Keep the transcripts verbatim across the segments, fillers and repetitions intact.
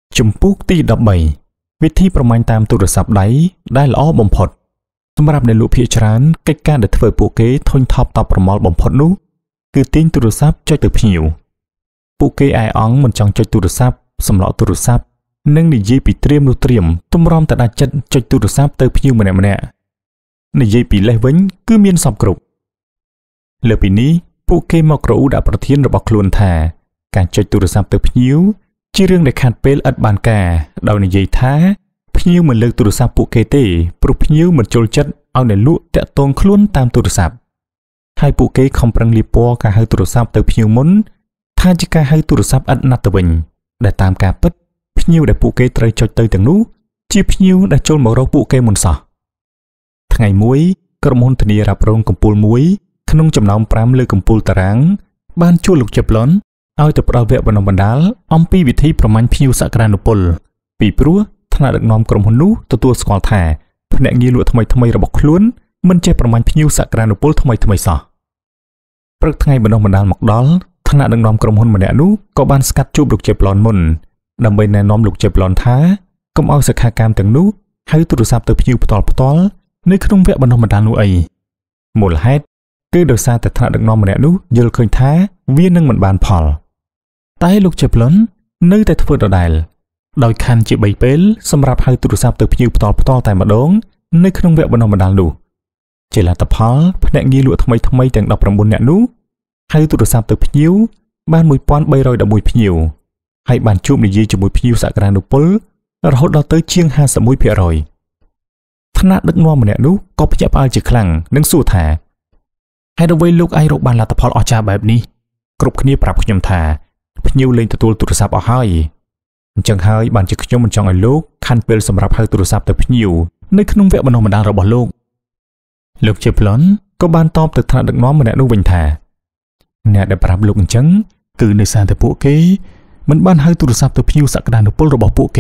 จุ่มปุ๊กตีดับใบวิธีประมาณตามตุรศัพท์ได้ได้ละอ้อบอมพดสำหรับในลูกพิจารณาใกล้การเดือดเฟื่อปูเกทนทับตับประมอลบอมพดนู้คือติ้งตุรศัพท์ใจตึกผิวปูเกไออองมันจังใจตุรศัพท์สำหรับตุรศัพท์นึ่งในยีปีเตรียมนูเตรียมตุ้มรอมแต่ได้จัดใจตุรศัพท์เติบผิวมันเนี่ยมันเนี่ยในยีปีเลยวิ่งคือมีนสอบกรุบเหลือปีนี้ปูเกมอกรูดับประเทียนระบบคลวนแทการใจตุรศัพท์เติบผิวจีเรื่องในขันเปลอัดบานแก่ดาวในยีท้าพิ้วเหมือนเลือกตุรศัพท์ปุเกเต้ปลุกพิ้วเหมือนโจลจัดเอาในลุแตะตรงคล้วนตามตุรศัพท์ให้ปุเกคอมปรังลีปัวการให้ตุรศัพท์เติบพิ้วมุนถ้าจะการให้ตุรศัพท์อัดนัดตะวินได้ตามการปัดพิ้วได้ปุเกเตยจอยเตยต่างนู้จีพิ้วได้โจลมารปุเกมุนสอทั้งไงมวยกระมวลธนีรับรองกัมพูลมวยขนมจำนำปรามเลือกกัมพูลตรังบ้านชั่วลูกเจ็บล้นเอาแต่ประเวทบรรณบรรดาลอมปีวิธีประมาณพิวสักการนุปลปีปลัวถนัดนอมกรมหนุตัวตัวสกอลแท้แผนงีลุ่ทำไมทำไมระบบคล้วนมันจะประมาณพิวสักการนุปลทำไมทำไมสอปรักไงบรรณบรรดาลหมกดอลถนัดนอมกรมหนุมันนุก็บานสกัดจูบลูกเจ็บล้อนมุนดำไปแนนอมลูกเจ็บล้อนท้าก็เอาสักขาการแต่งนุให้ตุรศัพท์ตัวพิวปตอลปตอลในขนมเวทบรรณบรรดาลนุไอมูลเหตุคือโดยซาแต่ถนัดนอมมันนุยลเคยท้าเวียนนึงเหมือนบานพอลใต้ลูกเจ็บล้นนึกแต่ทว่าได้โดยคันจีบใบเปลสำหรับให้ตุรศัพท์ตัวพิวปตอลปตอลแต่มาดงในขนมเวทบรรณบรรดาลดูเจลาตพอลแผนงีลุ่ทำไมทำไมแต่งดอกประมุนเนี่ยนู้ให้ตุรศัพท์ตัวพิวบ้านมวยป้อนใบรอยดอกมวยพิวให้บ้านชุบในยีจมวยพิวสักการนุปลเราหดเราเตยเชียงหาสมุยเพียรอยถนัดดึกนวมเนี่ยนู้ก็พยายามเอาจีคลังนึ่งสู้แท้ให้เราไว้ลูกไอโรบานลาตพอลออกจากแบบนี้กรุบขณีปรับขยมแท้พิ้วเล่นตัวตุรศัพท์เอาให้จังให้บานจะขยมมันจังไอ้ลูกคันเปลสำหรับให้ตุรศัพท์แต่พิ้วในขนมเวทบรรณบรรดาเราบอกลูกลูกเจ็บล้นก็บานตอบแต่ถนัดดึกน้อมมันเนี่ยนู้วินแท้เนี่ยได้ปรับลูกจังคือในสารแต่ปุเกมันบ้านให้ตุรศัพท์แต่พิ้วสักการนุปลเราบอกปุเก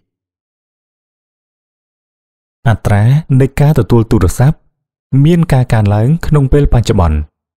อัตราในการตัวตุรศัพท์มีนการการล้างขนมเปลปัจจุบัน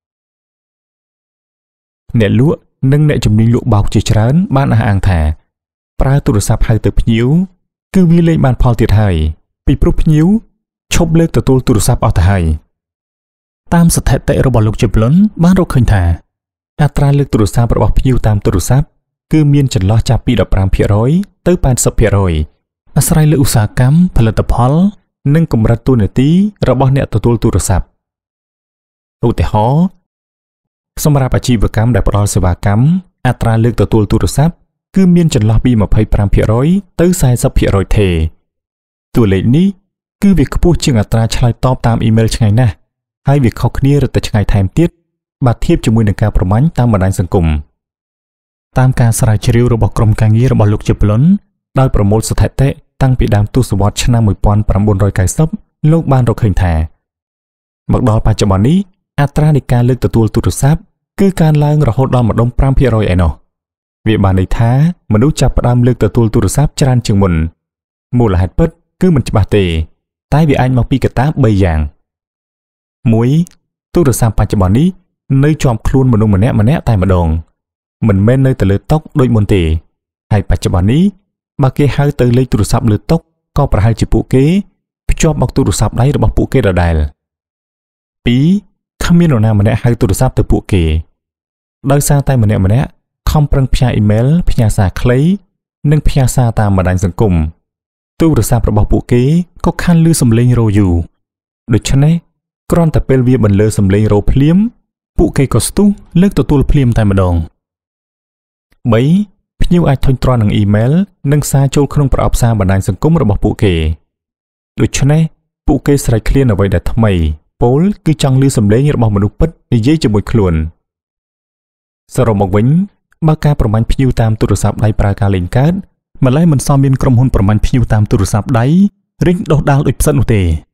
เนี่ยล้วนึ่งในจุดนี้ลูกเบาจีจานบ้านอาหารแท้ปลาตุรศัพท์ให้ตัวพิ้วคือวิเลบ้านพอลติดให้ปีปรุพิ้วชบเลิกตัวตุรศัพท์เอาแต่ให้ตามสถิติระบบลูกเจ็บล้นบ้านเราเคยแท้อัตราเลือกตุรศัพท์ระบบพิ้วตามตุรศัพท์คือมีนจัดล้อจับปีดอกปรามเพียร้อยเติร์ปานสับเพียร้อยอาศัยเลือกอุตสาหกรรมผลิตภัณฑ์นึ่งกำรัดตัวเนตีระบบเนี่ยตัวตุรศัพท์อุติหอสำหรับอาชีพกรรมได้ปลอดสวากรรมอัตราเลือกตัวตุรศัพท์คือมีนจัดล้อปีมาภัยปรามเพียร้อยเติร์สายสับเพียร้อยเทตัวเลขนี้คือวิกพูดจึงอัตราชลายตอบตามอีเมลช่ไงนะให้วิกเขาคณีรแต่ช่ไงไทม์ติดบัดเทียบจมูกในการประมาณตามบันไดสังคมตามการสลายเชลิวระบบกรมการเงินระบบลูกเจ็บล้นได้ประมวลสถิติตั้งปีดามตุสวัสดิ์ชนะมวยปอนประมวลรอยไก่ซับโลกบ้านเราเคยแท้บักดอลปัจจุบันนี้อัตราในการเลือกตัวตุรศัพท์คือการล้างระหดดอมดมปรามเพียรอยไอโนวิบานในท้ามนุษย์จับประดามเลือกตัวตุรศัพท์จรันจึงมุนมูลเหตุเปิดคือมันจะบาเตใต้วิอันมาปีกตาใบอย่างมวยตุรศัพท์ปัจจุบันนี้ในจอมคลุนมนุษย์มันแน่มันแน่ตายมาดองเหมือนแม่ในแต่เลือดตกโดยมนเตให้ปัจจุบันนี้บาเกให้เตยเลยตุรศัพท์เลือดตกก็ประหารจิปุเกพิจอบบอกตุรศัพท์ได้ระบบปุเกระดับปีขมิ้นหน้ามันแน่ให้ตุรศัพท์เตปุเกโดยสร้างใต้มันแน่มันแน่คอมปรังพิจารอีเมลพิจารสาคลีนึ่งพิจารสาตามบันไดสังคมตุรศัพท์ระบบปุเกก็ขั้นลือสำเร็จโรอยู่โดยฉะนั้นกรอนแต่เป็นเวียบันเลอสำเร็จโรเพลียมปุเกก็สตูเลือกตัวตัวเพลียมแต่มาดองใบพิ้วไอทนตรอนหนังอีเมลนึ่งซาโจลขนมประอบซาบันไดสังคมระบบปุเกโดยฉะนั้นปุเกสไลเคลียนเอาไว้แต่ทำไมโพลคือจังลือสำเร็จระบบมนุษย์ปัดในเย่จมูกขลุ่นสรุปบอกวิ่งบาการประมาณพิ้วตามตุรศัพท์ได้ปราการเล่นการ์ดมาไล่มันซ้อมเมียนกรมหุ่นประมาณพิ้วตามตุรศัพท์ได้ริงดอกดาวอุปสรรคเต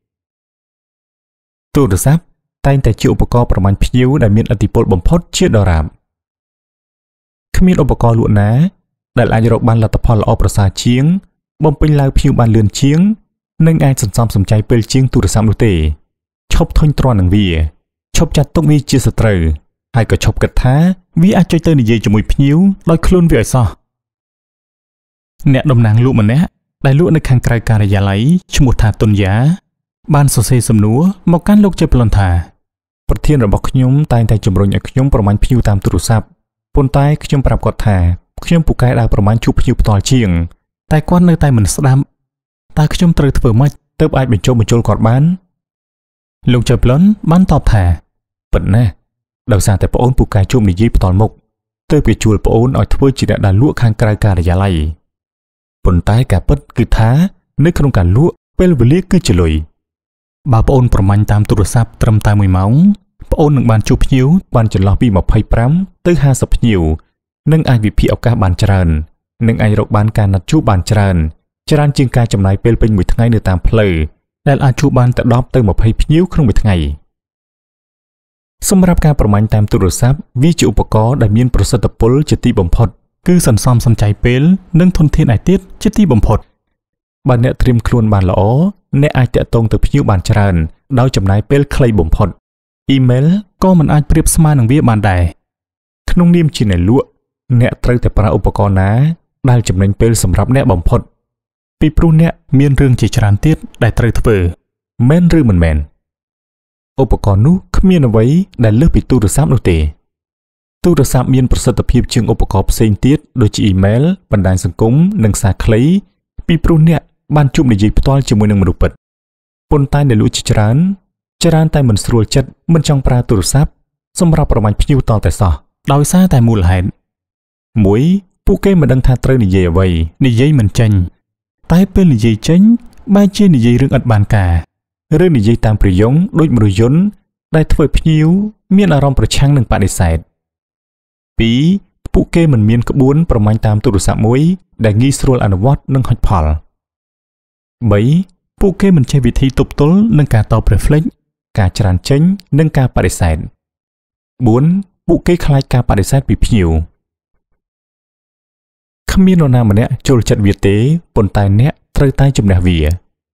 ตุรศัพท์แต่แต่เชื่ออุปกรณ์ประมาณพิ้วได้มีอติปลบ่มพดเชื่อดอราบขมิ้นอุปกรณ์ลุ่นนะได้ลายรบบันลัตพอลอประสาเชียงบ่มเป็นลายพิ้วบันเลือนเชียงนึ่งไอสันซ้อมสนใจเปลเชียงตุรศัพท์เตชอบทนตรอนหนังวีชอบจัดต้องมีเจสตรให้ก็ชอบกระท้าวิอาจใจเตอร์ในเยจมวยพิ้วลอยคลุนวิไอซอអ្នកតំណាងលក់ម្នាក់ដែលលក់នៅខាងក្រៅការិយាល័យឈ្មោះថាតុនយ៉ាបានសរសេរសំណួរមកកាន់លោកជេប្លុនថាប្រធានរបស់ខ្ញុំតែងតែជំរុញឲ្យខ្ញុំប្រមាញ់ភ្ញៀវតាមទូរស័ព្ទប៉ុន្តែខ្ញុំប្រាប់គាត់ថាខ្ញុំពូកែដើរប្រមាញ់ជួបភ្ញៀវផ្ទាល់ជាងតែគាត់នៅតែមិនស្ដាប់តើខ្ញុំត្រូវធ្វើម៉េចទើបអាចបញ្ចុះបញ្ចូលគាត់បានលោកជេប្លុនបានតបថាប៉ុណ្ណាដោយសារតែប្អូនពូកែជួបនិយាយផ្ទាល់មុខទើបគេជួលប្អូនឲ្យធ្វើជាអ្នកដើរលក់ខាងក្រៅការិយាល័យប៉ុន្តែការពិតគឺថានៅក្នុងការលក់ពេលវេលាគឺជាលុយបើប្អូនប្រមាញ់តាមទូរស័ព្ទត្រឹមតែមួយម៉ោងប្អូននឹងបានជួបភ្ញៀវបានចន្លោះពីម្ភៃប្រាំទៅហាសិបភ្ញៀវនិងអាចវិភាគឱកាសបានច្រើននិងអាចរកបានការណាត់ជួបបានច្រើនច្រើនជាងការចំណាយពេលពេញមួយថ្ងៃនៅតាមផ្លូវដែលអាចជួបបានតែដប់ទៅម្ភៃភ្ញៀវក្នុងមួយថ្ងៃសម្រាប់ការប្រមាញ់តាមទូរស័ព្ទវាជាឧបករណ៍ដែលមានប្រសិទ្ធពលជាទីបំផុតគឺសន្សំសំចៃពេលនិងធនធានឯទៀតជាទីបំផុតបើអ្នកត្រៀមខ្លួនបានល្អអ្នកអាចតាក់ទងទៅភ្ញៀវបានច្រើនដោយចំណាយពេលខ្លីបំផុតអ៊ីមែលក៏មិនអាចប្រៀបស្មើនឹងវាបានដែរក្នុងនាមជាអ្នកលក់អ្នកត្រូវតែប្រើឧបករណ៍ណាដែលចំណេញពេលសម្រាប់អ្នកបំផុតពីព្រោះអ្នកមានរឿងជាច្រើនទៀតដែលត្រូវធ្វើមែនឬមិនមែនឧបករណ៍នោះគ្មានអ្វីដែលលើសពីទូរស័ព្ទនោះទេទូរស័ព្ទមានប្រសិទ្ធភាពជាងឧបករណ៍ផ្សេងទៀតដូចជាអ៊ីមែលបណ្ដាញសង្គមនិងសារខ្លីពីព្រោះអ្នកបានជួបនិយាយផ្ទាល់ជាមួយនឹងមនុស្សពិតប៉ុន្តែអ្នកលក់ជាច្រើនច្រើនតែមិនស្រួលចិត្តមិនចង់ប្រើទូរស័ព្ទសម្រាប់ប្រមាញ់ភ្ញៀវតតែសោះដោយសារតែមូលហេតុមួយពួកគេមិនដឹងថាត្រូវនិយាយអ្វីនិយាយមិនចេញតែពេលនិយាយចេញបែរជានិយាយរឿងឥតបានការឬនិយាយតាមប្រយោគដូចមនុស្សយន្តដែលធ្វើភ្ញៀវមានអារម្មណ៍ប្រឆាំងនឹងបដិសេធពីរពួកគេមិនមានក្បួនប្រមាញ់តាមទូរស័ព្ទមួយដែលងាយស្រួលអនុវត្តនិងហុចផលបីពួកគេមិនចេះវិធីទប់ទល់នឹងការតបreflexការច្រានចេញនិងការបដិសេធបួនពួកគេខ្លាចការបដិសេធពីភ្ញៀវគ្មាននរណាម្នាក់ចូលចិត្តវាទេប៉ុន្តែអ្នកត្រូវតែជំនះវា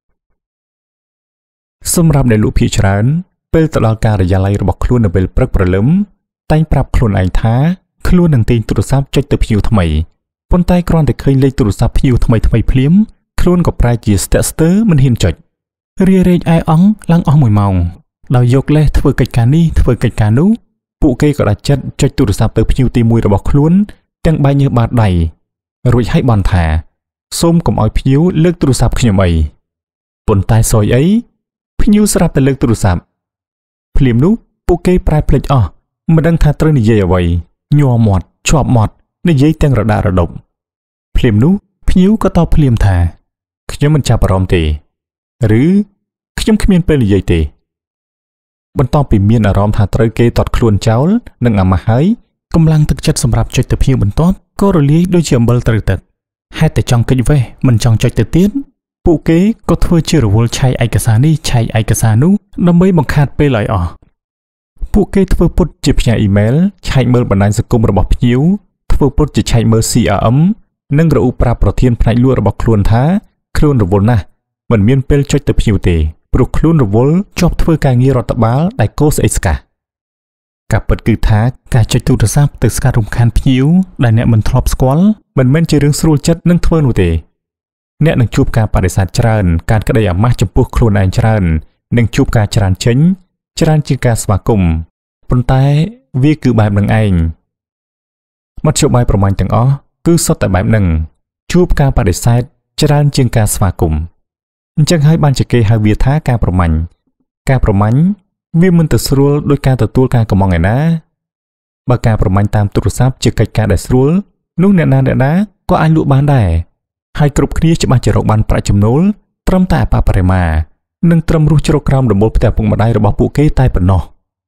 សម្រាប់អ្នកលក់ភាគច្រើនពេលទៅដល់ការិយាល័យរបស់ខ្លួននៅពេលព្រឹកព្រលឹមតែងប្រាប់ខ្លួនឯងថាខ្លួននឹងទាញទូរស័ព្ទចុចទៅភ្ញៀវថ្មីប៉ុន្តែគ្រាន់តែឃើញលេខទូរស័ព្ទភ្ញៀវថ្មីថ្មីភ្លាមខ្លួនក៏ប្រែជាស្ទាក់ស្ទើរមិនហ៊ានចុចរារែកអែអង់ឡើងអស់មួយម៉ោងដោយយកលេសធ្វើកិច្ចការនេះធ្វើកិច្ចការនោះពួកគេក៏ដាច់ចិត្តចុចទូរស័ព្ទទៅភ្ញៀវទីមួយរបស់ខ្លួនទាំងបែកញើសបាតដៃរួចឲ្យបន់ថាសូមកុំឲ្យភ្ញៀវលើកទូរស័ព្ទខ្ញុំអីប៉ុន្តែសយអីភ្ញៀវស្រាប់តែលើកទូរស័ព្ទភ្លាមនោះពួកគេប្រែភ្លេចអស់មិនដឹងថាត្រូវនិយាយអ្វីញ័រមាត់ជាប់មាត់និយាយទាំងរដារដប់ភ្លាមនោះភ្ញៀវក៏តបភ្លាមថាខ្ញុំមិនចាប់អារម្មណ៍ទេឬខ្ញុំគ្មានពេលនិយាយទេបន្ទាប់ពីមានអារម្មណ៍ថាត្រូវគេតត់ខ្លួនចោលនិងអាម៉ាស់ហើយកម្លាំងទឹកចិត្តសម្រាប់ចុចទៅភ្ញៀវបន្ទាប់ក៏រលាយដូចជាអំបិលត្រូវទឹកហេតុតែចង់គេចវេះមិនចង់ចុចទៅទៀតពួកគេក៏ធ្វើជារវល់ឆែកឯកសារនេះឆែកឯកសារនោះដើម្បីបង្ខាត់ពេលឲ្យអស់ពួកគេធ្វើពុតជាផ្ញើអ៊ីមែលឆែកមើលបណ្ដាញសង្គមរបស់ភ្ញៀវធ្វើពុតជាឆែកមើល ซี អារ អឹម និងរអ៊ូប្រាប់ប្រធានផ្នែកលក់របស់ខ្លួនថាខ្លួនរវល់ណាស់មិនមានពេលចុចទៅភ្ញៀវទេព្រោះខ្លួនរវល់ជាប់ធ្វើការងាររដ្ឋបាលដែលកោស្អីស្កាការពិតគឺថាការចុចទូរស័ព្ទទៅស្កាត់រំខានភ្ញៀវដែលអ្នកមិនធ្លាប់ស្គាល់មិនមែនជារឿងស្រួលចិត្តនឹងធ្វើនោះទេអ្នកនឹងជួបការបដិសេធច្រើនការក្តីអាម៉ាស់ចំពោះខ្លួនឯងច្រើននិងជួបការច្រានចេញច្រើនជាងការស្វាគមន៍ប៉ុន្តែវាគឺបែបនឹងឯងមធ្យោបាយប្រមាញ់ទាំងអស់គឺសុទ្ធតែបែបនឹងជួបការបដិសេធច្រើនជាងការស្វាគមន៍អញ្ចឹងហើយបានជាគេហៅវាថាការប្រមាញ់ការប្រមាញ់វាមិនទៅស្រួលដោយការទទួលការកំងឯណាបើការប្រមាញ់តាមទូរស័ព្ទជាកិច្ចការដែលស្រួលនោះអ្នកណាអ្នកណាក៏អាចលក់បានដែរហើយគ្រប់គ្នាច្បាស់ជារកបានប្រាក់ចំណូលត្រឹមតែអបបរិមានិងត្រឹមរស់ជ្រកក្រោមដំបូលផ្ទះពុកម្ដាយរបស់ពួកគេតែប៉ុណ្ណោះ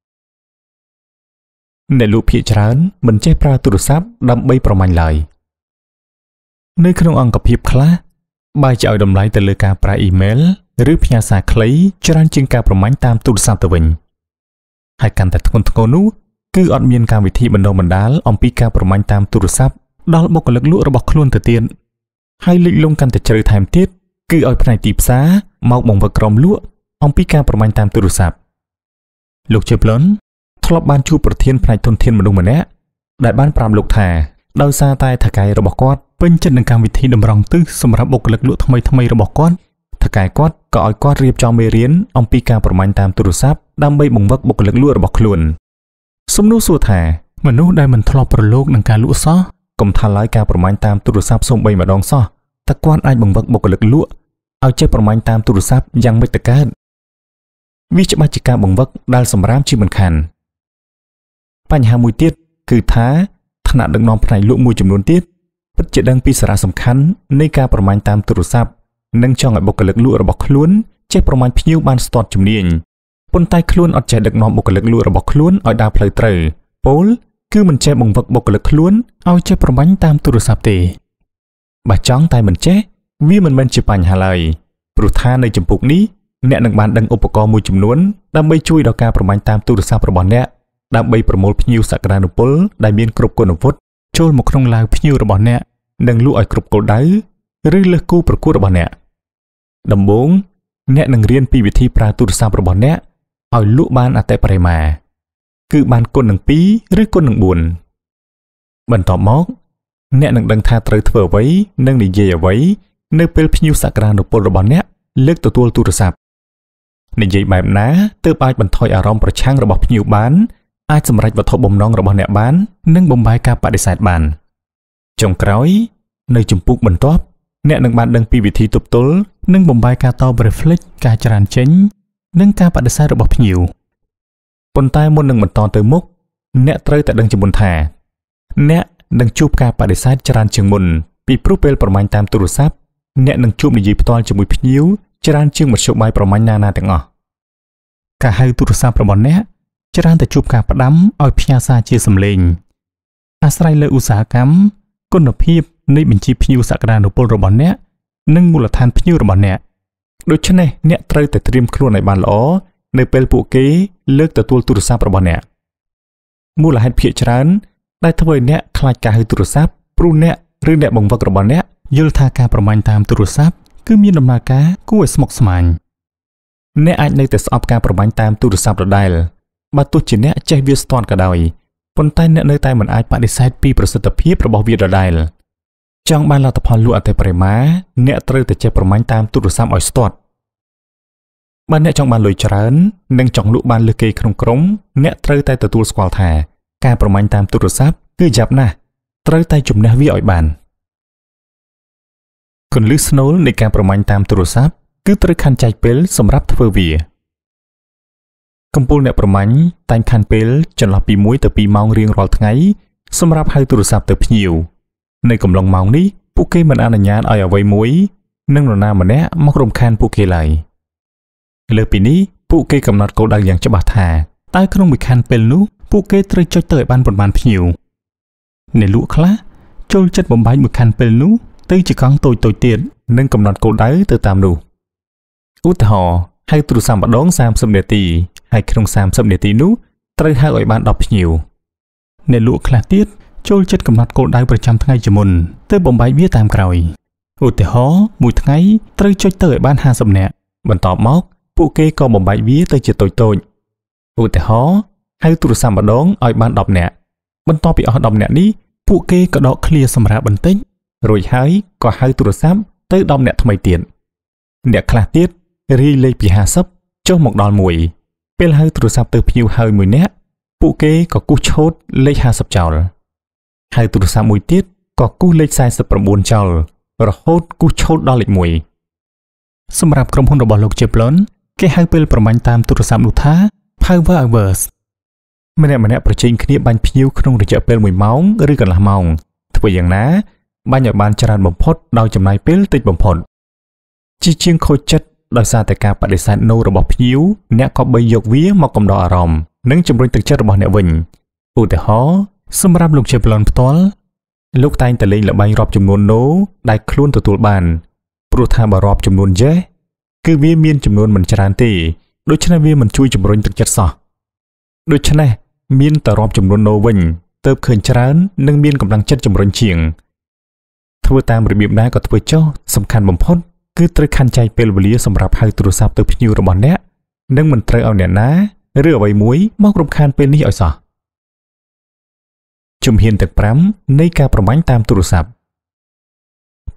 អ្នកលក់ភាគច្រើនមិនចេះប្រើទូរស័ព្ទដើម្បីប្រមាញ់ឡើយនៅក្នុងអង្គភាពខ្លះបែរជាឲ្យតម្លៃទៅលើការប្រើអ៊ីមែលឬផ្ញើសារខ្លីច្រើនជាងការប្រមាញ់តាមទូរស័ព្ទទៅវិញហើយកាន់តែធ្ងន់ធ្ងរនោះគឺអត់មានកម្មវិធីបណ្ដុះបណ្ដាលអំពីការប្រមាញ់តាមទូរស័ព្ទដល់បុគ្គលិកលក់របស់ខ្លួនទៅទៀតហើយលិចលង់កាន់តែជ្រៅថែមទៀតគឺឲ្យផ្នែកទីផ្សារមកបង្វឹកក្រុមលក់អំពីការប្រមាញ់តាមទូរស័ព្ទលោកជេប្លុនធ្លាប់បានជួបប្រធានផ្នែកធនធានមនុស្សម្នាក់ដែលបានប្រាប់លោកថាដោយសារតែថៅកែរបស់គាត់ពេញចិត្តនឹងកម្មវិធីតម្រង់ទិសសម្រាប់បុគ្គលិកលក់ថ្មីថ្មីរបស់គាត់ថៅកែគាត់ក៏ឲ្យគាត់រៀបចំមេរៀនអំពីការប្រមាញ់តាមទូរស័ព្ទដើម្បីបង្វឹកបុគ្គលិកលក់របស់ខ្លួនសំណួរសួរថាមនុស្សដែលមិនធ្លាប់ប្រឡូកនឹងការលក់សោះកុំថាឡើយការប្រមាញ់តាមទូរស័ព្ទសូម្បីម្ដងសោះតើគាត់អាចបង្វឹកបុគ្គលិកលក់ឲ្យចេះប្រមាញ់តាមទូរស័ព្ទយ៉ាងម៉េចទៅកើតវាច្បាស់ជាការបង្វឹកដែលសម្រាមជាមិនខានបញ្ហាមួយទៀតគឺថាថ្នាក់ដឹកនាំផ្នែកលក់មួយចំនួនទៀតពិតជាដឹងពីសារៈសំខាន់នៃការប្រមាញ់តាមទូរស័ព្ទនិងចង់ឲ្យបុគ្គលិកលក់របស់ខ្លួនចេះប្រមាញ់ភ្ញៀវបានស្ទាត់ជំនាញប៉ុន្តែខ្លួនអត់ចេះដឹកនាំបុគ្គលិកលក់របស់ខ្លួនឲ្យដើរផ្លូវត្រូវពោលគឺមិនចេះបង្វឹកបុគ្គលិកខ្លួនឲ្យចេះប្រមាញ់តាមទូរស័ព្ទទេបើចង់តែមិនចេះវាមិនមែនជាបញ្ហាឡើយព្រោះថានៅចំពុកនេះអ្នកនឹងបានដឹងឧបករណ៍មួយចំនួនដើម្បីជួយដល់ការប្រមាញ់តាមទូរស័ព្ទរបស់អ្នកដើម្បីប្រមូលភ្ញៀវសក្តានុពលដែលមានគ្រប់គុណវុឌ្ឍិចូលមកក្នុងឡាវភ្ញៀវរបស់អ្នកនិងលក់ឲ្យគ្រប់គោលដៅឬលើសគូប្រកួតរបស់អ្នកដំបូងអ្នកនឹងរៀនពីវិធីប្រើទូរស័ព្ទរបស់អ្នកឲ្យលក់បានអតិបរមាគឺបានគុណនឹងពីរឬគុណនឹងបួនបន្ទាប់មកអ្នកនឹងដឹងថាត្រូវធ្វើអ្វីនិងនិយាយអ្វីនៅពេលភ្ញៀវសក្តានុពលរបស់អ្នកលើកទទួលទូរស័ព្ទនិយាយបែបណាទើបអាចបន្ថយអារម្មណ៍ប្រឆាំងរបស់ភ្ញៀវបានអាចសម្រេចវត្ថុបំណងរបស់អ្នកបាននិងបំបែកការបដិសេធបានចុងក្រោយនៅជំពូកបន្ទាប់អ្នកនឹងបានដឹងពីវិធីទប់ទល់និងបំបែកការតប reflect ការច្រានចេញនិងការបដិសេធរបស់ភ្ញៀវប៉ុន្តែមុននឹងបន្តទៅមុខអ្នកត្រូវតែដឹងជាមុនថាអ្នកនឹងជួបការបដិសេធច្រើនជាងមុនពីព្រោះពេលប្រមាញ់តាមទូរស័ព្ទអ្នកនឹងជួបនិយាយផ្ទាល់ជាមួយភ្ញៀវច្រើនជាងមធ្យោបាយប្រមាញ់ណាណាទាំងអស់ការហៅទូរស័ព្ទរបស់អ្នកច្រើនតែជួបការផ្ដាំឲ្យផ្ញើសារជាសំឡេងអាស្រ័យលើឧស្សាហកម្មគុណភាពនៃបញ្ជីភ្ញៀវសក្តានុពលរបស់អ្នកនិងមូលដ្ឋានភ្ញៀវរបស់អ្នកដូច្នេះអ្នកត្រូវតែត្រៀមខ្លួនឲ្យបានល្អនៅពេលពួកគេលើកទទួលទូរស័ព្ទរបស់អ្នកមូលហេតុភាគច្រើនដែលធ្វើឲ្យអ្នកខ្លាចការហៅទូរស័ព្ទព្រោះអ្នកឬអ្នកបង្វឹករបស់អ្នកយល់ថាការប្រមាញ់តាមទូរស័ព្ទគឺមានដំណើរការគួរឲ្យស្មុគស្មាញអ្នកអាចនៅតែស្អប់ការប្រមាញ់តាមទូរស័ព្ទដដែលបើទោះជាអ្នកចេះវាស្ទាត់ក៏ដោយប៉ុន្តែអ្នកនៅតែមិនអាចបដិសេធពីប្រសិទ្ធភាពរបស់វាដដែលចង់បានលទ្ធផលលក់អតិបរមាអ្នកត្រូវតែចេះប្រមាញ់តាមទូរស័ព្ទឲ្យស្ទាត់បើអ្នកចង់បានលុយច្រើននិងចង់លក់បានលើសគេក្នុងក្រុមអ្នកត្រូវតែទទួលស្គាល់ថាការប្រមាញ់តាមទូរស័ព្ទគឺយ៉ាប់ណាស់ត្រូវតែជំនះវាឲ្យបានគន្លឹះស្នូលនៃការប្រមាញ់តាមទូរស័ព្ទគឺត្រូវខណ្ឌចែកពេលសម្រាប់ធ្វើវាកំពូលអ្នកប្រមាញ់តែងខណ្ឌពេលចន្លោះពីមួយទៅពីរម៉ោងរៀងរាល់ថ្ងៃសម្រាប់ហៅទូរស័ព្ទទៅភ្ញៀវនៅកំឡុងម៉ោងនេះពួកគេមិនអនុញ្ញាតឲ្យអ្វីមួយនិងនរណាម្នាក់មករំខានពួកគេឡើយលើពីនេះពួកគេកំណត់គោលដៅយ៉ាងច្បាស់ថាតើក្នុងមួយខណ្ឌពេលនោះពួកគេត្រូវចុចទៅឲ្យបានប៉ុន្មានភ្ញៀវអ្នកលក់ខ្លះចូលចិត្តបំបែកមួយខណ្ឌពេលនោះទៅជាកង់តូចតូចទៀតនិងកំណត់គោលដៅទៅតាមនោះឧទាហរណ៍ហៅទូរស័ព្ទម្ដងសាមសិបនាទីហើយក្នុងសាមសិបនាទីនោះត្រូវហៅឲ្យបានដប់ភ្ញៀវអ្នកលក់ខ្លះទៀតចូលចិត្តកំណត់គោលដៅប្រចាំថ្ងៃជាមុនទៅបំបែកវាតាមក្រោយឧទាហរណ៍មួយថ្ងៃត្រូវចុចទៅឲ្យបានហាសិបនាក់បន្ទាប់មកពួកគេក៏បំបែកវាទៅជាតូចតូចឧទាហរណ៍ហៅទូរស័ព្ទម្ដងឲ្យបានដប់នាក់បន្ទាប់ពីអស់ដប់នាក់នេះពួកគេក៏ដកឃ្លាសម្រាប់បន្តិចរួចហើយក៏ហៅទូរស័ព្ទទៅដប់នាក់ថ្មីទៀតអ្នកខ្លះទៀតរាយលេខពីហាសិបចុះមកដល់មួយពេលហៅទូរស័ព្ទទៅភ្ញៀវហើយមួយនាក់ពួកគេក៏គូសឆូតលេខហាសិបចោលហៅទូរស័ព្ទមួយទៀតក៏គូសលេខសែសិបប្រាំបួនចោលរហូតគូសឆូតដល់លេខមួយសម្រាប់ក្រុមហ៊ុនរបស់លោក Chevron គេហៅពេលប្រមាញ់តាមទូរស័ព្ទនោះថា Power Hours ម្នាក់ម្នាក់ប្រជែងគ្នាបាញ់ភ្ញៀវក្នុងរយៈពេលមួយម៉ោងឬកន្លះម៉ោងធ្វើយ៉ាងណាបាញ់ឲ្យបានច្រើនបំផុតដោយចំណាយពេលតិចបំផុតជាជាងខូចចិត្តដោយសារតែការបដិសេធ no របស់ភ្ញៀវអ្នកក៏បីយកវាមកកំដរអារម្មណ៍និងជំរុញទឹកចិត្តរបស់អ្នកវិញឧទាហរណ៍សម្រាប់លោក Chevron ផ្ទាល់លោកតែងតែលេងល្បែងរាប់ចំនួន no ដែលខ្លួនទទួលបានព្រោះថាបើរាប់ចំនួន yes គឺវាមានចំនួនមិនច្រើនទេដូច្នេះវាមិនជួយជំរុញទឹកចិត្តសោះដូច្នេះមានតែរាប់ចំនួន no វិញទើបឃើញច្រើននិងមានកម្លាំងចិត្តជំរុញជាងធ្វើតាមរបៀបណាក៏ធ្វើចុះសំខាន់បំផុតគឺត្រូវខណ្ឌចែកពេលវេលាសម្រាប់ហៅទូរស័ព្ទទៅភ្ញៀវរបស់អ្នកនិងមិនត្រូវឲ្យអ្នកណាឬអ្វីមួយមករំខានពេលនេះឲ្យសោះជំហានទាំងប្រាំនៃការប្រមាញ់តាមទូរស័ព្ទ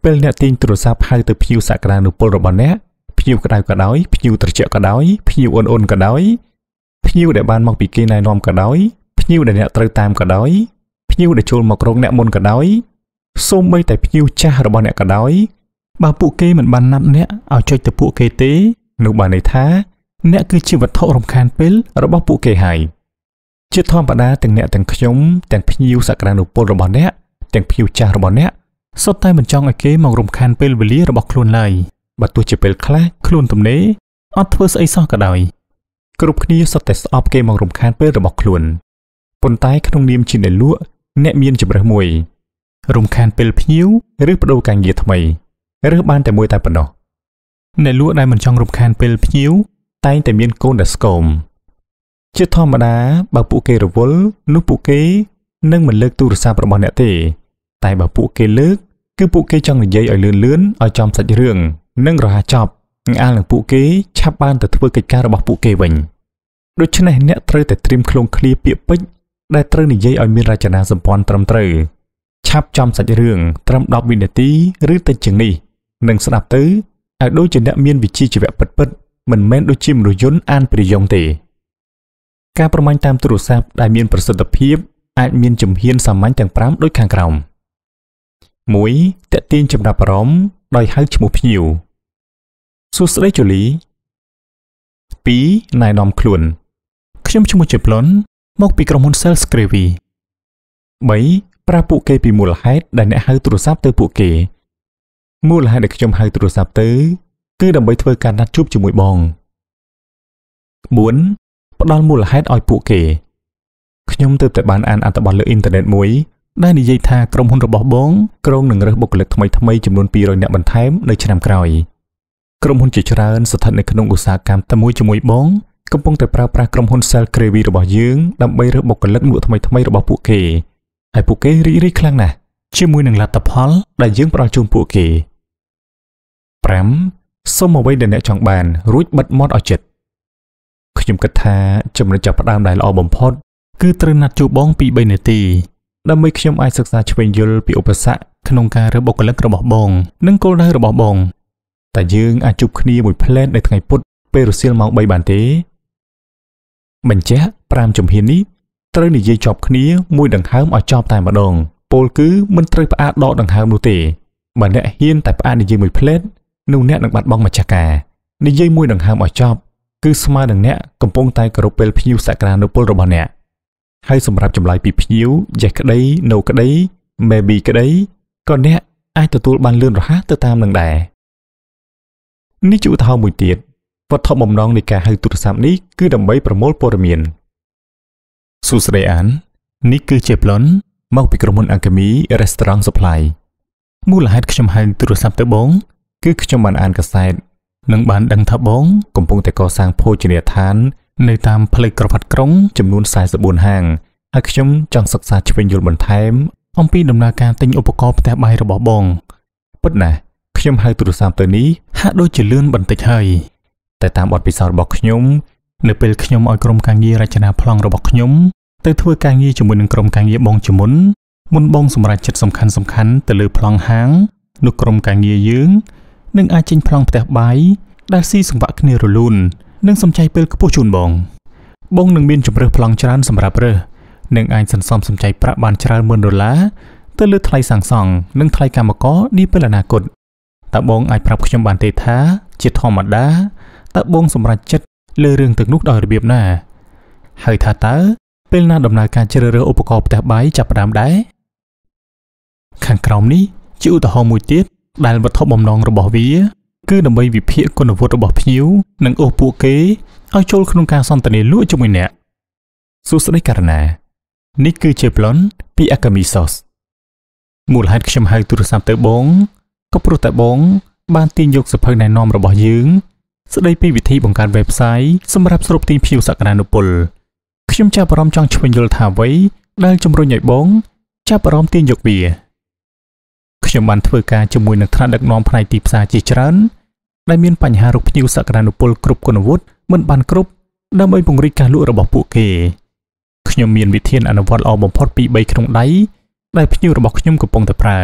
ពេលអ្នកទាញទូរស័ព្ទហៅទៅភ្ញៀវសក្តានុពលរបស់អ្នកភ្ញៀវក្តៅក៏ដោយភ្ញៀវត្រជាក់ក៏ដោយភ្ញៀវអ៊ុនអ៊ុនក៏ដោយភ្ញៀវដែលបានមកពីគេណែនាំក៏ដោយភ្ញៀវដែលអ្នកត្រូវតាមក៏ដោយភ្ញៀវដែលចូលមករកអ្នកមុនក៏ដោយសូម្បីតែភ្ញៀវចាស់របស់អ្នកក៏ដោយបើពួកគេមិនបានណាត់អ្នកឲ្យចុចទៅពួកគេទេនោះបានន័យថាអ្នកគឺជាវត្ថុរំខានពេលរបស់ពួកគេហើយជាធម្មតាទាំងអ្នកទាំងខ្ញុំទាំងភ្ញៀវសក្តានុពលរបស់អ្នកទាំងភ្ញៀវចាស់របស់អ្នកសុទ្ធតែមិនចង់ឲ្យគេមករំខានពេលវេលារបស់ខ្លួនឡើយបើទោះជាពេលខ្លះខ្លួនទំនេរអត់ធ្វើស្អីសោះក៏ដោយគ្រប់គ្នាសុទ្ធតែស្អប់គេមករំខានពេលរបស់ខ្លួនប៉ុន្តែក្នុងនាមជាអ្នកលក់អ្នកមានជម្រើសមួយរំខានពេលភ្ញៀវឬបដូរការងារថ្មីរើសបានតែមួយតែប៉ុណ្ណោះអ្នកលក់ដែលមិនចង់រំខានពេលភ្ញៀវតែងតែមានកូនដែលស្គមជាធម្មតាបើពួកគេរវល់នោះពួកគេនឹងមិនលើកទូរស័ព្ទរបស់អ្នកទេតែបើពួកគេលើកគឺពួកគេចង់និយាយឲ្យលឿនលឿនឲ្យចំសាច់រឿងនិងរហ័សចប់ងាលនឹងពួកគេឆាប់បានទៅធ្វើកិច្ចការរបស់ពួកគេវិញដូច្នេះអ្នកត្រូវតែត្រៀមខ្លួនឃ្លាពាក្យពេចន៍ដែលត្រូវនិយាយឲ្យមានរចនាសម្ព័ន្ធត្រឹមត្រូវឆាប់ចំសាច់រឿងត្រឹមដប់វិនាទីឬតិចជាងនេះនឹងស្ដាប់ទៅឲ្យដូចជាអ្នកមានវិជ្ជាជីវៈពិតៗមិនមែនដូចជាមនុស្សយន្តអានប្រយោគទេការប្រមាញ់តាមទូរស័ព្ទដែលមានប្រសិទ្ធភាពអាចមានជំហានសាមញ្ញទាំងប្រាំដូចខាងក្រោមមួយតាក់ទាញចំណាប់អារម្មណ៍ដោយហៅឈ្មោះភ្ញៀវសួស្តីជូលីពីរណែនាំខ្លួនខ្ញុំឈ្មោះជាប្លន់មកពីក្រុមហ៊ុន Sales Gravy បីប្រាប់ពួកគេពីមូលហេតុដែលអ្នកហៅទូរស័ព្ទទៅពួកគេមូលហេតុដែលខ្ញុំហៅទូរស័ព្ទទៅគឺដើម្បីធ្វើការណាត់ជួបជាមួយបងបួនផ្ដល់មូលហេតុឲ្យពួកគេខ្ញុំទើបតែបានអានអត្ថបទលើអ៊ីនធឺណិតមួយដែលនិយាយថាក្រុមហ៊ុនរបស់បងក្រុងនឹងរើសបុគ្គលិកថ្មីថ្មីចំនួនពីររយនាក់បន្ថែមនៅឆ្នាំក្រោយក្រុមហ៊ុនជាច្រើនស្ថិតនៅក្នុងឧស្សាហកម្មតែមួយជាមួយបងកំពុងតែប្រើប្រាស់ក្រុមហ៊ុន Sales Gravy របស់យើងដើម្បីរើសបុគ្គលិកលក់ថ្មីថ្មីរបស់ពួកគេហើយពួកគេរីករាយខ្លាំងណាស់ជាមួយនឹងលទ្ធផលដែលយើងផ្ដល់ជូនពួកគេប្រាំសូមអ្វីដែលអ្នកចង់បានរួចបិទមាត់ឲ្យជិតខ្ញុំគិតថាចំណុចចាប់ផ្ដើមដែលល្អបំផុតគឺត្រូវណាត់ជួបបងពីរបីនាទីដើម្បីខ្ញុំអាចសិក្សាឆ្វេងយល់ពីឧបសគ្គក្នុងការរើសបុគ្គលិករបស់បងនិងគោលដៅរបស់បងតែយើងអាចជួបគ្នាមួយផ្លែតនៅថ្ងៃពុធពេលរសៀលម៉ោងបីបានទេបញ្ជាក់ប្រាំជំហាននេះត្រូវនិយាយជាប់គ្នាមួយដង្ហើមឲ្យចប់តែម្ដងពោលគឺមិនត្រូវផ្អាកដកដង្ហើមនោះទេបើអ្នកហ៊ានតែផ្អាកនិយាយមួយផ្លែតនោះអ្នកនឹងបាត់បង់ម្ចាស់ការនិយាយមួយដង្ហើមឲ្យចប់គឺស្មើនឹងអ្នកកំពុងតែគោរពពេលភ្ញៀវសក្តានុពលរបស់អ្នកហើយសម្រាប់ចម្លើយពីភ្ញៀវ yes ក្តី no ក្តី maybe ក្តីក៏អ្នកអាចទទួលបានលឿនរហ័សទៅតាមនឹងដែរនេះជាឧទាហរណ៍មួយទៀតវត្ថុបំណងនៃការហៅទូរស័ព្ទនេះគឺដើម្បីប្រមូលព័ត៌មានសួស្តីអាននេះគឺជាប្លន់មកពីក្រុមហ៊ុន Alchemy Restaurant Supply មូលហេតុខ្ញុំហៅទូរស័ព្ទទៅបងគឺខ្ញុំបានអានកាសែតនិងបានដឹងថាបងកំពុងតែកសាងភោជនីយដ្ឋាននៅតាមផ្លូវក្រវ៉ាត់ក្រុងចំនួនសែនបួនហាងហើយខ្ញុំចង់សិក្សាឆ្វេងយល់បន្ថែមអំពីដំណើរការទិញឧបករណ៍ផ្ទះបាយរបស់បងពិតណាស់ខ្ញុំហៅទូរស័ព្ទទៅនេះហាក់ដូចជាលឿនបន្តិចហើយតែតាមបទពិសោធន៍របស់ខ្ញុំនៅពេលខ្ញុំឲ្យក្រុមការងាររចនាប្លង់របស់ខ្ញុំទៅធ្វើការងារជាមួយនឹងក្រុមការងារបងជាមុនមុនបងសម្រាប់ចិត្តសំខាន់សំខាន់ទៅលើប្លង់ហាងនោះក្រុមការងារយើងនឹងអាចចេញប្លង់ផ្ទះបាយដែលស៊ីសង្វាក់គ្នារលូននិងសំចៃពេលខ្ពស់ជូនបងបងនឹងមានជម្រើសប្លង់ច្រើនសម្រាប់រើសនិងអាចសន្សំសំចៃប្រាក់បានច្រើនម៉ឺនដុល្លារទៅលើថ្លៃសាងសង់និងថ្លៃកម្មករនាពេលអនាគតតើបងអាចប្រាប់ខ្ញុំបានទេថាជាធម្មតាតើបងសម្រេចចិត្តលើរឿងទាំងនោះដោយរបៀបណាហើយថាតើពេលណាដំណើរការជ្រើសរើសឧបករណ៍ផ្ទះបាយចាប់ផ្ដើមដែរខាងក្រោមនេះជាឧទាហរណ៍មួយទៀតដែលវត្ថុបំណងរបស់វាគឺដើម្បីវិភាគគុណវុឌ្ឍិរបស់ភ្ញៀវនិងអូសពួកគេឲ្យចូលក្នុងការសន្ទនាលក់ជាមួយអ្នកសួស្តីករណានេះគឺជាប្លន់ពី Alchemy Sauce មូលហេតុខ្ញុំហៅទូរស័ព្ទទៅបងក៏ព្រោះតែបងបានទាញយកសៀវភៅណែនាំរបស់យើងស្ដីពីវិធីបង្កើត website សម្រាប់ស្រូបទាញភ្ញៀវសក្តានុពលខ្ញុំចាប់អារម្មណ៍ចង់ឆ្វេងយល់ថាអ្វីដែលជំរុញឲ្យបងចាប់អារម្មណ៍ទាញយកវាខ្ញុំបានធ្វើការជាមួយនឹងថ្នាក់ដឹកនាំផ្នែកទីផ្សារជាច្រើនដែលមានបញ្ហារកភ្ញៀវសក្តានុពលគ្រប់គុណវុឌ្ឍិមិនបានគ្រប់ដើម្បីពង្រីកការលក់របស់ពួកគេខ្ញុំមានវិធានអនុវត្តល្អបំផុតពីរបីក្នុងដៃដែលភ្ញៀវរបស់ខ្ញុំកំពុងតែប្រើ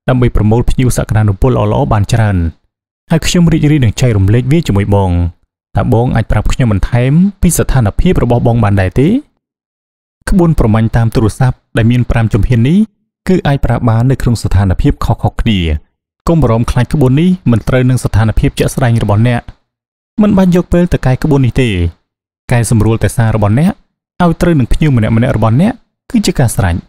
ដើម្បីប្រមូលភ្ញៀវសក្តានុពលល្អៗបានច្រើនហើយខ្ញុំរីករាយនឹងចែករំលែកវាជាមួយបងតើបងអាចប្រាប់ខ្ញុំបន្ថែមពីស្ថានភាពរបស់បងបានដែរទេក្បួនប្រមាញ់តាមទូរស័ព្ទដែលមានប្រាំជំហាននេះគឺអាចប្រើបាននៅក្នុងស្ថានភាពខុសៗគ្នាកុំបារម្ភខ្លាចក្បួននេះមិនត្រូវនឹងស្ថានភាពជាក់ស្ដែងរបស់អ្នកមិនបាច់យកពេលទៅកែក្បួននេះទេកែសម្រួលតែសាររបស់អ្នកឲ្យត្រូវនឹងភ្ញៀវម្នាក់ម្នាក់របស់អ្នកគឺជាការស្រេច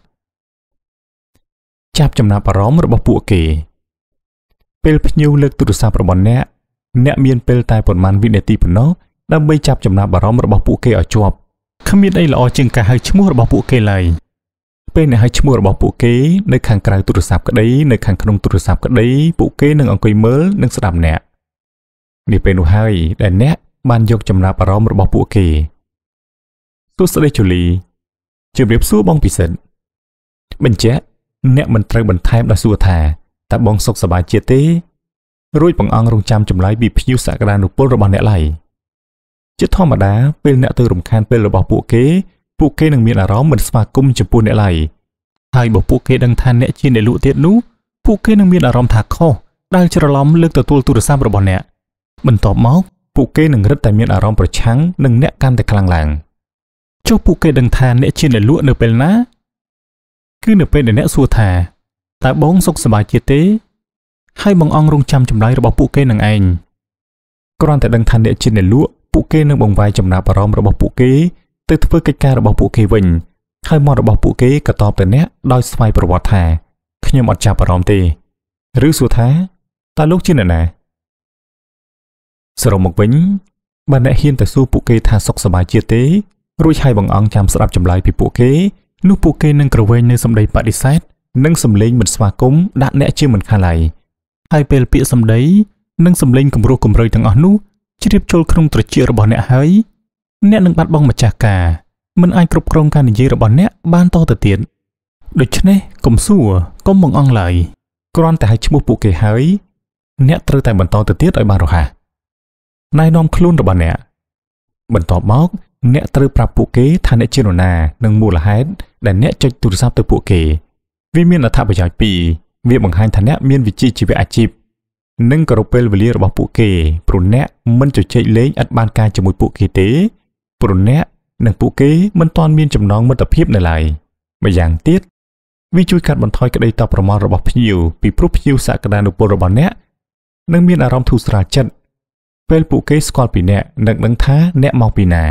ចាប់ចំណាប់អារម្មណ៍របស់ពួកគេពេលភ្ញៀវលើកទូរស័ព្ទរបស់អ្នកអ្នកមានពេលតែប៉ុន្មានវិនាទីប៉ុណ្ណោះដើម្បីចាប់ចំណាប់អារម្មណ៍របស់ពួកគេឲ្យជាប់គ្មានអីល្អជាងការហៅឈ្មោះរបស់ពួកគេឡើយពេលអ្នកហៅឈ្មោះរបស់ពួកគេនៅខាងក្រៅទូរស័ព្ទក្តីនៅខាងក្នុងទូរស័ព្ទក្តីពួកគេនឹងអង្គុយមើលនិងស្ដាប់អ្នកនេះពេលនោះហើយដែលអ្នកបានយកចំណាប់អារម្មណ៍របស់ពួកគេសួស្តីជូលីជម្រាបសួរបងពិសិដ្ឋបញ្ជាក់អ្នកមិនត្រូវបន្ថែមដោយសួរថាតើបងសុខសប្បាយជាទេរួចបង្អង់រងចាំចម្លើយពីភ្ញៀវសក្តានុពលរបស់អ្នកឡើយជាធម្មតាពេលអ្នកទៅរំខានពេលរបស់ពួកគេពួកគេនឹងមានអារម្មណ៍មិនស្វាគមន៍ចំពោះអ្នកឡើយហើយបើពួកគេដឹងថាអ្នកជាអ្នកលក់ទៀតនោះពួកគេនឹងមានអារម្មណ៍ថាខុសដែលច្រឡំលើកទទួលទូរស័ព្ទរបស់អ្នកបន្ទាប់មកពួកគេនឹងរឹតតែមានអារម្មណ៍ប្រឆាំងនឹងអ្នកកាន់តែខ្លាំងឡើងចុះពួកគេដឹងថាអ្នកជាអ្នកលក់នៅពេលណាគឺនៅពេលដែលអ្នកសួរថាតើបងសុខសប្បាយជាទេហើយបង្អង់រងចាំចម្លើយរបស់ពួកគេនឹងឯងគ្រាន់តែដឹងថាអ្នកជាអ្នកលក់ពួកគេនឹងបង្វែរចំណាប់អារម្មណ៍របស់ពួកគេទៅធ្វើកិច្ចការរបស់ពួកគេវិញហើយមាត់របស់ពួកគេក៏តបទៅអ្នកដោយស្វ័យប្រវត្តិថាខ្ញុំអត់ចាប់អារម្មណ៍ទេឬសួរថាតើលោកជាអ្នកណាសរុបមកវិញបើអ្នកហ៊ានទៅសួរពួកគេថាសុខសប្បាយជាទេរួចហើយបង្អង់ចាំស្ដាប់ចម្លើយពីពួកគេនោះពួកគេនឹងក្រវែងនៅសម្ដីបដិសេធនិងសម្លេងមិនស្វាគមន៍ដាក់អ្នកជាមិនខាឡៃហើយពេលពាក្យសម្ដីនិងសម្លេងគំរោះគំរើយទាំងអស់នោះជ្រាបចូលក្នុងត្រចៀករបស់អ្នកហើយអ្នកនឹងបាត់បង់ម្ចាស់ការមិនអាចគ្រប់គ្រងការនិយាយរបស់អ្នកបានតទៅទៀតដូច្នេះកុំសួរកុំបង្អង់ឡើយគ្រាន់តែឲ្យឈ្មោះពួកគេហើយអ្នកត្រូវតែបន្តទៅទៀតឲ្យបានរហ័សណែនាំខ្លួនរបស់អ្នកបន្ទាប់មកអ្នកត្រូវប្រាប់ពួកគេថាអ្នកជានរណានិងមូលហេតុដែលអ្នកចុចទូរស័ព្ទទៅពួកគេវាមានអត្ថប្រយោជន៍ពីរវាបង្ហាញថាអ្នកមានវិជ្ជាជីវៈអាជីពនិងគោរពពេលវេលារបស់ពួកគេព្រោះអ្នកមិនជជែកលេងឥតបានការជាមួយពួកគេទេព្រោះអ្នកនិងពួកគេមិនទាន់មានចំណងមិត្តភាពនៅឡើយម្យ៉ាងទៀតវាជួយកាត់បន្ថយក្តីតបប្រមល់របស់ភ្ញៀវពីព្រោះភ្ញៀវសក្តានុពលរបស់អ្នកនឹងមានអារម្មណ៍ធូរស្រាលចិត្តពេលពួកគេស្គាល់ពីអ្នកនិងដឹងថាអ្នកមកពីណា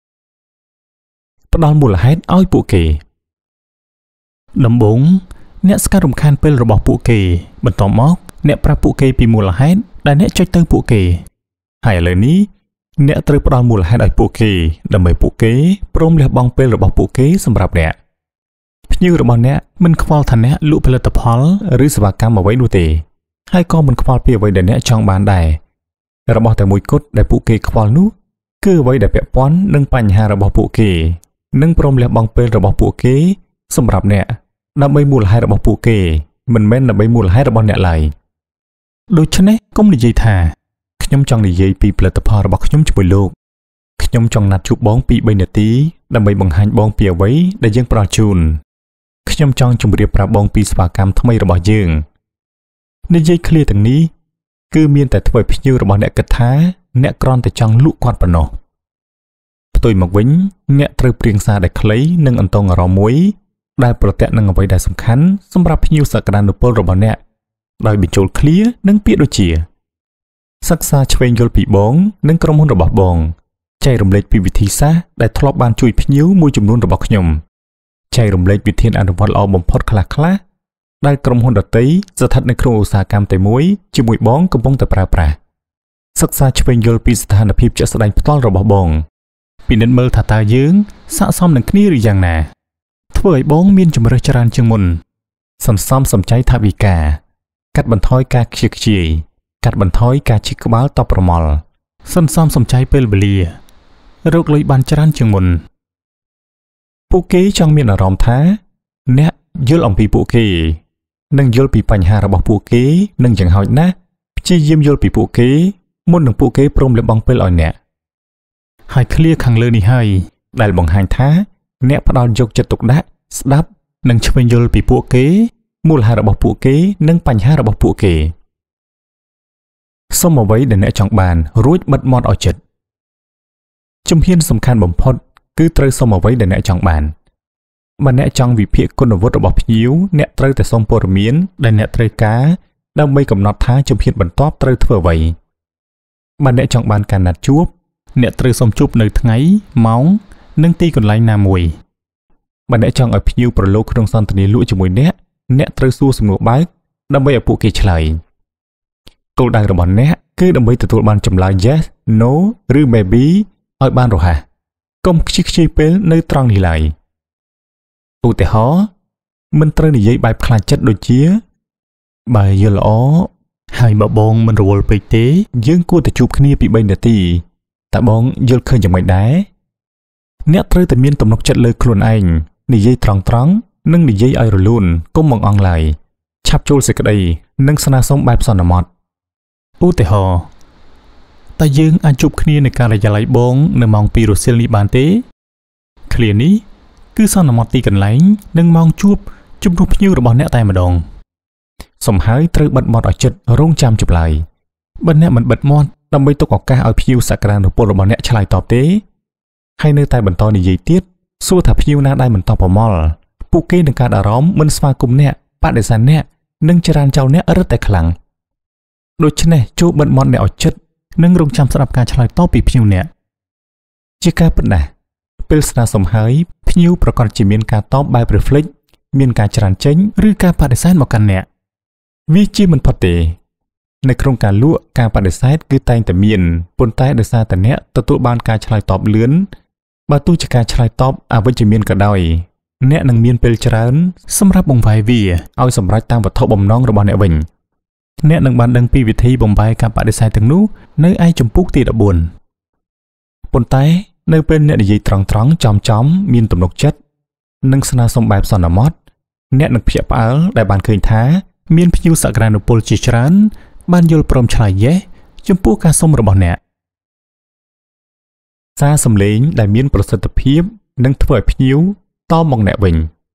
ផ្ដល់មូលហេតុឲ្យពួកគេដំបូងអ្នកស្កាត់រំខានពេលរបស់ពួកគេបន្ទាប់មកអ្នកប្រាប់ពួកគេពីមូលហេតុដែលអ្នកចុចទៅពួកគេហើយឥឡូវនេះអ្នកត្រូវផ្ដល់មូលហេតុឲ្យពួកគេដើម្បីពួកគេព្រមលះបង់ពេលរបស់ពួកគេសម្រាប់អ្នកភ្ញៀវរបស់អ្នកមិនខ្វល់ថាអ្នកលក់ផលិតផលឬសេវាកម្មអ្វីនោះទេហើយក៏មិនខ្វល់ពីអ្វីដែលអ្នកចង់បានដែររបស់តែមួយគត់ដែលពួកគេខ្វល់នោះគឺអ្វីដែលពាក់ព័ន្ធនឹងបញ្ហារបស់ពួកគេនិងព្រមលះបង់ពេលរបស់ពួកគេសម្រាប់អ្នកដើម្បីមូលហេតុរបស់ពួកគេមិនមែនដើម្បីមូលហេតុរបស់អ្នកឡើយដូច្នេះកុំនិយាយថាខ្ញុំចង់និយាយពីផលិតផលរបស់ខ្ញុំជាមួយលោកខ្ញុំចង់ណាត់ជួបបងពីបីនាទីដើម្បីបង្ហាញបងពីអ្វីដែលយើងផ្ដល់ជូនខ្ញុំចង់ជម្រាបប្រាប់បងពីសេវាកម្មថ្មីរបស់យើងនិយាយឃ្លាទាំងនេះគឺមានតែធ្វើឲ្យភ្ញៀវរបស់អ្នកគិតថាអ្នកគ្រាន់តែចង់លក់គាត់ប៉ុណ្ណោះផ្ទុយមកវិញអ្នកត្រូវព្រៀងសារដែលខ្លីនិងអន្តងអារម្មណ៍មួយដែលប្រតិនឹងអ្វីដែលសំខាន់សម្រាប់ភ្ញៀវសក្តានុពលរបស់អ្នកដោយបញ្ចូលឃ្លានិងពាក្យដូចជាសិក្សាឆ្វេងយល់ពីបងនិងក្រុមហ៊ុនរបស់បងចែករំលែកពីវិធីសាស្ត្រដែលធ្លាប់បានជួយភ្ញៀវមួយចំនួនរបស់ខ្ញុំចែករំលែកវិធានអនុវត្តល្អបំផុតខ្លះៗដែលក្រុមហ៊ុនដទៃស្ថិតនៅក្នុងឧស្សាហកម្មតែមួយជាមួយបងកំពុងតែប្រើប្រាស់សិក្សាឆ្វេងយល់ពីស្ថានភាពជាក់ស្ដែងផ្ទាល់របស់បងពិនិត្យមើលថាតើយើងស័ក្តិសមនឹងគ្នាឬយ៉ាងណាធ្វើឲ្យបងមានជម្រើសច្រើនជាងមុនសន្សំសំចៃថវិកាកាត់បន្ថយការខ្ជិលខ្ជាយកាត់បន្ថយការឈឺក្បាលតបប្រមល់សន្សំសំចៃពេលវេលារកលុយបានច្រើនជាងមុនពួកគេចង់មានអារម្មណ៍ថាអ្នកយល់អំពីពួកគេនិងយល់ពីបញ្ហារបស់ពួកគេនិងយ៉ាងហោចណាស់ព្យាយាមយល់ពីពួកគេមុននឹងពួកគេព្រមលះបង់ពេលឲ្យអ្នកហើយឃ្លាខាងលើនេះហើយដែលបង្ហាញថាអ្នកផ្ដល់យកចិត្តទុកដាក់ស្ដាប់និងឆ្វេងយល់ពីពួកគេមូលហេតុរបស់ពួកគេនិងបញ្ហារបស់ពួកគេសូមអ្វីដែលអ្នកចង់បានរួចបិទមាត់ឲ្យជិតជំហានសំខាន់បំផុតគឺត្រូវសូមអ្វីដែលអ្នកចង់បានបើអ្នកចង់វិភាគគុណវុឌ្ឍរបស់ភ្ញៀវអ្នកត្រូវតែសូមព័ត៌មានដែលអ្នកត្រូវការដើម្បីកំណត់ថាជំហានបន្ទាប់ត្រូវធ្វើអ្វីបើអ្នកចង់បានការណាត់ជួបអ្នកត្រូវសូមជួបនៅថ្ងៃម៉ោងនិងទីកន្លែងណាមួយបើអ្នកចង់ឲ្យភ្ញៀវប្រឡូកក្នុងសន្ទនាលក់ជាមួយអ្នកអ្នកត្រូវសួរសំណួរបើកដើម្បីឲ្យពួកគេឆ្លើយគោលដៅរបស់អ្នកគឺដើម្បីទទួលបានចម្លើយ yes no ឬ maybe ឲ្យបានរហ័សកុំខ្ជិះខ្ជាយពេលនៅត្រង់នេះឡើយឧទាហរណ៍មិនត្រូវនិយាយបែបខ្លាចចិត្តដូចជាបើយល់ល្អហើយបើបងមិនរវល់ពេកទេយើងគួរតែជួបគ្នាពីបីនាទីតើបងយល់ឃើញយ៉ាងម៉េចដែរអ្នកត្រូវតែមានទំនុកចិត្តលើខ្លួនឯងនិយាយត្រង់ត្រង់និងនិយាយឲ្យរលូនកុំបង្អង់ឡើយឆាប់ចូលសេចក្តីនិងស្នើសុំបែបសន្មតឧទាហរណ៍តើយើងអាចជួបគ្នានៅការិយាល័យបងនៅម៉ោងពីររសៀលនេះបានទេឃ្លានេះគឺសន្មតទីកន្លែងនិងម៉ោងជួបជំនួសភ្ញៀវរបស់អ្នកតែម្ដងសំហើយត្រូវបិទមាត់ឲ្យជិតរងចាំចម្លើយបើអ្នកមិនបិទមាត់ដើម្បីទុកឱកាសឲ្យភ្ញៀវសក្តានុពលរបស់អ្នកឆ្លើយតបទេហើយនៅតែបន្តនិយាយទៀតសួរថាភ្ញៀវណាដែលមិនតបប្រមល់ពួកគេនឹងកើតអារម្មណ៍មិនស្វាគមន៍អ្នកបដិសេធអ្នកនិងចរានចោលអ្នករឹតតែខ្លាំងដូច្នេះចូលបិទមាត់អ្នកឲ្យជិតនិងរងចាំស្ដាប់ការឆ្លើយតបពីភ្ញៀវអ្នកជាការពិតណាស់ពេលស្នើសុំហើយភ្ញៀវប្រកាសជាមានការតបបែប reflect មានការច្រានចេញឬការបដិសេធមកកាន់អ្នកវាជាមិនផុតទេនៅក្នុងការលក់ការបដិសេធគឺតែងតែមានប៉ុន្តែដោយសារតែអ្នកទទួលបានការឆ្លើយតបលឿនបើទោះជាការឆ្លើយតបអវិជ្ជមានក៏ដោយអ្នកនឹងមានពេលច្រើនសម្រាប់បង្វែរវាឲ្យសម្រេចតាមវត្ថុបំណងរបស់អ្នកវិញអ្នកនឹងបានដឹងពីវិធីបំបែរការបដិសេធទាំងនោះនៅឯចំពុកទីដប់បួនប៉ុន្តែនៅពេលអ្នកនិយាយត្រង់ត្រង់ចំចំមានទំនុកចិត្តនិងស្នើសុំបែបសន្មតអ្នកនឹងភ្ញាក់ផ្អើលដែលបានឃើញថាមានភ្ញៀវសក្តានុពលជាច្រើនបានយល់ព្រមឆ្លើយ yes ចំពោះការសុំរបស់អ្នកសារសម្លេងដែលមានប្រសិទ្ធភាពនឹងធ្វើឲ្យភ្ញៀវតបមកអ្នកវិញ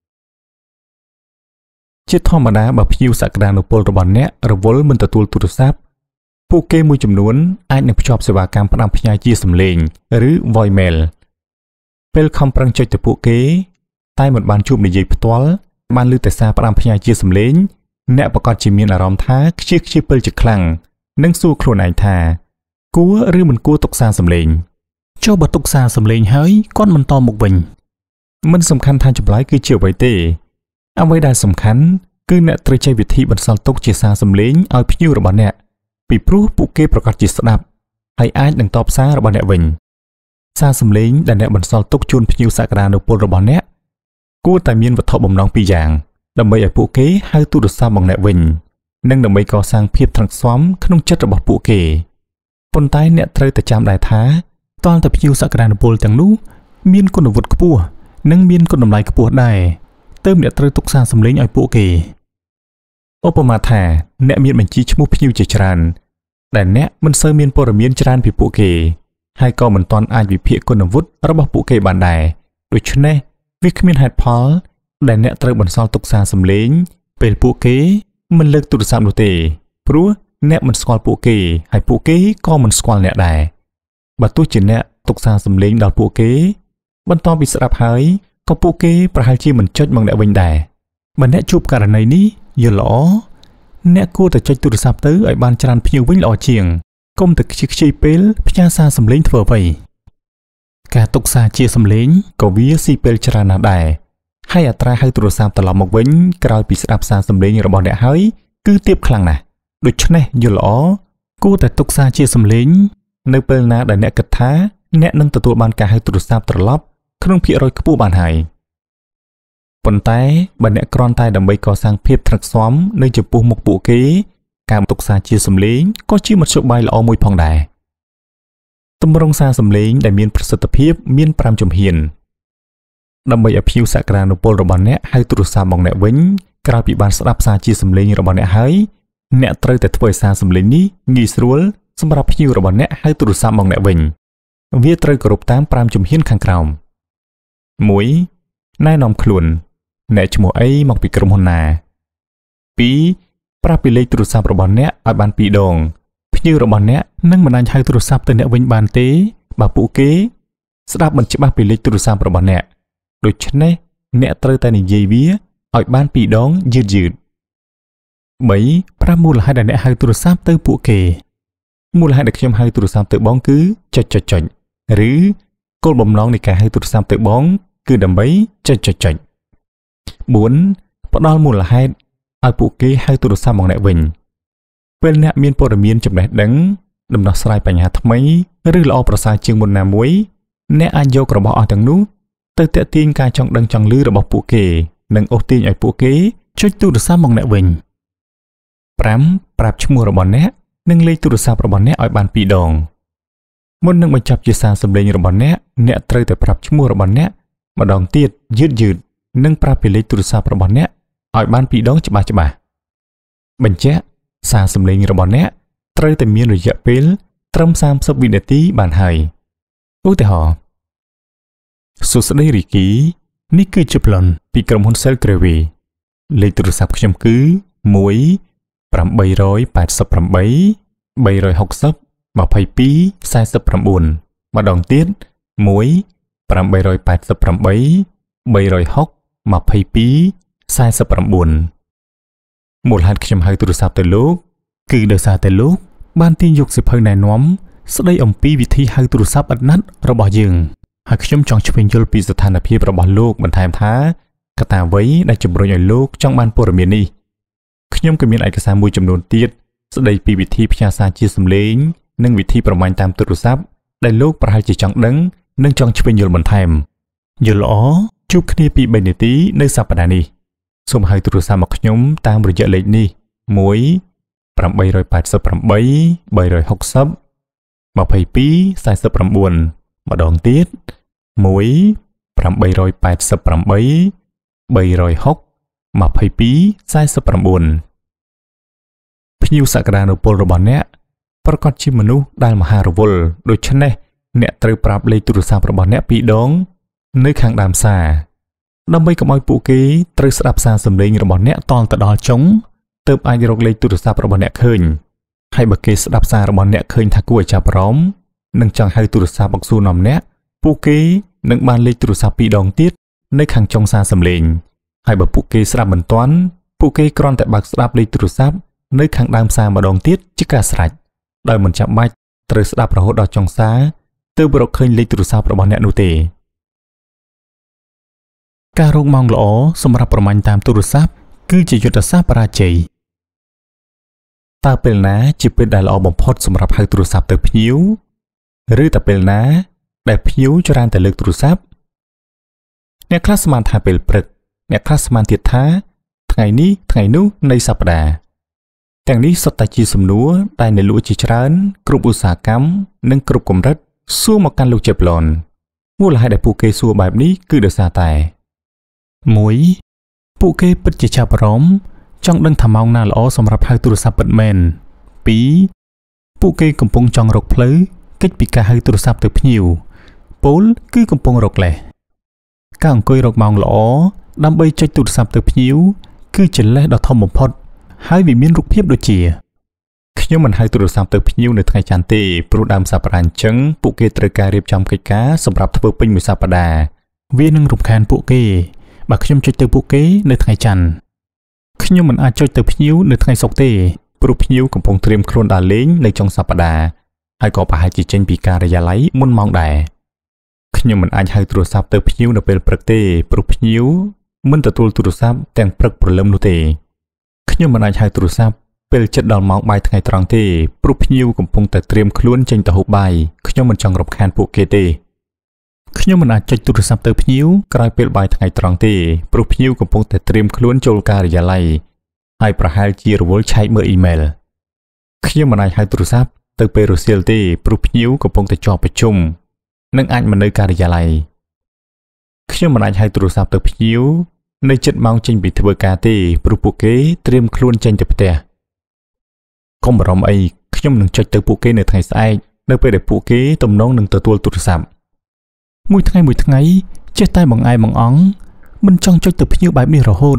ជាធម្មតាបើភ្ញៀវសក្តានុពលរបស់អ្នករវល់មិនទទួលទូរស័ព្ទពួកគេមួយចំនួនអាចនឹងភ្ជាប់សេវាកម្មផ្ដាំផ្ញើជាសម្លេងឬ voicemail ពេលខំប្រឹងចុចទៅពួកគេតែមិនបានជួបនិយាយផ្ទាល់បានលើតែសារផ្ដាំផ្ញើជាសម្លេងអ្នកប្រកាសជាមានអារម្មណ៍ថាខ្ជិះខ្ជាយពេលជាខ្លាំងនិងសួរខ្លួនឯងថាគួរឬមិនគួរទុកសារសម្លេងចុះបើទុកសារសម្លេងហើយគាត់មិនតមកវិញមិនសំខាន់ថាចម្លើយគឺជាអ្វីទេអ្វីដែលសំខាន់គឺអ្នកត្រូវចេះវិធីបន្សល់ទុកជាសារសម្លេងឲ្យភ្ញៀវរបស់អ្នកពីព្រោះពួកគេប្រកាសជាស្ដាប់ហើយអាចនឹងតបសាររបស់អ្នកវិញសារសម្លេងដែលអ្នកបន្សល់ទុកជូនភ្ញៀវសក្តានុពលរបស់អ្នកគួរតែមានវត្ថុបំណងពីរយ៉ាងដើម្បីឲ្យពួកគេហៅទូរស័ព្ទមកអ្នកវិញនិងដើម្បីកសាងភាពថ្នាក់ស្វាមក្នុងចិត្តរបស់ពួកគេប៉ុន្តែអ្នកត្រូវតែចាំដែរថាតើតើភ្ញៀវសក្តានុពលទាំងនោះមានគុណវុឌ្ឍខ្ពស់និងមានគុណតម្លៃខ្ពស់ដែរទើបអ្នកត្រូវទុកសារសម្លេងឲ្យពួកគេឧបមាថាអ្នកមានបញ្ជីឈ្មោះភ្ញៀវជាច្រើនដែលអ្នកមិនសូវមានព័ត៌មានច្រើនពីពួកគេហើយក៏មិនទាន់អាចវិភាគគុណវុឌ្ឍរបស់ពួកគេបានដែរដូច្នេះវាគ្មានហេតុផលដែលអ្នកត្រូវបន្សល់ទុកសារសម្លេងពេលពួកគេមិនលើកទូរស័ព្ទនោះទេព្រោះអ្នកមិនស្គាល់ពួកគេហើយពួកគេក៏មិនស្គាល់អ្នកដែរបើទោះជាអ្នកទុកសារសម្លេងដល់ពួកគេបន្ទាប់ពីស្ដាប់ហើយក៏ពួកគេប្រហែលជាមិនចុចមកអ្នកវិញដែរបើអ្នកជួបករណីនេះយល់ល្អអ្នកគួរតែចុចទូរស័ព្ទទៅឲ្យបានច្រើនភ្ញៀវវិញល្អជាងកុំតែខ្ជិះខ្ជាយពេលផ្ញើសារសម្លេងធ្វើអ្វីការទុកសារជាសម្លេងក៏វាស៊ីពេលច្រើនណាស់ដែរហើយអត្រាហៅទូរស័ព្ទត្រឡប់មកវិញក្រោយពីស្ដាប់សារសម្លេងរបស់អ្នកហើយគឺទាបខ្លាំងណាស់ដូច្នេះយល់ល្អគួរតែទុកសារជាសម្លេងនៅពេលណាដែលអ្នកគិតថាអ្នកនឹងទទួលបានការហៅទូរស័ព្ទត្រឡប់ក្នុងភាគរយខ្ពស់បានហើយប៉ុន្តែបើអ្នកគ្រាន់តែដើម្បីកសាងភាពថ្នាក់ស្វាមនៅចំពោះមុខពួកគេការទុកសារជាសម្លេងក៏ជាមធ្យោបាយល្អមួយផងដែរទម្រង់សារសម្លេងដែលមានប្រសិទ្ធភាពមានប្រាំជំហានដើម្បីឲ្យភ្ញៀវសក្តានុពលរបស់អ្នកហៅទូរស័ព្ទមកអ្នកវិញក្រោយពីបានស្ដាប់សារជាសម្លេងរបស់អ្នកហើយអ្នកត្រូវតែធ្វើឲ្យសារសម្លេងនេះងាយស្រួលសម្រាប់ភ្ញៀវរបស់អ្នកហៅទូរស័ព្ទមកអ្នកវិញវាត្រូវគោរពតាមប្រាំជំហានខាងក្រោមមួយណែនាំខ្លួនអ្នកឈ្មោះអីមកពីក្រុមហ៊ុនណាពីរប្រាប់ពីលេខទូរស័ព្ទរបស់អ្នកឲ្យបានពីរដងភ្ញៀវរបស់អ្នកនឹងមិនអាចហៅទូរស័ព្ទទៅអ្នកវិញបានទេបើពួកគេស្ដាប់មិនច្បាស់ពីលេខទូរស័ព្ទរបស់អ្នកដូច្នេះអ្នកត្រូវតែនិយាយវាឲ្យបានពីរដងយឺតយឺតបីប្រាប់មូលហេតុដែលអ្នកហៅទូរស័ព្ទទៅពួកគេមូលហេតុដែលខ្ញុំហៅទូរស័ព្ទទៅបងគឺចុចចុចចុចឬគោលបំណងនៃការហៅទូរស័ព្ទទៅបងគឺដើម្បីចុចចុចចុចបួនផ្ដល់មូលហេតុឲ្យពួកគេហៅទូរស័ព្ទមកអ្នកវិញពេលអ្នកមានព័ត៌មានចំណេះដឹងដំណោះស្រាយបញ្ហាថ្មីឬល្អប្រសើរជាងមុនណាមួយអ្នកអាចយករបស់អស់ទាំងនោះទៅតាក់ទាញការចង់ដឹងចង់ឮរបស់ពួកគេនិងអូសទាញឲ្យពួកគេចុចទូរស័ព្ទមកអ្នកវិញប្រាំប្រាប់ឈ្មោះរបស់អ្នកនិងលេខទូរស័ព្ទរបស់អ្នកឲ្យបានពីរដងមុននឹងបញ្ចប់ជាសារសម្លេងរបស់អ្នកអ្នកត្រូវតែប្រាប់ឈ្មោះរបស់អ្នកម្ដងទៀតយឺតយឺតនិងប្រាប់ពីលេខទូរស័ព្ទរបស់អ្នកឲ្យបានពីរដងច្បាស់ច្បាស់បញ្ជាក់សារសម្លេងរបស់អ្នកត្រូវតែមានរយៈពេលត្រឹមសាមសិបវិនាទីបានហើយឧទាហរណ៍សួស្តីរីគីនេះគឺជាប្លន់ពីក្រុមហ៊ុន Selcrevi លេខទូរស័ព្ទខ្ញុំគឺមួយប្រាំបីរយប៉ែតសិបប្រាំបីបីរយហុកសិបម្ភៃពីរសែសិបប្រាំបួនម្ដងទៀតមួយប្រាំបីរយប៉ែតសិបប្រាំបីបីរយហុកម្ភៃពីរសែសិបប្រាំបួនមូលហេតុខ្ញុំហៅទូរស័ព្ទទៅលោកគឺដោយសារតែលោកបានទាញយកសិភៅណែនាំស្ដីអំពីវិធីហៅទូរស័ព្ទឥតណាត់របស់យើងហើយខ្ញុំចង់ឆ្វេងយល់ពីស្ថានភាពរបស់លោកបន្ថែមថាកត្តាអ្វីដែលជំរុញឲ្យលោកចង់បានព័ត៌មាននេះខ្ញុំក៏មានឯកសារមួយចំនួនទៀតស្ដីពីវិធីផ្ញើសារជាសំឡេងនិងវិធីប្រមាញ់តាមទូរស័ព្ទដែលលោកប្រហែលជាចង់ដឹងនិងចង់ឆ្វេងយល់បន្ថែមយល់ល្អជួបគ្នាពីបីនាទីនៅសប្តាហ៍នេះសូមហៅទូរស័ព្ទមកខ្ញុំតាមរយៈលេខនេះមួយប្រាំបីរយប៉ែតសិបប្រាំបីបីរយហុកសិបម្ភៃពីរសែសិបប្រាំបួនម្ដងទៀតមួយប្រាំបីរយប៉ែតសិបប្រាំបីបីរយហុកម្ភៃពីរសែសិបប្រាំបួនភ្ញៀវសក្តានុពលរបស់អ្នកប្រកាសជាមនុស្សដែលមហារវល់ដូច្នេះអ្នកត្រូវប្រាប់លេខទូរស័ព្ទរបស់អ្នកពីរដងនៅខាងដើមសារដើម្បីកុំឲ្យពួកគេត្រូវស្ដាប់សារសម្លេងរបស់អ្នកតទៅដល់ចុងទើបអាចរកលេខទូរស័ព្ទរបស់អ្នកឃើញហើយបើគេស្ដាប់សាររបស់អ្នកឃើញថាគួរឲ្យចាប់អារម្មណ៍និងចង់ហៅទូរស័ព្ទមកសួរនាំអ្នកពួកគេនឹងបានលេខទូរស័ព្ទពីរដងទៀតនៅខាងចុងសារសម្លេងហើយបើពួកគេស្ដាប់មិនទាន់ពួកគេគ្រាន់តែបើកស្ដាប់លេខទូរស័ព្ទនៅខាងដើមសារម្ដងទៀតជាការស្រេចដោយមិនចាំបាច់ត្រូវស្ដាប់រហូតដល់ចុងសារទើបរកឃើញលេខទូរស័ព្ទរបស់អ្នកនោះទេការរកម៉ោងល្អសម្រាប់ប្រមាញ់តាមទូរស័ព្ទគឺជាយុទ្ធសាស្ត្របរាជ័យតើពេលណាជាពេលដែលល្អបំផុតសម្រាប់ហៅទូរស័ព្ទទៅភ្ញៀវឬតើពេលណាដែលភ្ញៀវច្រើនតែលើកទូរស័ព្ទអ្នកខ្លះស្មានថាពេលព្រឹកអ្នកខ្លះស្មានទៀតថាថ្ងៃនេះថ្ងៃនោះនៃសប្តាហ៍ទាំងនេះសុទ្ធតែជាសំណួរដែលអ្នកលក់ជាច្រើនគ្រប់ឧស្សាហកម្មនិងគ្រប់កម្រិតសួរមកកាន់លោកចេប្លន់មូលហេតុដែលពួកគេសួរបែបនេះគឺដោយសារតែមួយពួកគេពិតជាចាប់អារម្មណ៍ចង់ដឹងថាម៉ោងណាល្អសម្រាប់ហៅទូរស័ព្ទពិតមែនពីរពួកគេកំពុងចង់រកផ្លូវគេចពីការហៅទូរស័ព្ទទៅភ្ញៀវពោលគឺកំពុងរកលេសការអង្គុយរកម៉ោងល្អដើម្បីចុចទូរស័ព្ទទៅភ្ញៀវគឺជាលេសដ៏ធំបំផុតហើយវាមានរូបភាពដូចជាខ្ញុំមិនហៅទូរស័ព្ទទៅភ្ញៀវនៅថ្ងៃច័ន្ទទេព្រោះដើមសប្តាហ៍អញ្ចឹងពួកគេត្រូវការរៀបចំកិច្ចការសម្រាប់ធ្វើពេញមួយសប្តាហ៍វានឹងរំខានពួកគេបើខ្ញុំចុចទៅពួកគេនៅថ្ងៃច័ន្ទខ្ញុំមិនអាចចុចទៅភ្ញៀវនៅថ្ងៃសុក្រទេព្រោះភ្ញៀវកំពុងត្រៀមខ្លួនដើរលេងនៅចុងសប្តាហ៍ហើយក៏ប្រហែលជាចេញពីការិយាល័យមុនម៉ោងដែរខ្ញុំមិនអាចហៅទូរស័ព្ទទៅភ្ញៀវនៅពេលព្រឹកទេព្រោះភ្ញៀវមិនទទួលទូរស័ព្ទទាំងព្រឹកព្រលឹមនោះទេខ្ញុំមិនអាចហៅទូរស័ព្ទពេលជិតដល់ម៉ោងបាយថ្ងៃត្រង់ទេព្រោះភ្ញៀវកំពុងតែត្រៀមខ្លួនចេញទៅហូបបាយខ្ញុំមិនចង់រំខានពួកគេទេខ្ញុំមិនអាចចុចទូរស័ព្ទទៅភ្ញៀវក្រោយពេលបាយថ្ងៃត្រង់ទេព្រោះភ្ញៀវកំពុងតែត្រៀមខ្លួនចូលការិយាល័យហើយប្រហែលជារវល់ឆែកមើលអ៊ីមែលខ្ញុំមិនអាចហៅទូរស័ព្ទទៅពេលរសៀលទេព្រោះភ្ញៀវកំពុងតែជាប់ប្រជុំនិងអាចមិននៅការិយាល័យខ្ញុំមិនអាចហៅទូរស័ព្ទទៅភ្ញៀវនៅជិតម៉ោងចេញពីធ្វើការទេព្រោះពួកគេត្រៀមខ្លួនចេញទៅផ្ទះកុំបារម្ភអីខ្ញុំនឹងចុចទៅពួកគេនៅថ្ងៃស្អែកនៅពេលដែលពួកគេទំនងនឹងទទួលទូរស័ព្ទមួយថ្ងៃមួយថ្ងៃចេះតែបង្អែបង្អង់មិនចង់ចុចទៅភ្ញៀវបែបនេះរហូត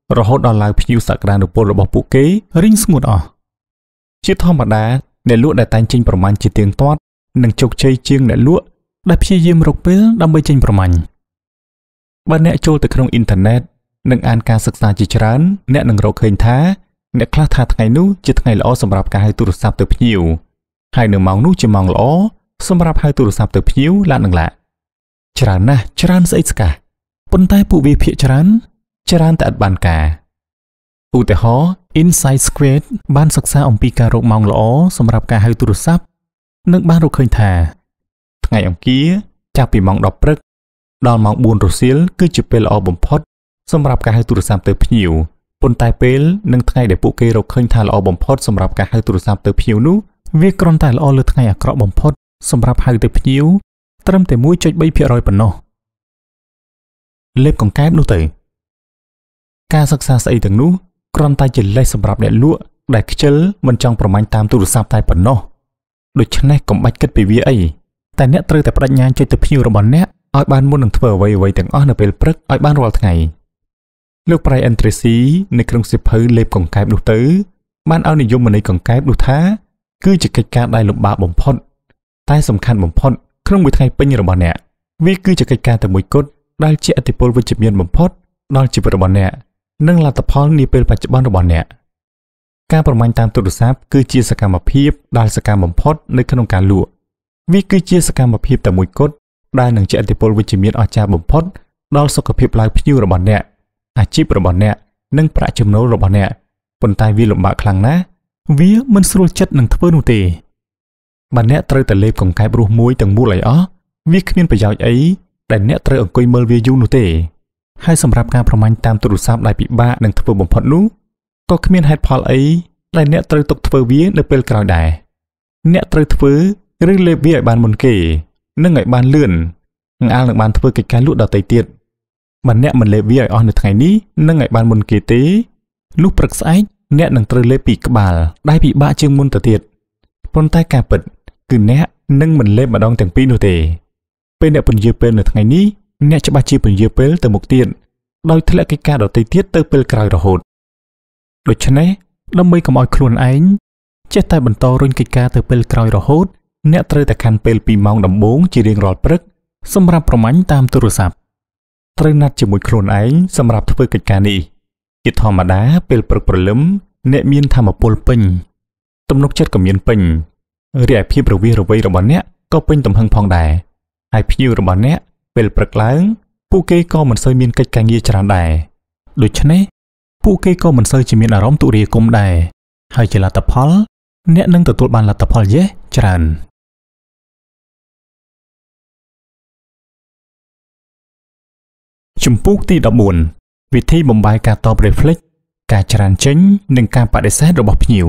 រហូតដល់ឡើងភ្ញៀវសក្តានុពលរបស់ពួកគេរីងស្ងួតអស់ជាធម្មតាអ្នកលក់ដែលតែងចេញប្រមាញ់ជាទៀងទាត់នឹងជោគជ័យជាងអ្នកលក់ដែលព្យាយាមរកពេលដើម្បីចេញប្រមាញ់បើអ្នកចូលទៅក្នុងអ៊ីនធឺណិតនិងអានការសិក្សាជាច្រើនអ្នកនឹងរកឃើញថាអ្នកខ្លះថាថ្ងៃនោះជាថ្ងៃល្អសម្រាប់ការហៅទូរស័ព្ទទៅភ្ញៀវហើយនៅម៉ោងនោះជាម៉ោងល្អសម្រាប់ហៅទូរស័ព្ទទៅភ្ញៀវឡាននឹងឡាច្រើនណាស់ច្រើនស្អីស្កាប៉ុន្តែពួកវាភាគច្រើនច្រើនតែឥតបានការឧទាហរណ៍ Insight Square បានសិក្សាអំពីការរកម៉ោងល្អសម្រាប់ការហៅទូរស័ព្ទនិងបានរកឃើញថាថ្ងៃអង្គារចាប់ពីម៉ោងដប់ព្រឹកដល់ម៉ោងបួនរសៀលគឺជាពេលល្អបំផុតសម្រាប់ការហៅទូរស័ព្ទទៅភ្ញៀវប៉ុន្តែពេលនិងថ្ងៃដែលពួកគេរកឃើញថាល្អបំផុតសម្រាប់ការហៅទូរស័ព្ទទៅភ្ញៀវនោះវាគ្រាន់តែល្អលើថ្ងៃអាក្រក់បំផុតសម្រាប់ហៅទៅភ្ញៀវត្រឹមតែ មួយចុចបីភាគរយ ប៉ុណ្ណោះលេបកង្កែបនោះទៅការសិក្សាស្អីទាំងនោះគ្រាន់តែជាលេសសម្រាប់អ្នកលក់ដែលខ្ជិលមិនចង់ប្រមាញ់តាមទូរស័ព្ទតែប៉ុណ្ណោះដូច្នេះកុំបាច់គិតពីវាអីតែអ្នកត្រូវតែបដិញ្ញាចុចទៅភ្ញៀវរបស់អ្នកឲ្យបានមុននឹងធ្វើអ្វីអ្វីទាំងអស់នៅពេលព្រឹកឲ្យបានរាល់ថ្ងៃលោក Brian Tracy នៅក្នុងសៀវភៅលេបកង្កែបនោះទៅបានឲ្យនិយមន័យកង្កែបនោះថាគឺជាកិច្ចការដែលលំបាកបំផុតតែសំខាន់បំផុតក្នុងមួយថ្ងៃពេញរបស់អ្នកវាគឺជាកិច្ចការតែមួយគត់ដែលជាឥទ្ធិពលវិជ្ជមានបំផុតដល់ជីវិតរបស់អ្នកនិងលទ្ធផលនាពេលបច្ចុប្បន្នរបស់អ្នកការប្រមាញ់តាមទូរស័ព្ទគឺជាសកម្មភាពដែលសកម្មបំផុតនៅក្នុងការលក់វាគឺជាសកម្មភាពតែមួយគត់ដែលនឹងជាឥទ្ធិពលវិជ្ជមានអស្ចារ្យបំផុតដល់សុខភាពឡើងភ្ញៀវរបស់អ្នកអាជីពរបស់អ្នកនិងប្រាក់ចំណូលរបស់អ្នកប៉ុន្តែវាលំបាកខ្លាំងណាស់វាមិនស្រួលចិត្តនឹងធ្វើនោះទេបើអ្នកត្រូវតែលេបកង្កែបរស់មួយទាំងមូលឲ្យអស់វាគ្មានប្រយោជន៍អីដែលអ្នកត្រូវអង្គុយមើលវាយូរនោះទេហើយសម្រាប់ការប្រមាញ់តាមទូរស័ព្ទដែលពិបាកនឹងធ្វើបំផុតនោះក៏គ្មានហេតុផលអីដែលអ្នកត្រូវទុកធ្វើវានៅពេលក្រោយដែរអ្នកត្រូវធ្វើឬលេបវាឲ្យបានមុនគេនិងឲ្យបានលឿននឹងអាលនឹងបានធ្វើកិច្ចការលក់ដទៃទៀតបើអ្នកមិនលេបវាឲ្យអស់នៅថ្ងៃនេះនិងឲ្យបានមុនគេទេនោះព្រឹកស្អែកអ្នកនឹងត្រូវលេបពីក្បាលដែលពិបាកជាងមុនទៅទៀតប៉ុន្តែការពិតគឺអ្នកនឹងមិនលេបម្ដងទាំងពីរនោះទេពេលអ្នកពន្យាពេលនៅថ្ងៃនេះអ្នកច្បាស់ជាពន្យាពេលទៅមុខទៀតដោយធ្លាក់កិច្ចការដទៃទៀតទៅពេលក្រោយរហូតដូច្នេះដើម្បីកុំឲ្យខ្លួនឯងចេះតែបន្តរុញកិច្ចការទៅពេលក្រោយរហូតអ្នកត្រូវតែខាន់ពេលពីម៉ោងដំបូងជារៀងរាល់ព្រឹកសម្រាប់ប្រមាញ់តាមទូរស័ព្ទត្រូវណាត់ជាមួយខ្លួនឯងសម្រាប់ធ្វើកិច្ចការនេះជាធម្មតាពេលព្រឹកព្រលឹមអ្នកមានថាមពលពេញទំនុកចិត្តក៏មានពេញរីឯភាពរវារវៃរបស់អ្នកក៏ពេញទំហឹងផងដែរហើយភ្ញៀវរបស់អ្នកពេលព្រឹកឡើងពួកគេក៏មិនសូវមានកិច្ចការងារច្រើនដែរដូច្នេះពួកគេក៏មិនសូវជាមានអារម្មណ៍ទុរាគមដែរហើយជាលទ្ធផលអ្នកនឹងទទួលបានលទ្ធផលយេច្រើនជំពូកទីដប់បួនវិធីបំបែកការតប reflect ការច្រានចេញនិងការបដិសេធរបស់ភ្ញៀវ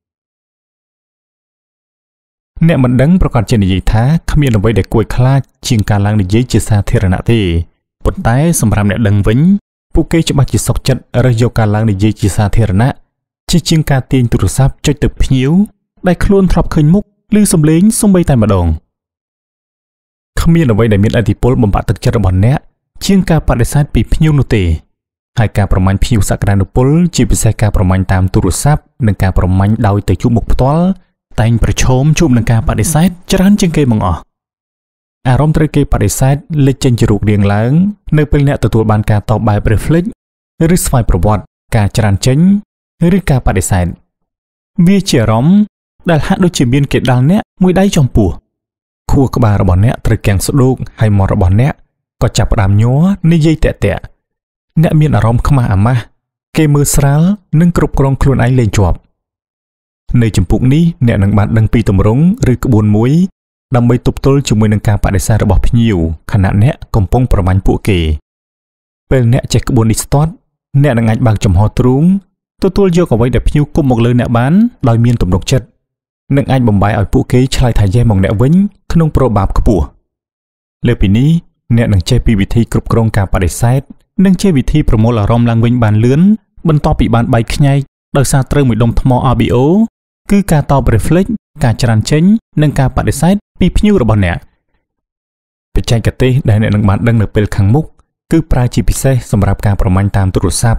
អ្នកមិនដឹងប្រកាសជានិយាយថាគ្មានអ្វីដែលគួរខ្លាចជាងការឡើងនិយាយជាសាធារណៈទេប៉ុន្តែសម្រាប់អ្នកដឹងវិញពួកគេច្បាស់ជាសុខចិត្តរើសយកការឡើងនិយាយជាសាធារណៈជាជាងការទាញទូរស័ព្ទចុចទៅភ្ញៀវដែលខ្លួនធ្លាប់ឃើញមុខឬសំឡេងសូម្បីតែម្ដងគ្មានអ្វីដែលមានឥទ្ធិពលបំផាក់ទឹកចិត្តរបស់អ្នកជាងការបដិសេធពីភ្ញៀវនោះទេហើយការប្រមាញ់ភ្ញៀវសក្តានុពលជាពិសេសការប្រមាញ់តាមទូរស័ព្ទនិងការប្រមាញ់ដោយទៅជួបមុខផ្ទាល់តែងប្រឈមជួបនឹងការបដិសេធច្រើនជាងគេបង្អស់អារម្មណ៍ត្រូវគេបដិសេធលេចចេញជារូបរាងឡើងនៅពេលអ្នកទទួលបានការតបបែប reflect ឬស្វ័យប្រវត្តិការច្រានចេញឬការបដិសេធវាជាអារម្មណ៍ដែលហាក់ដូចជាមានគេដាល់អ្នកមួយដៃចំពោះខួរក្បាលរបស់អ្នកត្រូវកាំងស្ដោកហើយមាត់របស់អ្នកក៏ចាប់ផ្ដើមញ័រនិយាយតាក់តាក់អ្នកមានអារម្មណ៍ខ្មាស់អាម៉ាស់គេមើលស្រាលនិងគ្រប់គ្រងខ្លួនឯងលេងជាប់នៅចម្ពោះនេះអ្នកនឹងបានដឹងពីទម្រង់ឬក្បួនមួយដើម្បីទប់ទល់ជាមួយនឹងការបដិសេធរបស់ភ្ញៀវខណៈអ្នកកំពុងប្រមាញ់ពួកគេពេលអ្នកចេះក្បួននេះស្ទាត់អ្នកនឹងអាចបើកចំហទ្រូងទទួលយកអ្វីដែលភ្ញៀវគុំមកលើអ្នកបានដោយមានទំនុកចិត្តនិងអាចបំបែកឲ្យពួកគេឆ្លើយថាយេមកអ្នកវិញក្នុងប្របាបខ្ពស់លើពីនេះអ្នកនឹងចេះពីវិធីគ្រប់គ្រងការបដិសេធនិងចេះវិធីប្រមូលអារម្មណ៍ឡើងវិញបានលឿនបន្ទាប់ពីបានបែកខ្ញែកដោយសារត្រូវមួយដុំថ្ម អារ ប៊ី អូ គឺការតប reflect ការច្រានចេញនិងការបដិសេធពីភ្ញៀវរបស់អ្នកបច្ចេកទេសដែលអ្នកនឹងបានដឹងនៅពេលខាងមុខគឺប្រើជាពិសេសសម្រាប់ការប្រមាញ់តាមទូរស័ព្ទ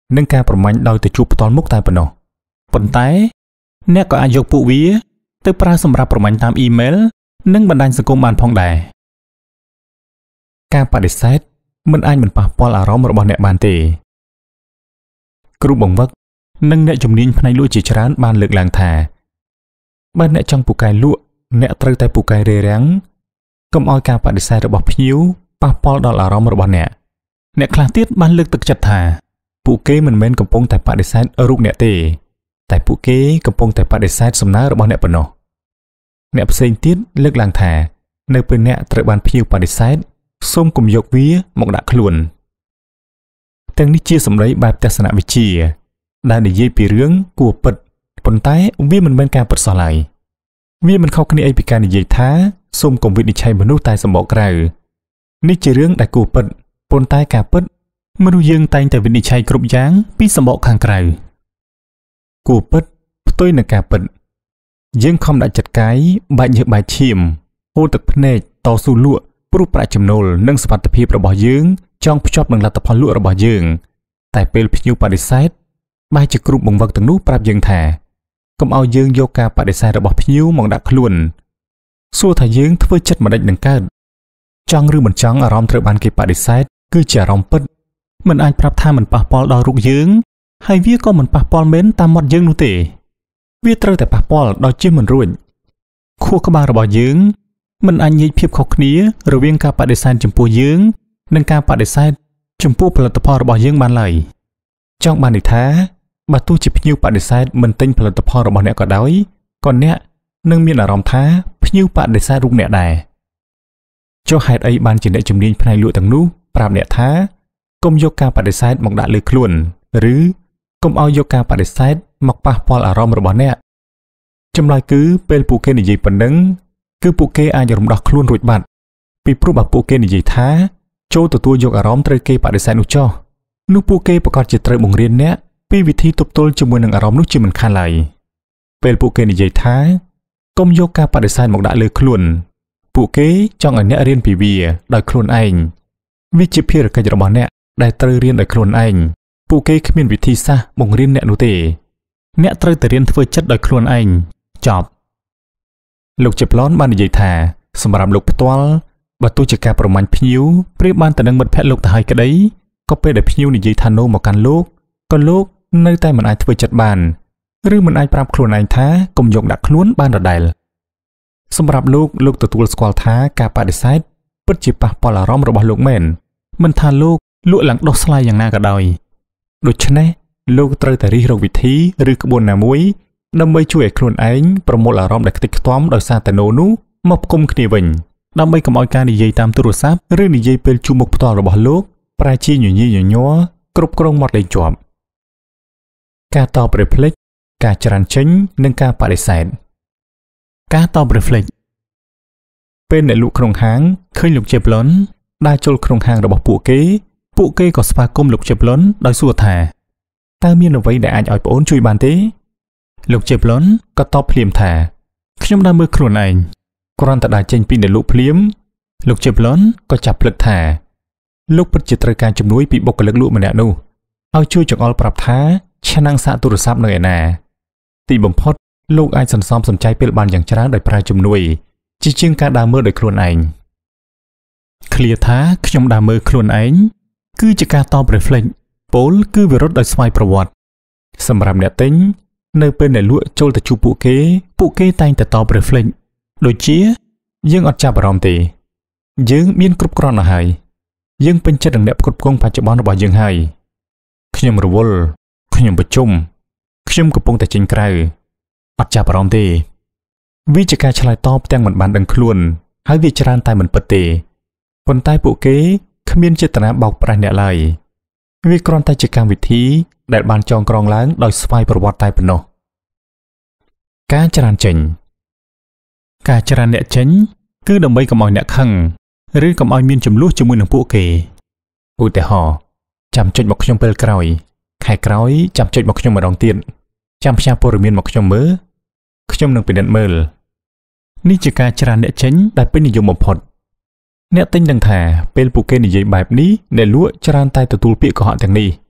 និងការប្រមាញ់ដោយទៅជួបផ្ទាល់មុខតែប៉ុណ្ណោះប៉ុន្តែអ្នកក៏អាចយកពួកវាទៅប្រើសម្រាប់ប្រមាញ់តាមអ៊ីមែលនិងបណ្ដាញសង្គមបានផងដែរការបដិសេធមិនអាចមិនប៉ះពាល់អារម្មណ៍របស់អ្នកបានទេគ្រូបង្វឹកនិងអ្នកជំនាញផ្នែកលក់ជាច្រើនបានលើកឡើងថាបើអ្នកចង់ពូកែលក់អ្នកត្រូវតែពូកែរារាំងកុំឲ្យការបដិសេធរបស់ភ្ញៀវប៉ះពាល់ដល់អារម្មណ៍របស់អ្នកអ្នកខ្លះទៀតបានលើកទឹកចិត្តថាពួកគេមិនមែនកំពុងតែបដិសេធរូបអ្នកទេតែពួកគេកំពុងតែបដិសេធសំណើរបស់អ្នកប៉ុណ្ណោះអ្នកផ្សេងទៀតលើកឡើងថានៅពេលអ្នកត្រូវបានភ្ញៀវបដិសេធសូមកុំយកវាមកដាក់ខ្លួនទាំងនេះជាសម្ដីបែបទស្សនវិជ្ជាដែលនិយាយពីរឿងគួរពិតប៉ុន្តែវាមិនមែនការពិតសោះឡើយវាមិនខុសគ្នាអីពីការនិយាយថាសូមកុំវិនិច្ឆ័យមនុស្សតែសម្បកក្រៅនេះជារឿងដែលគួរពិតប៉ុន្តែការពិតមនុស្សយើងតែងតែវិនិច្ឆ័យគ្រប់យ៉ាងពីសម្បកខាងក្រៅគួរពិតផ្ទុយនឹងការពិតយើងខំដាក់ចិត្តកាយបែកញើសបែកឈាមហូរទឹកភ្នែកតស៊ូលក់ព្រោះប្រាក់ចំណូលនិងសុវត្ថិភាពរបស់យើងចង់ភ្ជាប់នឹងលទ្ធផលលក់របស់យើងតែពេលភ្ញៀវបដិសេធបែរជាគ្រូបង្វឹកទាំងនោះប្រាប់យើងថាកុំឲ្យយើងយកការបដិសេធរបស់ភ្ញៀវមកដាក់ខ្លួនសួរថាយើងធ្វើចិត្តមិនដេចនឹងកើតចង់ឬមិនចង់អារម្មណ៍ត្រូវបានគេបដិសេធគឺជាអារម្មណ៍ពិតមិនអាចប្រាប់ថាមិនប៉ះពាល់ដល់រូបយើងហើយវាក៏មិនប៉ះពាល់មែនតាមមាត់យើងនោះទេវាត្រូវតែប៉ះពាល់ដោយជិះមិនរួចខួរក្បាលរបស់យើងមិនអាចនិយាយភាពខុសគ្នារវាងការបដិសេធចំពោះយើងនិងការបដិសេធចំពោះផលិតផលរបស់យើងបានឡើយចង់បានន័យថាបើទោះជាភ្ញៀវបដិសេធមិនទិញផលិតផលរបស់អ្នកក៏ដោយក៏អ្នកនឹងមានអារម្មណ៍ថាភ្ញៀវបដិសេធរូបអ្នកដែរចុះហេតុអីបានជាអ្នកជំនាញផ្នែកលក់ទាំងនោះប្រាប់អ្នកថាកុំយកការបដិសេធមកដាក់លើខ្លួនឬកុំឲ្យយកការបដិសេធមកប៉ះពាល់អារម្មណ៍របស់អ្នកចម្លើយគឺពេលពួកគេនិយាយប៉ុណ្ណឹងគឺពួកគេអាចរំដោះខ្លួនរួចបាត់ពីព្រោះបើពួកគេនិយាយថាចូលទទួលយកអារម្មណ៍ត្រូវគេបដិសេធនោះចុះនោះពួកគេប្រកាសជាត្រូវបង្រៀនអ្នកពីវិធីទប់ទល់ជាមួយនឹងអារម្មណ៍នោះជាមិនខានឡើយពេលពួកគេនិយាយថាកុំយកការបដិសេធមកដាក់លើខ្លួនពួកគេចង់ឲ្យអ្នករៀនពីវាដោយខ្លួនឯងវាជាភារកិច្ចរបស់អ្នកដែលត្រូវរៀនដោយខ្លួនឯងពួកគេគ្មានវិធីសាស្ត្របង្រៀនអ្នកនោះទេអ្នកត្រូវតែរៀនធ្វើចិត្តដោយខ្លួនឯងចប់លោកជេប្លនបាននិយាយថាសម្រាប់លោកផ្ទាល់បើទោះជាការប្រមាញ់ភ្ញៀវប្រៀបបានទៅនឹងមិត្តភក្តិលោកទៅហើយក្តីក៏ពេលដែលភ្ញៀវនិយាយថាណូមកកាន់លោកក៏លោកនៅតែមិនអាចធ្វើចិត្តបានឬមិនអាចប្រាប់ខ្លួនឯងថាកុំយកដាក់ខ្លួនបានដដែលសម្រាប់លោកលោកទទួលស្គាល់ថាការបដិសេធពិតជាប៉ះពាល់អារម្មណ៍របស់លោកមែនមិនថាលោកលក់ឡើងដោះស្លាយយ៉ាងណាក៏ដោយដូច្នេះលោកត្រូវតែរិះរកវិធីឬក្បួនណាមួយដើម្បីជួយឲ្យខ្លួនឯងប្រមូលអារម្មណ៍ដែលខ្ទេចខ្ទាំដោយសារតែណូនោះមកផ្គុំគ្នាវិញដើម្បីកុំឲ្យការនិយាយតាមទូរស័ព្ទឬនិយាយពេលជួបមុខផ្ទាល់របស់លោកប្រែជាញញីញញ័រគ្រប់គ្រងមាត់លេងជាប់ការតបរិផ្លេចការច្រានចេញនិងការបដិសេធការតបរិផ្លេចពេលអ្នកលក់ក្នុងហាងឃើញលោកជេប្លុនដើរចូលក្នុងហាងរបស់ពួកគេពួកគេក៏ស្វាគមន៍លោកជេប្លុនដោយសួរថាតើមានអ្វីដែលអាចឲ្យប្អូនជួយបានទេលោកជេប្លុនក៏តបភ្លាមថាខ្ញុំដើរមើលខ្លួនឯងគ្រាន់តែដើរចេញពីអ្នកលក់ភ្លាមលោកជេប្លុនក៏ចាប់ភ្លឹកថាលោកពិតជាត្រូវការជំនួយពីបុគ្គលិកលក់ម្នាក់នោះឲ្យជួយចង្អុលប្រាប់ថាឆ្នាំងសាកទូរស័ព្ទនៅឯណាទីបំផុតលោកអាចសន្សំសំចៃពេលបានយ៉ាងច្រើនដោយប្រើជំនួយជាជាងការដើរមើលដោយខ្លួនឯងឃ្លាថាខ្ញុំដើរមើលខ្លួនឯងគឺជាការតប reflect ពោលគឺវិរុទ្ធដោយស្វ័យប្រវត្តិសម្រាប់អ្នកទិញនៅពេលអ្នកលក់ចូលទៅជួបពួកគេពួកគេតែងតែតប reflect ដូចជាយើងអត់ចាប់អារម្មណ៍ទេយើងមានគ្រប់គ្រាន់ណាស់ហើយយើងពេញចិត្តនឹងអ្នកផ្គត់ផ្គង់បច្ចុប្បន្នរបស់យើងហើយខ្ញុំរវល់ខ្ញុំប្រជុំខ្ញុំកំពុងតែចេញក្រៅអត់ចាប់អារម្មណ៍ទេវាជាការឆ្លើយតបទាំងមិនបានដឹងខ្លួនហើយវាច្រើនតែមិនពិតទេប៉ុន្តែពួកគេគ្មានចេតនាបោកប្រាស់អ្នកឡើយវាគ្រាន់តែជាកម្មវិធីដែលបានចងក្រងឡើងដោយស្វ័យប្រវត្តិតែប៉ុណ្ណោះការច្រានចេញការច្រានអ្នកចេញគឺដើម្បីកុំឲ្យអ្នកខឹងឬកុំឲ្យមានចំនួនជាមួយនឹងពួកគេឧទាហរណ៍ចាំចុចមកខ្ញុំពេលក្រោយខែក្រោយចាំចុចមកខ្ញុំម្ដងទៀតចាំផ្សាយព័ត៌មានមកខ្ញុំមើលខ្ញុំនឹងពិនិត្យមើលនេះជាការច្រានអ្នកចេញដែលពេញនិយមបំផុតអ្នកទិញដឹងថាពេលពួកគេនិយាយបែបនេះអ្នកលក់ច្រើនតែទទួលពាក្យកុហកទាំងនេះ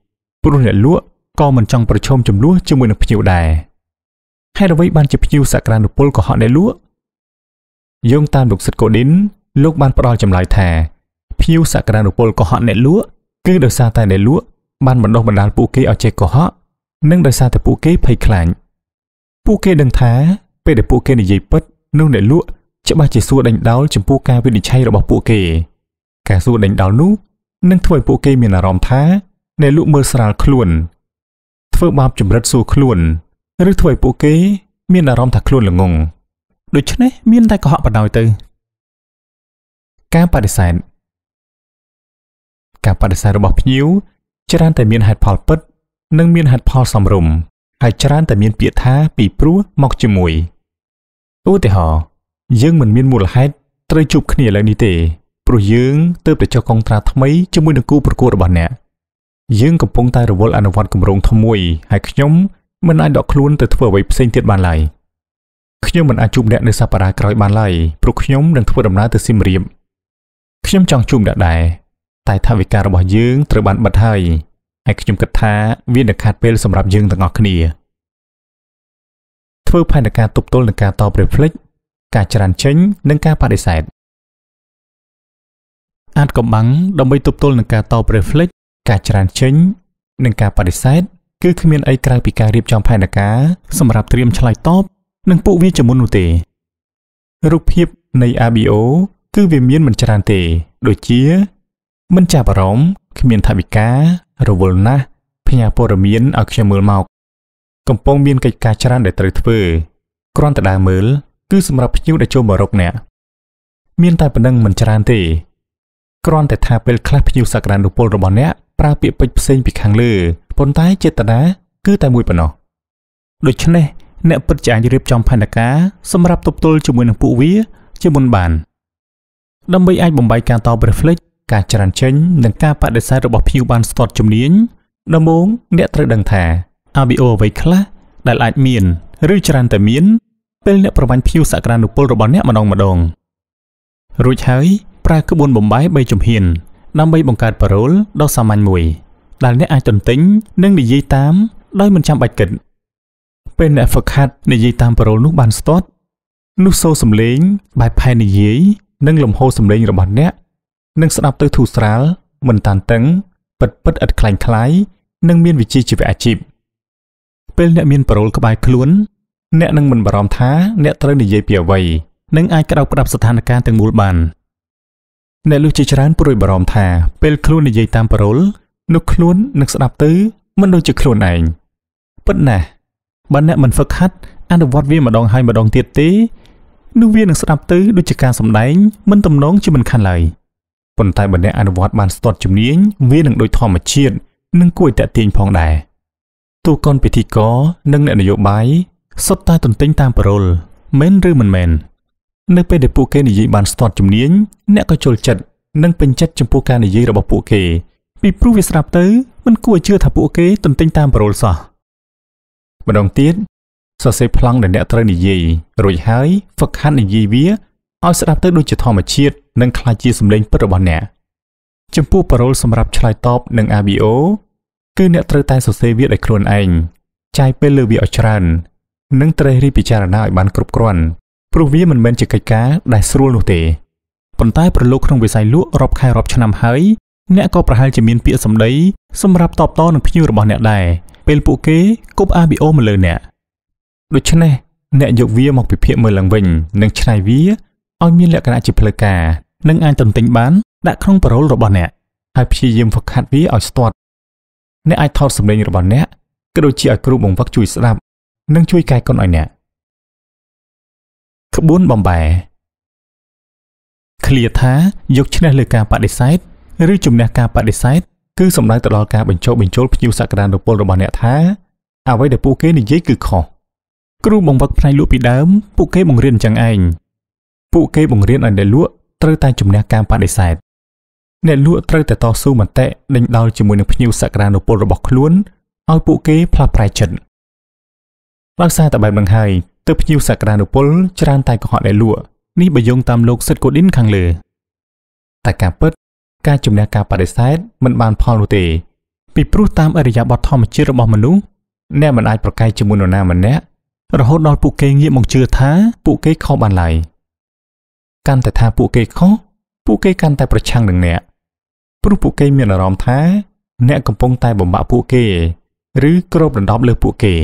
ព្រោះអ្នកលក់ក៏មិនចង់ប្រឈមចំនួនជាមួយនឹងភ្ញៀវដែរហើយអ្វីបានជាភ្ញៀវសក្តានុពលកុហកអ្នកលក់យោងតាមលោកសិទ្ធិកូឌិនលោកបានផ្ដល់ចម្លើយថាភ្ញៀវសក្តានុពលកុហកអ្នកលក់គឺដោយសារតែអ្នកលក់បានបណ្ដុះបណ្ដាលពួកគេឲ្យចេះកុហកនិងដោយសារតែពួកគេភ័យខ្លាចពួកគេដឹងថាពេលដែលពួកគេនិយាយពិតនោះអ្នកលក់ច្បាស់ជាសួរដេញដោលចំពោះការវិនិច្ឆ័យរបស់ពួកគេការសួរដេញដោលនោះនឹងធ្វើឲ្យពួកគេមានអារម្មណ៍ថាអ្នកលក់មើលស្រាលខ្លួនធ្វើបាបចម្រិតសួរខ្លួនឬធ្វើឲ្យពួកគេមានអារម្មណ៍ថាខ្លួនល្ងងដូច្នេះមានតែកុហកបណ្ដោយទៅការបដិសេធការបដិសេធរបស់ភ្ញៀវច្រើនតែមានហេតុផលពិតនិងមានហេតុផលសមរម្យហើយច្រើនតែមានពាក្យថាពីព្រោះមកជាមួយឧទាហរណ៍យើងមិនមានមូលហេតុត្រូវជួបគ្នាឡើយនេះទេព្រោះយើងទើបតែចុះកុងត្រាថ្មីជាមួយនឹងគូប្រកួតរបស់អ្នកយើងកំពុងតែរវល់អនុវត្តគម្រោងថ្មីហើយខ្ញុំមិនអាចដកខ្លួនទៅធ្វើអ្វីផ្សេងទៀតបានឡើយខ្ញុំមិនអាចជួបអ្នកនៅសប្តាហ៍ក្រោយបានឡើយព្រោះខ្ញុំនឹងធ្វើដំណើរទៅសៀមរាបខ្ញុំចង់ជួបអ្នកដែរតែថវិការបស់យើងត្រូវបានបិទហើយហើយខ្ញុំគិតថាវានឹងខាតពេលសម្រាប់យើងទាំងអស់គ្នាធ្វើផែនការទប់ទល់នឹងការតបរិផ្លេចការច្រានចេញនិងការបដិសេធអាចកំបាំងដើម្បីទប់ទល់នឹងការតបរិផ្លេចការច្រានចេញនិងការបដិសេធគឺគ្មានអីក្រៅពីការរៀបចំផែនការសម្រាប់ត្រៀមឆ្លើយតបនឹងពួកវាជាមុននោះទេរូបភាពនៃ អារ ប៊ី អូ គឺវាមានមិនច្រើនទេដូចជាមិនចាប់អារម្មណ៍គ្មានថវិការវល់ណាស់ផ្ញើព័ត៌មានឲ្យខ្ញុំមើលមកកំពុងមានកិច្ចការច្រើនដែលត្រូវធ្វើគ្រាន់តែដើរមើលគឺសម្រាប់ភ្ញៀវដែលចូលមករកអ្នកមានតែប៉ុណ្្នឹងមិនច្រើនទេគ្រាន់តែថាពេលខ្លះភ្ញៀវសក្តានុពលរបស់អ្នកប្រើពាក្យពេចន៍ផ្សេងពីខាងលើប៉ុន្តែចេតនាគឺតែមួយប៉ុណ្ណោះដូច្នេះអ្នកពិតជាអាចរៀបចំផែនការសម្រាប់ទប់ទល់ជាមួយនឹងពួកវាជាមុនបានដើម្បីអាចបំបីការតបរិផ្លេចការច្រានចេញនិងការបដិសេធរបស់ភ្ញៀវបានស្ទាត់ជំនាញដំបូងអ្នកត្រូវដឹងថា អារ ប៊ី អូ អ្វីខ្លះដែលអាចមានឬច្រើនតែមានពេលអ្នកប្រវាញ់ភ្ញៀវសក្តានុពលរបស់អ្នកម្ដងម្ដងរួចហើយប្រើក្បួនបំបែបីជំហានដើម្បីបង្កើតប៉ារ៉ូលដ៏សាមញ្ញមួយដែលអ្នកអាចទន្ទិញនិងនិយាយតាមដោយមិនចាំបាច់គិតពេលអ្នកហ្វឹកហាត់និយាយតាមប៉ារ៉ូលនោះបានស្ទាត់នោះសូរសំឡេងបែបផែននិយាយនិងលំហូរសំឡេងរបស់អ្នកនឹងស្ដាប់ទៅធូរស្រាលមិនតានតឹងពិតពិតឥតខ្លាញ់ខ្លាយនិងមានវិជ្ជាជីវៈអាជីពពេលអ្នកមានប៉ារ៉ូលក្បែរខ្លួនអ្នកនឹងមិនបារម្ភថាអ្នកត្រូវនិយាយពីអ្វីនិងអាចក្តៅផ្ដាប់ស្ថានភាពទាំងមូលបានអ្នកលុះជាច្រើនព្រួយបារម្ភថាពេលខ្លួននិយាយតាមប៉ារ៉ូលនោះខ្លួននឹងស្ដាប់ទៅមិនដូចជាខ្លួនឯងពិតណាស់បើអ្នកមិនហ្វឹកហាត់អនុវត្តវាម្ដងហើយម្ដងទៀតទេនោះវានឹងស្ដាប់ទៅដូចជាការសម្ដែងមិនទំនងជាមិនខានឡើយប៉ុន្តែបើអ្នកអនុវត្តបានស្ទាត់ជំនាញវានឹងដូចធម្មជាតិនិងគួរឲ្យតាក់ទាញផងដែរទូកនពិធីករនិងអ្នកនយោបាយសុទ្ធតែទន្ទិញតាមប៉ារ៉ូលមែនឬមិនមែននៅពេលដែលពួកគេនិយាយបានស្ទាត់ជំនាញអ្នកក៏ចូលចិត្តនិងពេញចិត្តចំពោះការនិយាយរបស់ពួកគេពីព្រោះវាស្រាប់ទៅមិនគួរជឿថាពួកគេទន្ទិញតាមប៉ារ៉ូលសោះម្ដងទៀតសរសេរប្លង់ដែលអ្នកត្រូវនិយាយរួចហើយហ្វឹកហាត់និយាយវាឲ្យស្ដាប់ទៅដូចជាធម្មជាតិនិងក្លាយជាសម្លេងពិតរបស់អ្នកចំពោះប៉ារ៉ូលសម្រាប់ឆ្លើយតបនឹង អារ ប៊ី អូ គឺអ្នកត្រូវតែសរសេរវាដោយខ្លួនឯងចាយពេលលើវាឲ្យច្រើននិងត្រូវរៀបពិចារណាឲ្យបានគ្រប់គ្រាន់ព្រោះវាមិនមែនជាកិច្ចការដែលស្រួលនោះទេប៉ុន្តែប្រឡូកក្នុងវិស័យលក់រាប់ខែរាប់ឆ្នាំហើយអ្នកក៏ប្រហែលជាមានពាក្យសម្ដីសម្រាប់តបតនឹងភ្ញៀវរបស់អ្នកដែរពេលពួកគេគប់ អារ ប៊ី អូ មកលើអ្នកដូច្នេះអ្នកយកវាមកពិភាក្សាមើលឡើងវិញនិងច្នៃវាឲ្យមានលក្ខណៈជាផ្លូវការនិងអាចទន្ទិញបានដាក់ក្នុងប៉ារ៉ូលរបស់អ្នកហើយព្យាយាមហ្វឹកហាត់វាឲ្យស្ទាត់អ្នកអាចថតសម្លេងរបស់អ្នកក៏ដូចជាឲ្យគ្រូបង្វឹកជួយស្ដាប់និងជួយកែកុនឲ្យអ្នកក្បួនបំបែឃ្លាថាយកឈ្នះលើការបដិសេធឬជំនះការបដិសេធគឺសំដៅទៅដល់ការបញ្ចុះបញ្ចូលភ្ញៀវសក្តានុពលរបស់អ្នកថាអ្វីដែលពួកគេនិយាយគឺខុសគ្រូបង្វឹកផ្នែកលក់ពីដើមពួកគេបង្រៀនអញ្ចឹងឯងពួកគេបង្រៀនឲ្យអ្នកលក់ត្រូវតែជំនះការបដិសេធអ្នកលក់ត្រូវតែតស៊ូមតិដេញដោលជាមួយនឹងភ្ញៀវសក្តានុពលរបស់ខ្លួនឲ្យពួកគេផ្លាស់ប្រែចិត្តដោយសារតែបែបហ្នឹងហើយទើបភ្ញៀវសក្តានុពលច្រើនតែកុហកអ្នកលក់នេះបើយោងតាមលោកសិទ្ធិកូឌិនខាងលើតែការពិតការជំនះការបដិសេធមិនបានផលនោះទេពីព្រោះតាមអរិយាបថធម្មជាតិរបស់មនុស្សអ្នកមិនអាចប្រកែកជាមួយនរណាម្នាក់រហូតដល់ពួកគេងាកមកជឿថាពួកគេខុសបានឡើយកាន់តែថាពួកគេខុសពួកគេកាន់តែប្រឆាំងនឹងអ្នកព្រោះពួកគេមានអារម្មណ៍ថាអ្នកកំពុងតែបំបាក់ពួកគេឬគ្របដណ្ដប់លើពួកគេ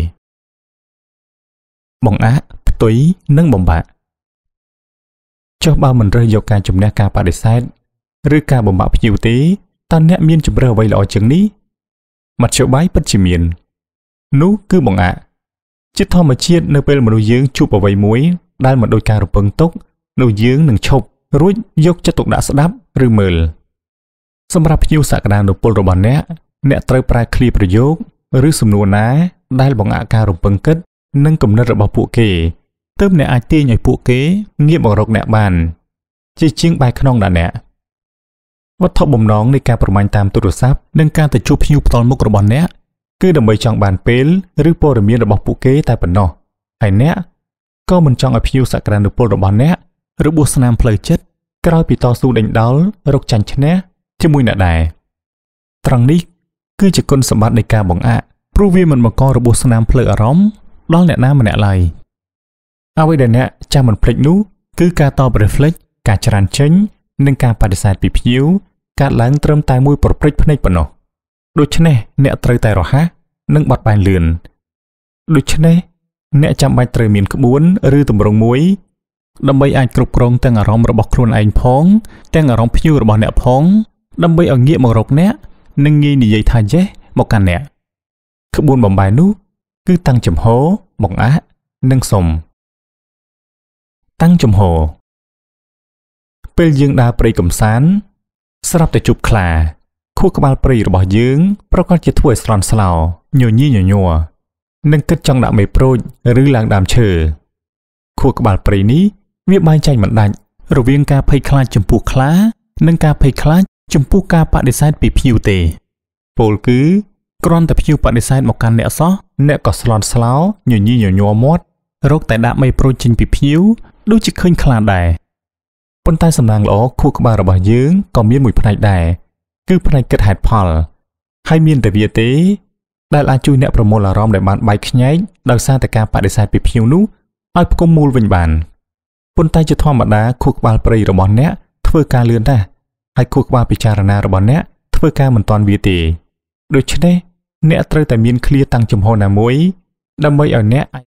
បង្អាក់ផ្ទុយនិងបំបាក់ចុះបើមិនរើសយកការជំនះការបដិសេធឬការបំបាក់ភ្ញៀវទេតើអ្នកមានជម្រើសអ្វីល្អជាងនេះមធ្យោបាយពិតជាមាននោះគឺបង្អាក់ជាធម្មជាតិនៅពេលមនុស្សយើងជួបអ្វីមួយដែលមិនដូចការរំពឹងទុកនោះយើងនឹងឈប់រួចយកចិត្តទុកដាក់ស្ដាប់ឬមើលសម្រាប់ភ្ញៀវសក្តានុពលរបស់អ្នកអ្នកត្រូវប្រើឃ្លាប្រយោគឬសំណួរណាដែលបង្អាក់ការរំពឹងគិតនិងគំនិតរបស់ពួកគេទើបអ្នកអាចទាញឲ្យពួកគេងាកមករកអ្នកបានជាជាងបែរខ្នងដាក់អ្នកវត្ថុបំណងនៃការប្រមាញ់តាមទូរស័ព្ទនិងការទៅជួបភ្ញៀវផ្ទាល់មុខរបស់អ្នកគឺដើម្បីចង់បានពេលឬព័ត៌មានរបស់ពួកគេតែប៉ុណ្ណោះហើយអ្នកក៏មិនចង់ឲ្យភ្ញៀវសក្តានុពលរបស់អ្នករបួសស្នាមផ្លូវចិត្តក្រោយពីតស៊ូដេញដោលរកចាញ់ឈ្នះជាមួយអ្នកដែរត្រង់នេះគឺជាគុណសម្បត្តិនៃការបង្អាក់ព្រោះវាមិនបង្ករបួសស្នាមផ្លូវអារម្មណ៍ដល់អ្នកណាម្នាក់ឡើយអ្វីដែលអ្នកចាំមិនភ្លេចនោះគឺការតប reflect ការច្រានចេញនិងការបដិសេធពីភ្ញៀវកើតឡើងត្រឹមតែមួយប្រព្រឹត្តភ្នែកប៉ុណ្ណោះដូច្នេះអ្នកត្រូវតែរហ័សនិងបត់បែនលឿនដូច្នេះអ្នកចាំបាច់ត្រូវមានក្បួនឬទម្រង់មួយដើម្បីអាចគ្រប់គ្រងទាំងអារម្មណ៍របស់ខ្លួនឯងផងទាំងអារម្មណ៍ភ្ញៀវរបស់អ្នកផងដើម្បីឲ្យងាកមករកអ្នកនិងងាយនិយាយថា yes មកកាន់អ្នកក្បួនបំបែនោះគឺតាំងចំហបង្អាក់និងសុំតាំងចំហពេលយើងដើរព្រៃកំសាន្តស្រាប់តែជួបខ្លាខួរក្បាលព្រៃរបស់យើងប្រកាសជាធ្វើឲ្យស្រន់ស្លោញញីញញ័រនិងគិតចង់ដាក់មេប្រូចឬឡើងដើមឈើខួរក្បាលព្រៃនេះវាបែងចែកមិនដាច់រវាងការភ័យខ្លាចចំពោះខ្លានិងការភ័យខ្លាចចំពោះការបដិសេធពីភ្ញៀវទេពោលគឺគ្រាន់តែភ្ញៀវបដិសេធមកកាន់អ្នកសោះអ្នកក៏ស្លន់ស្លោញញីញញ័រមាត់រកតែដាក់មេប្រូចចេញពីភ្ញៀវដូចជាឃើញខ្លាដែរប៉ុន្តែសំណាងល្អខួរក្បាលរបស់យើងក៏មានមួយផ្នែកដែរគឺផ្នែកគិតហេតុផលហើយមានតែវាទេដែលអាចជួយអ្នកប្រមូលអារម្មណ៍ដែលបានបែកខ្ញែកដោយសារតែការបដិសេធពីភ្ញៀវនោះឲ្យផ្គុំមូលវិញបានប៉ុន្តែជាធម្មតាខួរក្បាលព្រៃរបស់អ្នកធ្វើការលឿនណាស់ហើយខួរក្បាលពិចារណារបស់អ្នកធ្វើការមិនទាន់វាទេដូច្នេះអ្នកត្រូវតែមានឃ្លាតាំងចំហណាមួយដើម្បីឲ្យអ្នកអាច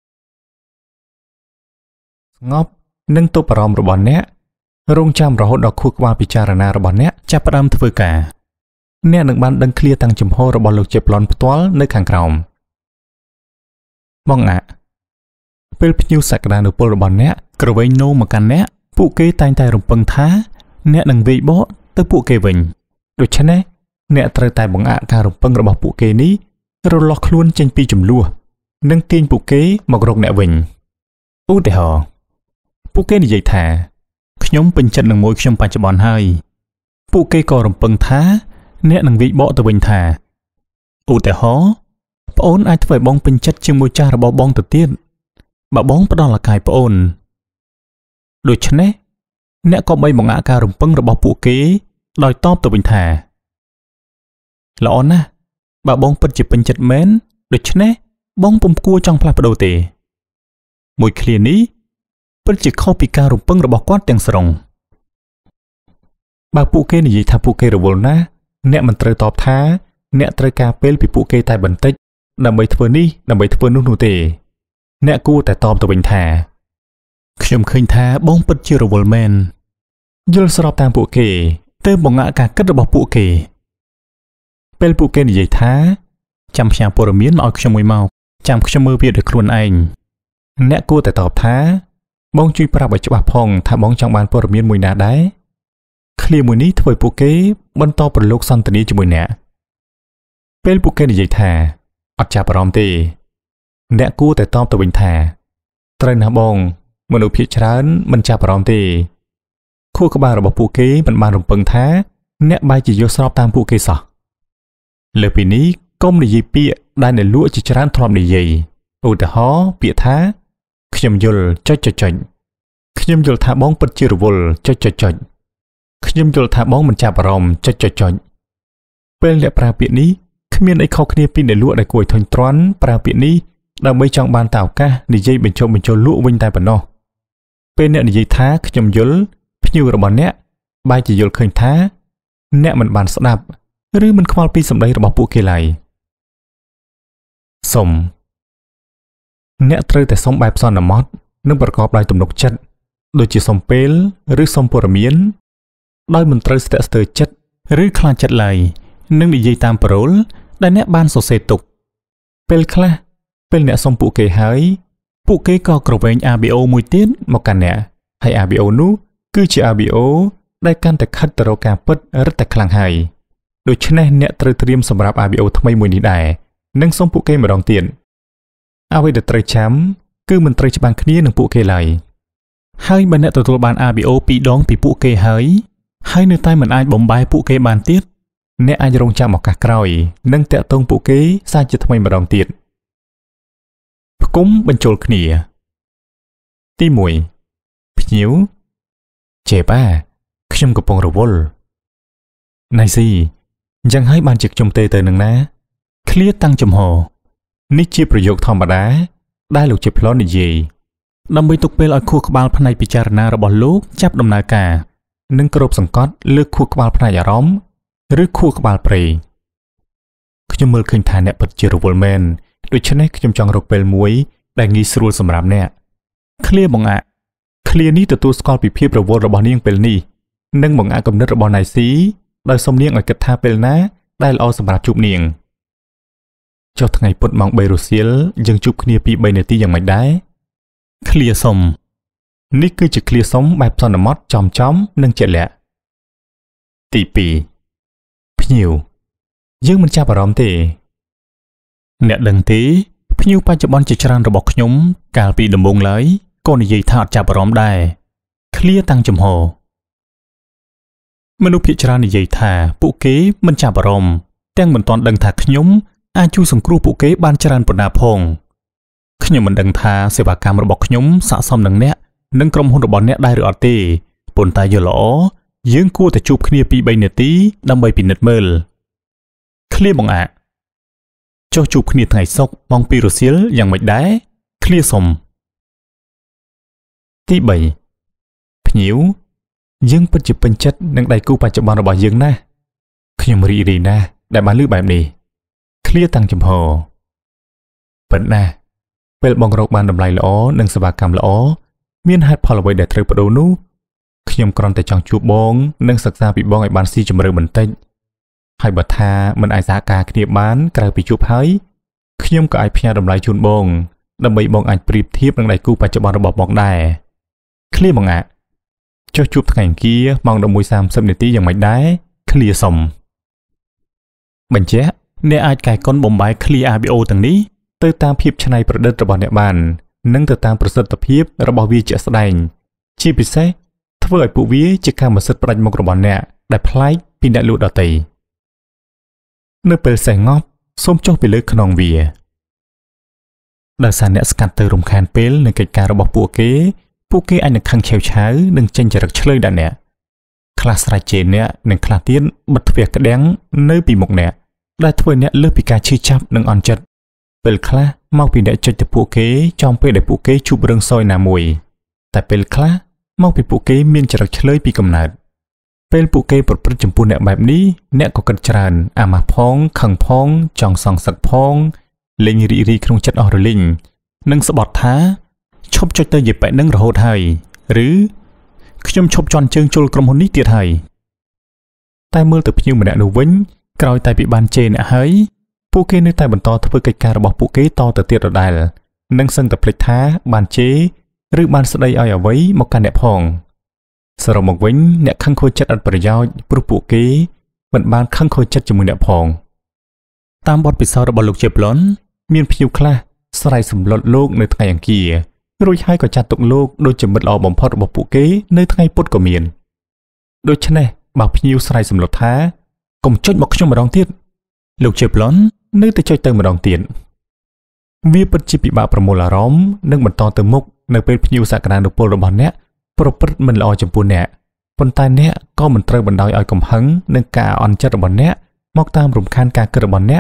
ស្ងប់និងទប់អារម្មណ៍របស់អ្នករងចាំរហូតដល់ខួរក្បាលពិចារណារបស់អ្នកចាប់ផ្ដើមធ្វើការអ្នកនឹងបានដឹងឃ្លាតាំងចំហរបស់លោកជេប្លន់ផ្ទាល់នៅខាងក្រោមបង្អាក់ពេលភ្ញៀវសក្តានុពលរបស់អ្នកក្រវែងនោមមកកាន់អ្នកពួកគេតែងតែរំពឹងថាអ្នកនឹងវាយបកទៅពួកគេវិញដូច្នេះអ្នកត្រូវតែបង្អាក់ការរំពឹងរបស់ពួកគេនេះរលាស់ខ្លួនចេញពីចំនួននិងទាញពួកគេមករកអ្នកវិញឧទាហរណ៍ពួកគេនិយាយថាខ្ញុំពេញចិត្តនឹងមួយខ្ញុំបច្ចុប្បន្នហើយពួកគេក៏រំពឹងថាអ្នកនឹងវាយបកទៅវិញថាឧទាហរណ៍ប្អូនអាចធ្វើឲ្យបងពេញចិត្តជាមួយចាស់របស់បងទៅទៀតបើបងផ្ដល់ឱកាសប្អូនដូច្នេះអ្នកក៏បីបង្អាក់ការរំពឹងរបស់ពួកគេដោយតបទៅវិញថាល្អណាស់បើបងពិតជាពេញចិត្តមែនដូច្នេះបងពុំគួរចង់ផ្លាស់ប្ដូរទេមួយឃ្លានេះពិតជាខុសពីការរំពឹងរបស់គាត់ទាំងស្រុងបើពួកគេនិយាយថាពួកគេរវល់ណាស់អ្នកមិនត្រូវតបថាអ្នកត្រូវការពេលពីពួកគេតែបន្តិចដើម្បីធ្វើនេះដើម្បីធ្វើនោះនោះទេអ្នកគួរតែតបទៅវិញថាខ្ញុំឃើញថាបងពិតជារវល់មែនយល់ស្របតាមពួកគេទើបបង្អាក់ការគិតរបស់ពួកគេពេលពួកគេនិយាយថាចាំផ្ញើព័ត៌មានមកឲ្យខ្ញុំមួយមកចាំខ្ញុំមើលវាដោយខ្លួនឯងអ្នកគួរតែតបថាបងជួយប្រាប់ឲ្យច្បាស់ផងថាបងចង់បានព័ត៌មានមួយណាដែរឃ្លាមួយនេះធ្វើឲ្យពួកគេបន្តប្រឡូកសន្ទនាជាមួយអ្នកពេលពួកគេនិយាយថាអត់ចាប់អារម្មណ៍ទេអ្នកគួរតែតបទៅវិញថាត្រូវណាស់បងមនុស្សភាគច្រើនមិនចាប់អារម្មណ៍ទេខួរក្បាលរបស់ពួកគេមិនបានរំពឹងថាអ្នកបែរជាយល់ស្របតាមពួកគេសោះលើពីនេះកុំនិយាយពាក្យដែលអ្នកលក់ជាច្រើនធ្លាប់និយាយឧទាហរណ៍ពាក្យថាខ្ញុំយល់ចុចចុចចុចខ្ញុំយល់ថាបងពិតជារវល់ចុចចុចចុច ខ្ញុំយល់ថាបងមិនចាប់អារម្មណ៍ចុចចុចចុចពេលអ្នកប្រើពាក្យនេះគ្មានអីខុសគ្នាពីអ្នកលក់ដែលគួរឲ្យធុញទ្រាន់ប្រើពាក្យនេះដើម្បីចង់បានតែឱកាសនិយាយបញ្ចុះបញ្ចូលលក់វិញតែប៉ុណ្ណោះពេលអ្នកនិយាយថាខ្ញុំយល់ភ្ញៀវរបស់អ្នកបែរជាយល់ឃើញថាអ្នកមិនបានស្ដាប់ឬមិនខ្វល់ពីសម្ដីរបស់ពួកគេឡើយសុំអ្នកត្រូវតែសុំបែបសន្មតនិងប្រកបដោយទំនុកចិត្តដូចជាសុំពេលឬសុំព័ត៌មានដោយមិនត្រូវស្ទាក់ស្ទើរចិត្តឬខ្លាចចិត្តឡើយនិងនិយាយតាមប៉ារ៉ូលដែលអ្នកបានសរសេរទុកពេលខ្លះពេលអ្នកសុំពួកគេហើយពួកគេក៏ក្រវែង អារ ប៊ី អូ មួយទៀតមកកាន់អ្នកហើយ អារ ប៊ី អូ នោះគឺជា អារ ប៊ី អូ ដែលកាន់តែខិតទៅរកការពិតរឹតតែខ្លាំងហើយដូច្នេះអ្នកត្រូវត្រៀមសម្រាប់ អារ ប៊ី អូ ថ្មីមួយនេះដែរនិងសុំពួកគេម្ដងទៀតអ្វីដែលត្រូវចាំគឺមិនត្រូវច្បាំងគ្នានឹងពួកគេឡើយហើយបើអ្នកទទួលបាន អារ ប៊ី អូ ពីរដងពីពួកគេហើយហើយនៅតែមិនអាចបំបែពួកគេបានទៀតអ្នកអាចរងចាំឱកាសក្រោយនិងតាក់ទងពួកគេសាជាថ្មីម្ដងទៀតផ្គុំបញ្ចូលគ្នាទីមួយភ្ញៀវជេបាខ្ញុំកំពុងរវល់ណៃស៊ីអញ្ចឹងហើយបានជាខ្ញុំទេទៅនឹងណាឃ្លាតាំងចំហនេះជាប្រយោគធម្មតាដែលលោកជាប្លន់និយាយដើម្បីទុកពេលឲ្យខួរក្បាលផ្នែកពិចារណារបស់លោកចាប់ដំណើរការនិងគ្របសង្កត់លើខួរក្បាលផ្នែកអារម្មណ៍ឬខួរក្បាលព្រៃខ្ញុំមើលឃើញថាអ្នកពិតជារវល់មែនដូច្នេះខ្ញុំចង់រកពេលមួយដែលងាយស្រួលសម្រាប់អ្នកឃ្លាបង្អាក់ឃ្លានេះទទួលស្គាល់ពីភាពរវល់របស់នាងពេលនេះនិងបង្អាក់គំនិតរបស់ណៃស៊ីដោយសុំនាងឲ្យគិតថាពេលណាដែលល្អសម្រាប់ជួបនាងចុះថ្ងៃពុធម៉ោងបីរសៀលយើងជួបគ្នាពីរនាទីយ៉ាងម៉េចដែរឃ្លាសុំនេះគឺជាឃ្លាសុំបែបសន្មតចំចំនិងជាក់លាក់ទីពីរភ្ញៀវយើងមិនចាប់អារម្មណ៍ទេអ្នកដឹងទេភ្ញៀវបច្ចុប្បន្នជាច្រើនរបស់ខ្ញុំកាលពីដំបូងឡើយក៏និយាយថាអត់ចាប់អារម្មណ៍ដែរឃ្លាតាំងចំហមនុស្សភាគច្រើននិយាយថាពួកគេមិនចាប់អារម្មណ៍ទាំងមិនទាន់ដឹងថាខ្ញុំអាចជួយសង្គ្រោះពួកគេបានច្រើនប៉ុណ្ណាផងខ្ញុំមិនដឹងថាសេវាកម្មរបស់ខ្ញុំស័ក្តិសមនឹងអ្នកនិងក្រុមហ៊ុនរបស់អ្នកដែរឬអត់ទេប៉ុន្តែយល់ល្អយើងគួរតែជួបគ្នាពីរនាទីដើម្បីពិនិត្យមើលឃ្លាបង្អាក់ចុះជួបគ្នាថ្ងៃសុក្រម៉ោងពីររសៀលយ៉ាងម៉េចដែរឃ្លាសុំទីបីភ្ញៀវយើងពិតជាពេញចិត្តនឹងដៃគូបច្ចុប្បន្នរបស់យើងណាស់ខ្ញុំរីករាយណាស់ដែលបានឮបែបនេះឃ្លាតាំងចំហប៉ុន្តែពេលបងរកបានតម្លៃល្អនិងសេវាកម្មល្អមានហេតុផលអ្វីដែលត្រូវបដូរនោះខ្ញុំគ្រាន់តែចង់ជួបបងនិងសិក្សាពីបងឲ្យបានស៊ីជម្រៅបន្តិចហើយបើថាមិនអាចសហការគ្នាបានក្រៅពីជួបហើយខ្ញុំក៏អាចផ្ញើតម្លៃជូនបងដើម្បីបងអាចប្រៀបធៀបនឹងដៃគូបច្ចុប្បន្នរបស់បងដែរឃ្លាបង្អាក់ចុះជួបថ្ងៃអង្គារម៉ោងដប់មួយសាមសិបនាទីយ៉ាងម៉េចដែរឃ្លាសុំបញ្ជាក់អ្នកអាចកែកុនបំបែកឃ្លា អារ ប៊ី អូ ទាំងនេះទៅតាមភាពច្នៃប្រឌិតរបស់អ្នកបាននិងទៅតាមប្រសិទ្ធភាពរបស់វាជាក់ស្ដែងជាពិសេសធ្វើឲ្យពួកវាជាកម្មសិទ្ធិផ្ដាច់មុខរបស់អ្នកដែលប្លែកពីអ្នកលក់ដទៃនៅពេលសេះងប់សូមចុះពីលើខ្នងវាដោយសារអ្នកស្កាត់ទៅរំខានពេលនឹងកិច្ចការរបស់ពួកគេពួកគេអាចនឹងខឹងឆេវឆាវនិងចេញចរិតឆ្លើយដល់អ្នកខ្លះស្រែកជេរអ្នកនិងខ្លះទៀតបិទទ្វារក្តាំងនៅពីមុខអ្នកដែលធ្វើអ្នកលើសពីការឈឺចាប់និងអន់ចិត្តពេលខ្លះមកពីអ្នកចុចទៅពួកគេចំពេលដែលពួកគេជួបរឿងសោយណាមួយតែពេលខ្លះមកពីពួកគេមានចរិតឆ្លើយពីកំណើតពេលពួកគេប្រព្រឹត្តចំពោះអ្នកបែបនេះអ្នកក៏គិតច្រើនអាម៉ាស់ផងខឹងផងចង់សងសឹកផងលេងរីករាយក្នុងចិត្តអស់រលីងនិងស្បត់ថាឈប់ចុចទៅយេប៉ែនឹងរហូតហើយឬខ្ញុំឈប់ជន់ជើងជុលក្រុមហ៊ុននេះទៀតហើយតែមើលទៅភ្ញៀវម្នាក់នោះវិញក្រោយតែពីបានជេរអ្នកហើយពួកគេនៅតែបន្តធ្វើកិច្ចការរបស់ពួកគេតទៅទៀតដដែលនិងសឹងតែភ្លេចថាបានជេរឬបានស្ដីឲ្យអ្វីមកកាន់អ្នកផងសរុបមកវិញអ្នកខឹងខូចចិត្តអត់ប្រយោជន៍ព្រោះពួកគេមិនបានខឹងខូចចិត្តជាមួយអ្នកផងតាមបទពិសោធន៍របស់លោកជេប្លុនមានភ្ញៀវខ្លះស្រែកសម្លុតលោកនៅថ្ងៃអង្គាររួចហើយក៏ចាត់ទុកលោកដូចជាមិត្តល្អបំផុតរបស់ពួកគេនៅថ្ងៃពុធក៏មានដូច្នេះបើភ្ញៀវស្រែកសម្លុតថាកុំចុចមកខ្ញុំម្ដងទៀតលោកជេប្លុននៅតែចុចទៅម្ដងទៀតវាពិតជាពិបាកប្រមូលអារម្មណ៍និងបន្តទៅមុខនៅពេលភ្ញៀវសក្តានុពលរបស់អ្នកប្រព្រឹត្តមិនល្អចំពោះអ្នកប៉ុន្តែអ្នកក៏មិនត្រូវបណ្ដោយឲ្យកំហឹងនឹងការអន់ចិត្តរបស់អ្នកមកតាមរំខានការគិតរបស់អ្នក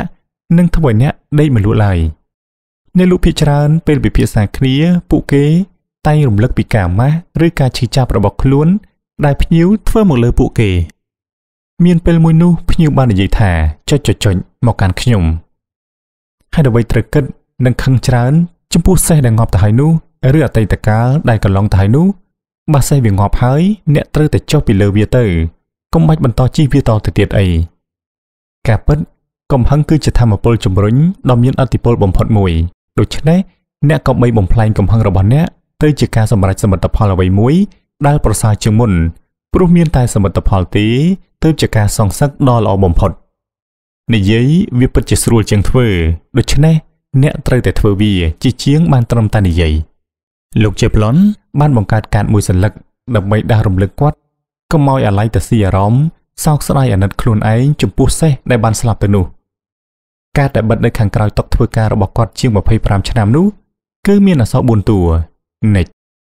នឹងធ្វើឲ្យអ្នកដេកមិនលក់ឡើយអ្នកលក់ភាគច្រើនពេលពិភាក្សាគ្នាពួកគេតែងរំលឹកពីការម៉ាស់ឬការឈឺចាប់របស់ខ្លួនដែលភ្ញៀវធ្វើមកលើពួកគេមានពេលមួយនោះភ្ញៀវបាននិយាយថាចុចចុចមកកាន់ខ្ញុំហើយអ្វីត្រូវគិតនឹងខឹងច្រើនចំពោះសេះដែលងាប់ទៅហើយនោះឬអតីតកាលដែលកន្លងទៅហើយនោះបើសេះវាងាប់ហើយអ្នកត្រូវតែចុះពីលើវាទៅកុំបាច់បន្តជិះវាតទៅទៀតអីការពិតកំហឹងគឺជាធម្មពលជំរុញដ៏មានឥទ្ធិពលបំផុតមួយដូច្នេះអ្នកក៏បីបំផ្លែងកំហឹងរបស់អ្នកទៅជាការសម្រេចសមិទ្ធផលអ្វីមួយដែលប្រសើរជាងមុនព្រោះមានតែសមិទ្ធផលទេទើបជាការសងសឹកដ៏ល្អបំផុតនិយាយវាពិតជាស្រួលជាងធ្វើដូច្នេះអ្នកត្រូវតែធ្វើវាជាជាងបានត្រឹមតែនិយាយលោកជេប្លន់បានបង្កើតកាតមួយសន្លឹកដើម្បីដាស់រំលឹកគាត់កុំឲ្យអាឡ័យទៅស៊ីអារម្មណ៍សោកស្ដាយអាណិតខ្លួនឯងចំពោះសេះដែលបានស្លាប់ទៅនោះកាតដែលបិទនៅខាងក្រោយតុធ្វើការរបស់គាត់ជាងម្ភៃប្រាំឆ្នាំនោះគឺមានអក្សរបួនតួនិច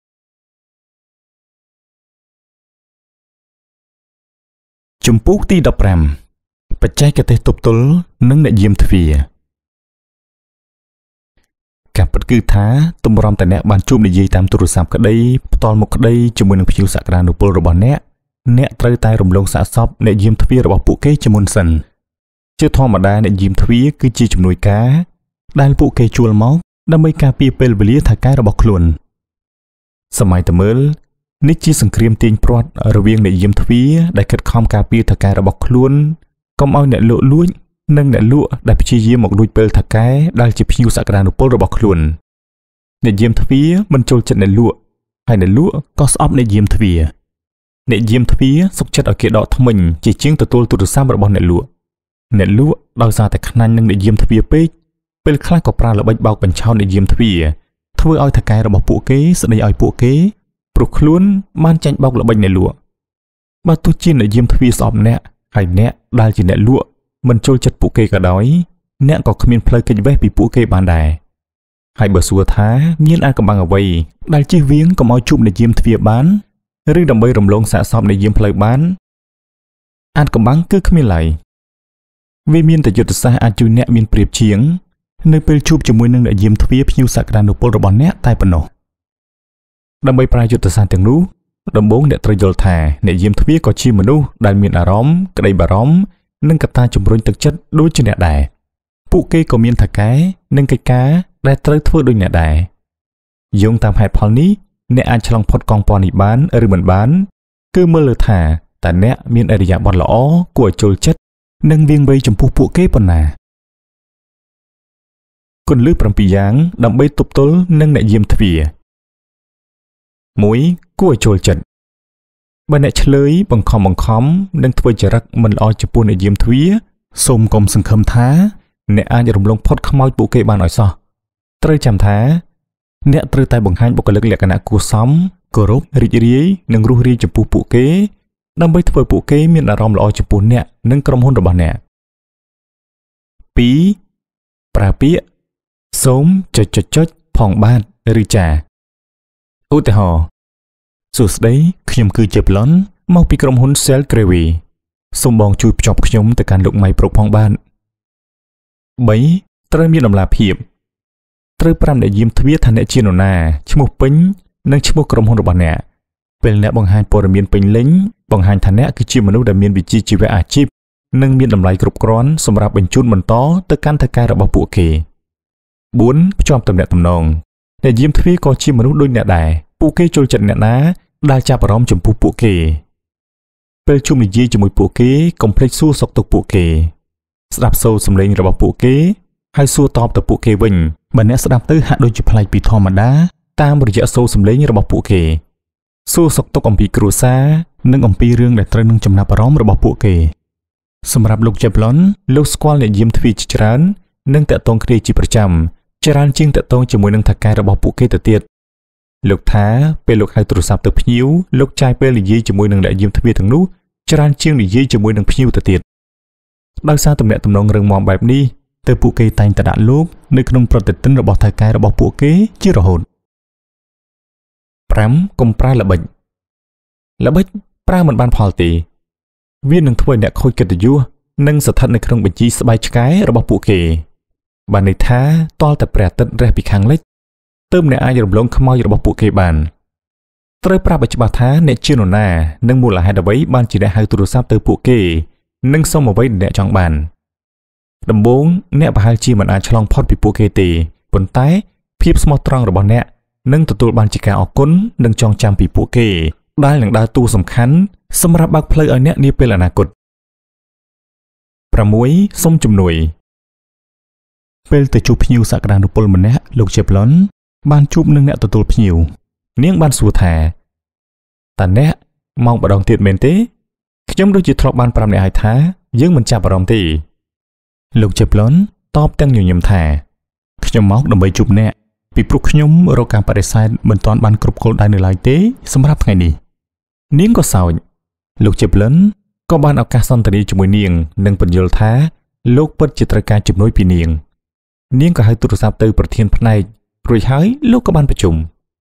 ជំពូកទីដប់ប្រាំបច្ចេកទេសទប់ទល់និងអ្នកយាមទ្វារការពិតគឺថាទម្រាំតែអ្នកបានជួបនិយាយតាមទូរស័ព្ទក្តីផ្ទាល់មុខក្តីជាមួយនឹងភ្ញៀវសក្តានុពលរបស់អ្នកអ្នកត្រូវតែរំលងសាកសពអ្នកយាមទ្វាររបស់ពួកគេជាមុនសិនជាធម្មតាអ្នកយាមទ្វារគឺជាជំនួយការដែលពួកគេជួលមកដើម្បីការពារពេលវេលាថៅកែរបស់ខ្លួនសម័យតើមើលនេះជាសង្គ្រាមទាញព្រ័ត្ររវាងអ្នកយាមទ្វារដែលខិតខំការពារថៅកែរបស់ខ្លួនកុំឲ្យអ្នកលក់លួចនិងអ្នកលក់ដែលព្យាយាមមកលួចពេលថៅកែដែលជាភ្ញៀវសក្តានុពលរបស់ខ្លួនអ្នកយាមទ្វារមិនចូលចិត្តអ្នកលក់ហើយអ្នកលក់ក៏ស្អប់អ្នកយាមទ្វារអ្នកយាមទ្វារសុខចិត្តឲ្យគេដកថ្មិញជាជាងទទួលទូរស័ព្ទរបស់អ្នកលក់អ្នកលក់ដោយសារតែខ្នាញ់នឹងអ្នកយាមទ្វារពេកពេលខ្លះក៏ប្រើល្បិចបោកបញ្ឆោតអ្នកយាមទ្វារធ្វើឲ្យថៅកែរបស់ពួកគេស្ដីឲ្យពួកគេព្រោះខ្លួនបានចាញ់បោកល្បិចអ្នកលក់បើទោះជាអ្នកយាមទ្វារស្អប់អ្នកហើយអ្នកដែលជាអ្នកលក់មិនចូលចិត្តពួកគេក៏ដោយអ្នកក៏គ្មានផ្លូវគេចវេះពីពួកគេបានដែរហើយបើសួរថាមានអាកំបាំងអ្វីដែលជិះវៀងកុំឲ្យជួបអ្នកយាមទ្វារបានឬដើម្បីរំលងសាកសពអ្នកយាមផ្លូវបានអាកំបាំងគឺគ្មានឡើយវាមានតែយុទ្ធសាស្ត្រអាចជួយអ្នកមានប្រៀបជាងនៅពេលជួបជាមួយនឹងអ្នកយាមទ្វារភ្ញៀវសក្តានុពលរបស់អ្នកតែប៉ុណ្ណោះដើម្បីប្រើយុទ្ធសាស្ត្រទាំងនោះដំបូងអ្នកត្រូវយល់ថាអ្នកយាមទ្វារក៏ជាមនុស្សដែលមានអារម្មណ៍ក្តីបារម្ភនិងកត្តាជំរុញទឹកចិត្តដូចជាអ្នកដែរពួកគេក៏មានថៅកែនិងកិច្ចការដែលត្រូវធ្វើដូចអ្នកដែរយោងតាមហេតុផលនេះអ្នកអាចឆ្លងផុតកងពន្ធនេះបានឬមិនបានគឺមើលលើថាតើអ្នកមានអរិយាប័ត្រល្អគួរឲ្យចូលចិត្តនិងវាងវៃចំពោះពួកគេប៉ុណ្ណាគន្លឹះប្រាំពីរយ៉ាងដើម្បីទប់ទល់នឹងអ្នកយាមទ្វារមួយគួរឲ្យចូលចិត្តបើអ្នកឆ្លើយបង្ខំបង្ខំនិងធ្វើចរិតមិនល្អចំពោះអ្នកយាមទ្វារសូមកុំសង្ឃឹមថាអ្នកអាចរំលងផុតខ្មោចពួកគេបានឲ្យសោះត្រូវចាំថាអ្នកត្រូវតែបង្ហាញបុគ្គលិកលក្ខណៈគួរសមគោរពរីករាយនិងរួសរាយចំពោះពួកគេដើម្បីធ្វើពួកគេមានអារម្មណ៍ល្អចំពោះអ្នកនិងក្រុមហ៊ុនរបស់អ្នកពីរប្រើពាក្យសូមចុចចុចចុចផងបាទឬចាឧទាហរណ៍សួស្តីខ្ញុំគឺជាប្លន់មកពីក្រុមហ៊ុន Cell Gravy សូមបងជួយភ្ជាប់ខ្ញុំទៅកាន់លោកម៉ៃប្រុកផងបាទបីត្រូវមានតម្លាភាពត្រូវប្រាំអ្នកយាមទ្វារថាអ្នកជានរណាឈ្មោះពេញនិងឈ្មោះក្រុមហ៊ុនរបស់អ្នកពេលអ្នកបង្ហាញព័ត៌មានពេញលេញបង្ហាញថាអ្នកគឺជាមនុស្សដែលមានវិជ្ជាជីវៈអាជីពនិងមានតម្លៃគ្រប់គ្រាន់សម្រាប់បញ្ជូនបន្តទៅកាន់ថៅកែរបស់ពួកគេបួនភ្ជាប់ទំនាក់ទំនងអ្នកយាមទ្វារក៏ជាមនុស្សដូចអ្នកដែរពួកគេចូលចិត្តអ្នកណាដែលចាប់អារម្មណ៍ចំពោះពួកគេពេលជុំនិយាយជាមួយពួកគេកុំភ្លេចសួរសុខទុក្ខពួកគេស្ដាប់សូរសំឡេងរបស់ពួកគេហើយសួរតបទៅពួកគេវិញបើអ្នកស្ដាប់ទៅហាក់ដូចជាប្លែកពីធម្មតាតាមរយៈសូរសំឡេងរបស់ពួកគេសួរសុខទុក្ខអំពីគ្រួសារនិងអំពីរឿងដែលត្រូវនឹងចំណាប់អារម្មណ៍របស់ពួកគេសម្រាប់លោកជេប្លន់លោកស្គាល់អ្នកយាមទ្វារជាច្រើននិងតាក់ទងគ្នាជាប្រចាំច្រើនជាងតាក់ទងជាមួយនឹងថៅកែរបស់ពួកគេទៅទៀតលោកថាពេលលោកហៅទូរស័ព្ទទៅភ្ញៀវលោកចាយពេលនិយាយជាមួយនឹងអ្នកយាមទ្វារទាំងនោះច្រើនជាងនិយាយជាមួយនឹងភ្ញៀវទៅទៀតដោយសារទំនាក់ទំនងរឹងមាំបែបនេះទើបពួកគេតែងតែដាក់លោកនៅក្នុងប្រតិទិនរបស់ថៅកែរបស់ពួកគេជារហូតប្រាំកុំប្រើល្បិចល្បិចប្រើមិនបានផលទេវានឹងធ្វើឲ្យអ្នកខូចកិត្តិយសនិងស្ថិតនៅក្នុងបញ្ជីស្បែកឆ្កែរបស់ពួកគេបានន័យថាតលតែព្រះអាទិត្យរះពីខាងលិចទើបអ្នកអាចរំលងខ្មោចរបស់ពួកគេបានត្រូវប្រាប់ឲ្យច្បាស់ថាអ្នកជានរណានិងមូលហេតុអ្វីបានជាអ្នកហៅទូរស័ព្ទទៅពួកគេនិងសុំអ្វីដែលអ្នកចង់បានដំបូងអ្នកប្រហែលជាមិនអាចឆ្លងផុតពីពួកគេទេប៉ុន្តែភាពស្មោះត្រង់របស់អ្នកនឹងទទួលបានជាការអរគុណនិងចងចាំពីពួកគេដែលនឹងដើរតួសំខាន់សម្រាប់បើកផ្លូវឲ្យអ្នកនាពេលអនាគតប្រាំមួយសុំជំនួយពេលទៅជួបភ្ញៀវសក្តានុពលម្នាក់លោកជេប្លុនបានជួបនឹងអ្នកទទួលភ្ញៀវនាងបានសួរថាតើអ្នកមកម្ដងទៀតមែនទេខ្ញុំដូចជាធ្លាប់បានប្រាប់អ្នកហើយថាយើងមិនចាប់អារម្មណ៍ទេលោកជេប្លុនតបទាំងញញឹមថាខ្ញុំមកដើម្បីជួបអ្នកពីព្រោះខ្ញុំរកការបដិសេធមិនទាន់បានគ្រប់គោលដៅនៅឡើយទេសម្រាប់ថ្ងៃនេះនាងក៏សើចលោកជេប្លុនក៏បានឱកាសសន្ទនាជាមួយនាងនិងពន្យល់ថាលោកពិតជាត្រូវការជំនួយពីនាងនាងក៏ហៅទូរស័ព្ទទៅប្រធានផ្នែករួចហើយលោកក៏បានប្រជុំ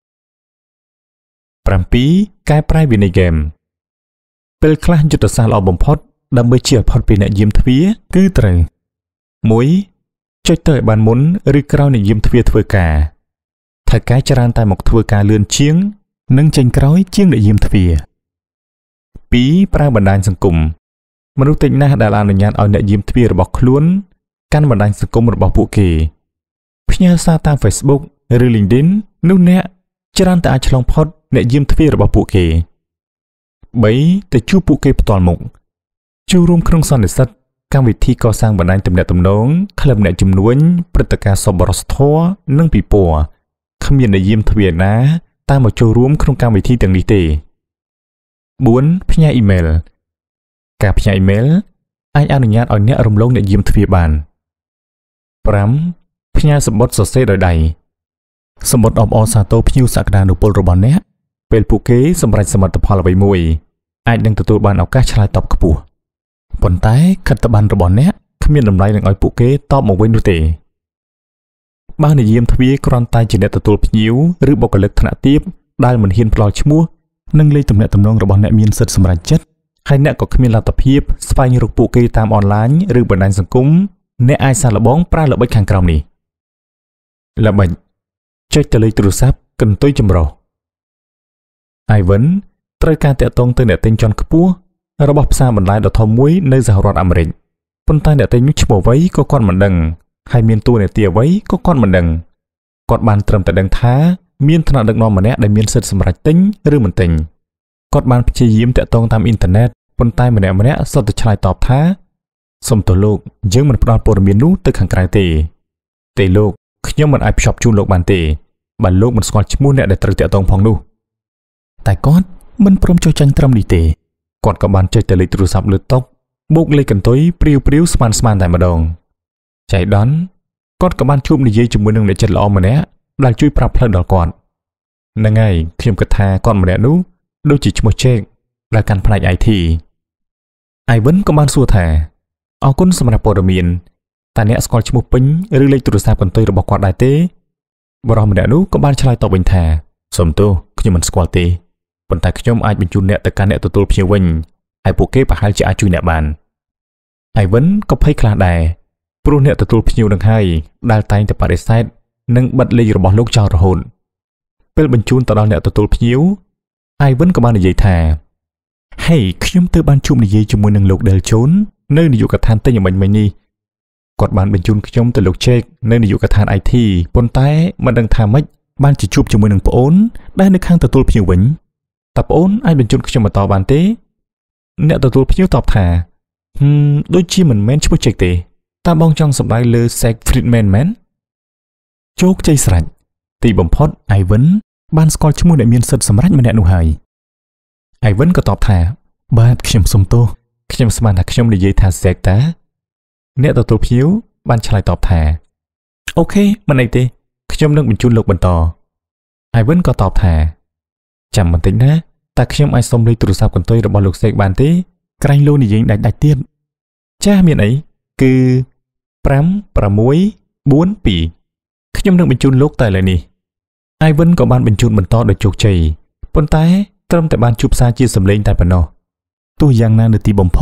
ប្រាំពីរកែប្រែវិន័យហ្គេមពេលខ្លះយុទ្ធសាស្ត្រល្អបំផុតដើម្បីជៀសផុតពីអ្នកយាមទ្វារគឺត្រូវមួយចុចទៅឲ្យបានមុនឬក្រោយអ្នកយាមទ្វារធ្វើការថៅកែច្រើនតែមកធ្វើការលឿនជាងនិងចេញក្រោយជាងអ្នកយាមទ្វារពីរប្រើបណ្ដាញសង្គមមនុស្សតិចណាស់ដែលអនុញ្ញាតឲ្យអ្នកយាមទ្វាររបស់ខ្លួនកាន់បណ្ដាញសង្គមរបស់ពួកគេផ្ញើសារតាម Facebook ឬ LinkedIn នោះអ្នកច្រើនតែអាចឆ្លងផុតអ្នកយាមទ្វាររបស់ពួកគេបីទៅជួបពួកគេផ្ទាល់មុខចូលរួមក្នុងសន្និសីទកម្មវិធីកសាងបណ្ដាញទំនាក់ទំនងក្លឹបអ្នកជំនួញព្រឹត្តិការណ៍សប្បុរសធម៌និងពិព័រណ៍គ្មានអ្នកយាមទ្វារណាតែមកចូលរួមក្នុងកម្មវិធីទាំងនេះទេបួនផ្ញើអ៊ីមែលការផ្ញើអ៊ីមែលអាចអនុញ្ញាតឲ្យអ្នករំលងអ្នកយាមទ្វារបានប្រាំផ្ញើសំបុត្រសរសេរដោយដៃសំបុត្រអបអរសាទរភ្ញៀវសក្តានុពលរបស់អ្នកពេលពួកគេសម្រេចសមិទ្ធផលអ្វីមួយអាចនឹងទទួលបានឱកាសឆ្លើយតបខ្ពស់ប៉ុន្តែខិត្តប័ណ្ណរបស់អ្នកគ្មានតម្លៃនឹងឲ្យពួកគេតបមកវិញនោះទេបើអ្នកយាមទ្វារគ្រាន់តែជាអ្នកទទួលភ្ញៀវឬបុគ្គលិកថ្នាក់ទាបដែលមិនហ៊ានផ្ដល់ឈ្មោះនិងលេខទំនាក់ទំនងរបស់អ្នកមានសិទ្ធិសម្រេចចិត្តហើយអ្នកក៏គ្មានលទ្ធភាពស្វែងរកពួកគេតាមអនឡាញឬបណ្ដាញសង្គមអ្នកអាចសាកល្បងប្រើល្បិចខាងក្រោមនេះល្បិចចុចទៅលេខទូរស័ព្ទកន្ទុយចម្រុះ Ivan ត្រូវការតាក់ទងទៅអ្នកទិញជាន់ខ្ពស់របស់ផ្សារបន្លែដ៏ធំមួយនៅសហរដ្ឋអាមេរិកប៉ុន្តែអ្នកទិញនោះឈ្មោះអ្វីក៏គាត់មិនដឹងហើយមានតួនាទីអ្វីក៏គាត់មិនដឹងគាត់បានត្រឹមតែដឹងថាមានថ្នាក់ដឹកនាំម្នាក់ដែលមានសិទ្ធិសម្រេចទិញឬមិនទិញគាត់បានព្យាយាមតាក់ទងតាមអ៊ីនធឺណិតប៉ុន្តែម្នាក់ម្នាក់សុទ្ធតែឆ្លើយតបថាសូមទោសលោកយើងមិនផ្ដល់ព័ត៌មាននោះទៅខាងក្រៅទេទេលោកខ្ញុំមិនអាចភ្ជាប់ជូនលោកបានទេបើលោកមិនស្គាល់ឈ្មោះអ្នកដែលត្រូវតាក់ទងផងនោះតែគាត់មិនព្រមចុះចាញ់ត្រឹមនេះទេគាត់ក៏បានចុចទៅលេខទូរស័ព្ទលើតុបូកលេខកន្ទុយព្រាវព្រាវស្មានស្មានតែម្ដងចៃដន្យគាត់ក៏បានជួបនិយាយជាមួយនឹងអ្នកចិត្តល្អម្នាក់ដែលជួយប្រាប់ផ្លូវដល់គាត់ហ្នឹងហើយខ្ញុំគិតថាគាត់ម្នាក់នោះដូចជាឈ្មោះជេកដែលកាន់ផ្នែក ไอ ที Ivan ក៏បានសួរថាអរគុណសម្រាប់ព័ត៌មានតើអ្នកស្គាល់ឈ្មោះពេញឬលេខទូរស័ព្ទកន្ទុយរបស់គាត់ដែរទេបរិះម្នាក់នោះក៏បានឆ្លើយតបវិញថាសូមទោសខ្ញុំមិនស្គាល់ទេប៉ុន្តែខ្ញុំអាចបញ្ជូនអ្នកទៅកាន់អ្នកទទួលភ្ញៀវវិញហើយពួកគេប្រហែលជាអាចជួយអ្នកបាន Ivan ក៏ភ័យខ្លាចដែរព្រោះអ្នកទទួលភ្ញៀវនឹងហើយដែលតែងតែបដិសេធនិងបិទលេខរបស់លោកចោលរហូតពេលបញ្ជូនទៅដល់អ្នកទទួលភ្ញៀវ Ivan ក៏បាននិយាយថាហេខ្ញុំទើបបានជួបនិយាយជាមួយនឹងលោក Del John នៅនាយកដ្ឋានទិញអំបញ្ញនេះគាត់បានបញ្ជូនខ្ញុំទៅលោក Jake នៅនាយកដ្ឋាន ไอ ที ប៉ុន្តែមិនដឹងថាម៉េចបានជាជួបជាមួយនឹងប្អូនដែលនៅខាងទទួលភ្ញៀវវិញតើប្អូនអាចបញ្ជូនខ្ញុំបន្តបានទេអ្នកទទួលភ្ញៀវតបថាហឹមដូចជាមិនមែនឈ្មោះ Jake ទេតើបងចង់សម្ដៅលើ Zach Friedman មែនជោគជ័យស្រេចទីបំផុត Ivan បានស្គាល់ឈ្មោះអ្នកមានសិទ្ធិសម្រេចម្នាក់នោះហើយ Ivan ក៏តបថាបាទខ្ញុំសុំទោសខ្ញុំស្មានថាខ្ញុំនិយាយថា Zach តាអ្នកទទួលភ្ញៀវបានឆ្លើយតបថាអូខេមិនអីទេខ្ញុំនឹងបញ្ជូនលោកបន្ត Ivan ក៏តបថាចាំបន្តិចណាតើខ្ញុំអាចសុំលេខទូរស័ព្ទកន្ទុយរបស់លោក Zach បានទេក្រែងលោកនិយាយដាច់ដាច់ទៀតចាស់មានអីគឺប្រាំ ប្រាំមួយ បួន ពីរខ្ញុំនឹងបញ្ជូនលោកតែឥឡូវនេះ Ivan ក៏បានបញ្ជូនបន្តដោយជោគជ័យប៉ុន្តែត្រឹមតែបានជួបសារជាសម្លេងតែប៉ុណ្ណោះទោះយ៉ាងណានៅទីបំផុត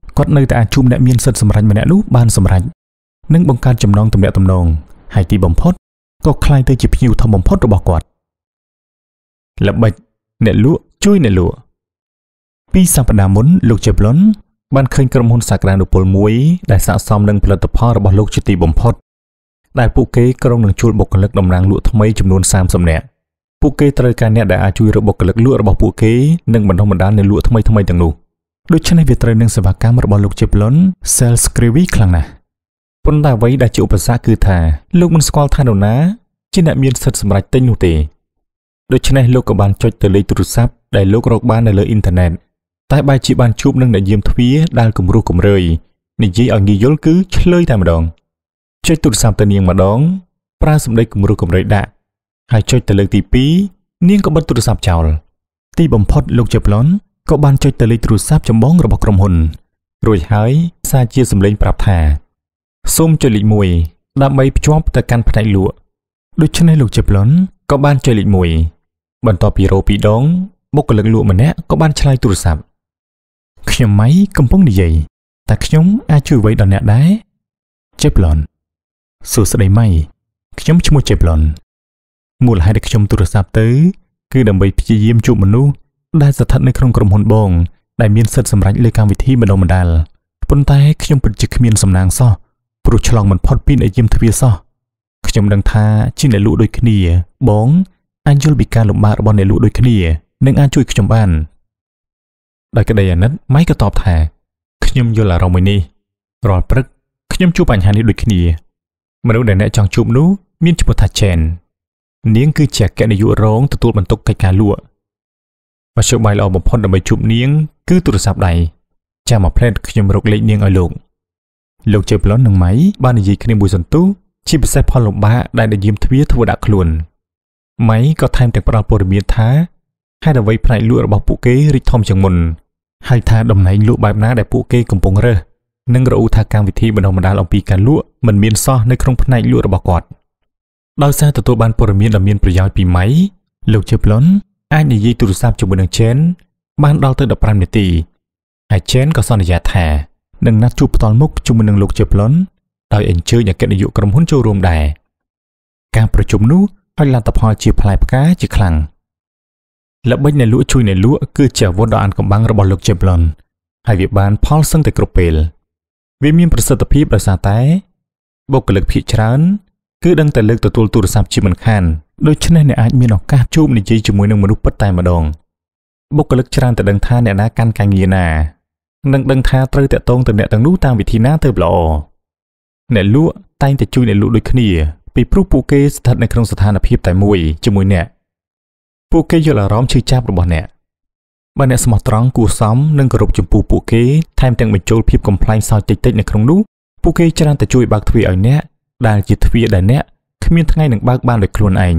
គាត់នៅតែអាចជួបអ្នកមានសិទ្ធិសម្រេចម្នាក់នោះបានសម្រេចនិងបង្កើតចំណងទំនាក់ទំនងហើយទីបំផុតក៏ក្លាយទៅជាភ្ញៀវធំបំផុតរបស់គាត់ល្បិចអ្នកលក់ជួយអ្នកលក់ពីសប្តាហ៍មុនលោកជេប្លុនបានឃើញក្រុមហ៊ុនសក្តានុពលមួយដែលស័ក្តិសមនឹងផលិតផលរបស់លោកជាទីបំផុតដែលពួកគេក្រុងនឹងជួលបុគ្គលិកតំណាងលក់ថ្មីចំនួនសាមសិបនាក់ពួកគេត្រូវការអ្នកដែលអាចជួយរកបុគ្គលិកលក់របស់ពួកគេនិងបណ្ដុះបណ្ដាលអ្នកលក់ថ្មីថ្មីទាំងនោះដូច្នេះវាត្រូវនឹងសេវាកម្មរបស់លោកជេប្លុន Sales Screevy ខ្លាំងណាស់ប៉ុន្តែអ្វីដែលជាឧបសគ្គគឺថាលោកមិនស្គាល់ថានរណាជាអ្នកមានសិទ្ធិសម្រេចទិញនោះទេដូច្នេះលោកក៏បានចុចទៅលេខទូរស័ព្ទដែលលោករកបាននៅលើអ៊ីនធឺណិតតែបែរជាបានជួបនឹងអ្នកយាមទ្វារដែលគំរោះគំរើយនិយាយឲ្យងាយយល់គឺឆ្លើយតែម្ដងចុចទូរស័ព្ទទៅនាងម្ដងប្រើសម្ដីគំរោះគំរើយដាក់ហើយចុចទៅលើកទីពីរនាងក៏បិទទូរស័ព្ទចោលទីបំផុតលោកជេប្លុនក៏បានចុចទៅលេខទូរស័ព្ទចម្បងរបស់ក្រុមហ៊ុនរួចហើយសារជាសម្លេងប្រាប់ថាសូមចុចលេខមួយដើម្បីភ្ជាប់ទៅកាន់ផ្នែកលក់ដូច្នេះលោកជេប្លុនក៏បានចុចលេខមួយបន្ទាប់ពីរោពីរដងបុគ្គលិកលក់ម្នាក់ក៏បានឆ្លើយទូរស័ព្ទខ្ញុំម៉ៃកំពុងនិយាយតែខ្ញុំអាចជួយអ្វីដល់អ្នកដែរជេប្លុនសួស្តីម៉ៃខ្ញុំឈ្មោះជេប្លុនមូលហេតុដែលខ្ញុំទូរស័ព្ទទៅគឺដើម្បីព្យាយាមជួបមនុស្សដែលស្ថិតនៅក្នុងក្រុមហ៊ុនបងដែលមានសិទ្ធិសម្រេចលើកម្មវិធីបណ្ដុះបណ្ដាលប៉ុន្តែខ្ញុំពិតជាគ្មានសំណាងសោះព្រោះឆ្លងមិនផុតពីអ្នកយាមទ្វារសោះខ្ញុំដឹងថាជាអ្នកលក់ដូចគ្នាបងអាចយល់ពីការលំបាករបស់អ្នកលក់ដូចគ្នានិងអាចជួយខ្ញុំបានដោយក្តីអាណិតម៉ៃក៏តបថាខ្ញុំយល់អារម្មណ៍មួយនេះរាល់ព្រឹកខ្ញុំជួបបញ្ហានេះដូចគ្នាមនុស្សដែលអ្នកចង់ជួបនោះមានឈ្មោះថាជែននាងគឺជាអគ្គនាយករងទទួលបន្ទុកកិច្ចការលក់មធ្យោបាយល្អបំផុតដើម្បីជួបនាងគឺទូរស័ព្ទដៃចាំមកផ្លែតខ្ញុំរកលេខនាងឲ្យលោកលោកជេប្លុននិងម៉ៃបាននិយាយគ្នាមួយសន្ទុះជាពិសេសផលលំបាកដែលអ្នកយាមទ្វារធ្វើដាក់ខ្លួនម៉ៃក៏ថែមទាំងផ្ដល់ព័ត៌មានថាហេតុអ្វីផ្នែកលក់របស់ពួកគេរីកធំជាងមុនហើយថាតំណែងលក់បែបណាដែលពួកគេកំពុងរើសនិងរអ៊ូថាកម្មវិធីបណ្ដុះបណ្ដាលអំពីការលក់មិនមានសោះនៅក្នុងផ្នែកលក់របស់គាត់ដោយសារទទួលបានព័ត៌មានដ៏មានប្រយោជន៍ពីម៉ៃលោកជេប្លុនអាចនិយាយទូរស័ព្ទជាមួយនឹងជេនបានដល់ទៅដប់ប្រាំនាទីហើយជេនក៏សន្យាថានឹងណាត់ជួបផ្ទាល់មុខជាមួយនឹងលោកជេប្លុនដោយអញ្ជើញអគ្គនាយកក្រុមហ៊ុនចូលរួមដែរការប្រជុំនោះឲ្យលទ្ធផលជាផ្លែផ្កាជាខ្លាំងល្បិចអ្នកលក់ជួយអ្នកលក់គឺជាអាវុធដ៏អាថ៌កំបាំងរបស់លោកជេប្លុនហើយវាបានផលសឹងតែគ្រប់ពេលវាមានប្រសិទ្ធភាពដោយសារតែបុគ្គលិកភាគច្រើនគឺដឹងតែលើកទទួលទូរស័ព្ទជាមិនខានដូច្នេះអ្នកអាចមានឱកាសជួបនិយាយជាមួយនឹងមនុស្សពិតតែម្ដងបុគ្គលិកច្រើនតែដឹងថាអ្នកណាកាន់ការងារណានិងដឹងថាត្រូវតាក់ទងទៅអ្នកទាំងនោះតាមវិធីណាទៅល្អអ្នកលក់តែងតែជួយអ្នកលក់ដូចគ្នាពីព្រោះពួកគេស្ថិតនៅក្នុងស្ថានភាពតែមួយជាមួយអ្នកពួកគេយល់អារម្មណ៍ឈឺចាប់របស់អ្នកបើអ្នកស្មោះត្រង់គួរសមនិងគោរពចំពោះពួកគេថែមទាំងបញ្ចូលភាពកំប្លែងសើចតិចតិចនៅក្នុងនោះពួកគេច្រើនតែជួយបើកទ្វារឲ្យអ្នកដែលជាទ្វារដែលអ្នកគ្មានថ្ងៃនឹងបើកបានដោយខ្លួនឯង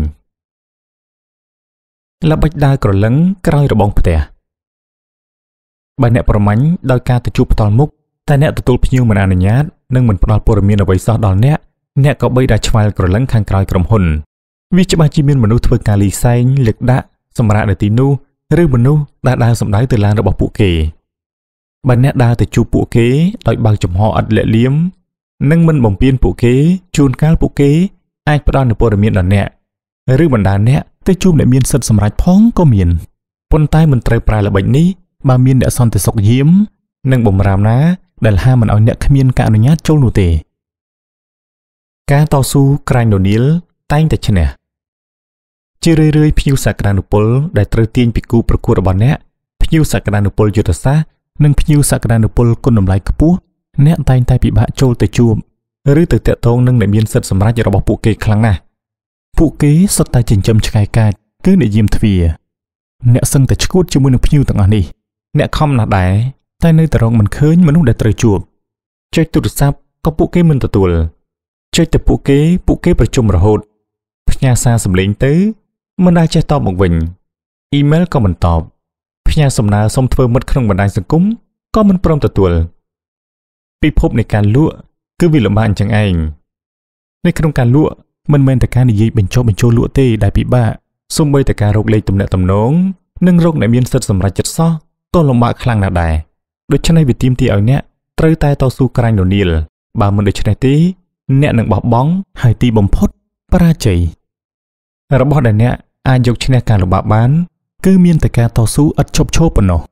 ល្បិចដើរក្រឡឹងក្រោយរបងផ្ទះបើអ្នកប្រមាញ់ដោយការទៅជួបផ្ទាល់មុខតែអ្នកទទួលភ្ញៀវមិនអនុញ្ញាតនិងមិនផ្ដល់ព័ត៌មានអ្វីសោះដល់អ្នកអ្នកក៏បីដែលឆ្វែលក្រឡឹងខាងក្រោយក្រុមហ៊ុនវាច្បាស់ជាមានមនុស្សធ្វើការលីសែងលើកដាក់សម្រាប់នៅទីនោះឬមនុស្សដែលដើរសម្ដៅទៅឡានរបស់ពួកគេបើអ្នកដើរទៅជួបពួកគេដោយបើកចំហឥតលាក់លៀមនិងមិនបំពេញពួកគេជួនកាលពួកគេអាចផ្ដល់នូវព័ត៌មានដល់អ្នកឬបណ្ដាអ្នកទៅជួបអ្នកមានសិទ្ធិសម្រេចផងក៏មានប៉ុន្តែមិនត្រូវប្រើល្បិចនេះបើមានអ្នកសន្តិសុខយាមនិងបំរាមណាដែលហាមមិនឲ្យអ្នកគ្មានការអនុញ្ញាតចូលនោះទេការតស៊ូក្រែងដូនីលតែងតែឈ្នះជារឿយៗភ្ញៀវសក្តានុពលដែលត្រូវទាញពីគូប្រកួតរបស់អ្នកភ្ញៀវសក្តានុពលយុទ្ធសាស្ត្រនិងភ្ញៀវសក្តានុពលគុណតម្លៃខ្ពស់អ្នកតែងតែពិបាកចូលទៅជួបឬទៅតាក់ទងនឹងអ្នកមានសិទ្ធិសម្រេចរបស់ពួកគេខ្លាំងណាស់ពួកគេសុទ្ធតែចិញ្ចឹមឆ្កែកាចគឺអ្នកយាមទ្វារអ្នកសឹងតែឈួតជាមួយនឹងភ្ញៀវទាំងអស់នេះអ្នកខំណាស់ដែរតែនៅតែរកមិនឃើញមនុស្សដែលត្រូវជួបចុចទូរស័ព្ទក៏ពួកគេមិនទទួលចុចទៅពួកគេពួកគេប្រជុំរហូតផ្ញើសារសម្លេងទៅមិនដែលចេះតបមកវិញអ៊ីមែលក៏មិនតបផ្ញើសំណើសុំធ្វើមិត្តក្នុងបណ្ដាញសង្គមក៏មិនព្រមទទួលពិភពនៃការលក់គឺវាលំបាកអញ្ចឹងឯងនៅក្នុងការលក់មិនមែនតែការនិយាយបញ្ចុះបញ្ចូលលក់ទេដែលពិបាកសូម្បីតែការរកលេខទំនាក់ទំនងនិងរកអ្នកមានសិទ្ធិសម្រេចចិត្តសោះក៏លំបាកខ្លាំងណាស់ដែរដូច្នេះវាទាមទារឲ្យអ្នកត្រូវតែតស៊ូក្រាញ់រនាលបើមិនដូច្នេះទេអ្នកនឹងបោះបង់ហើយទីបំផុតបរាជ័យរបស់ដែលអ្នកអាចយកឈ្នះការលំបាកបានគឺមានតែការតស៊ូឥតឈប់ឈរប៉ុណ្ណោះ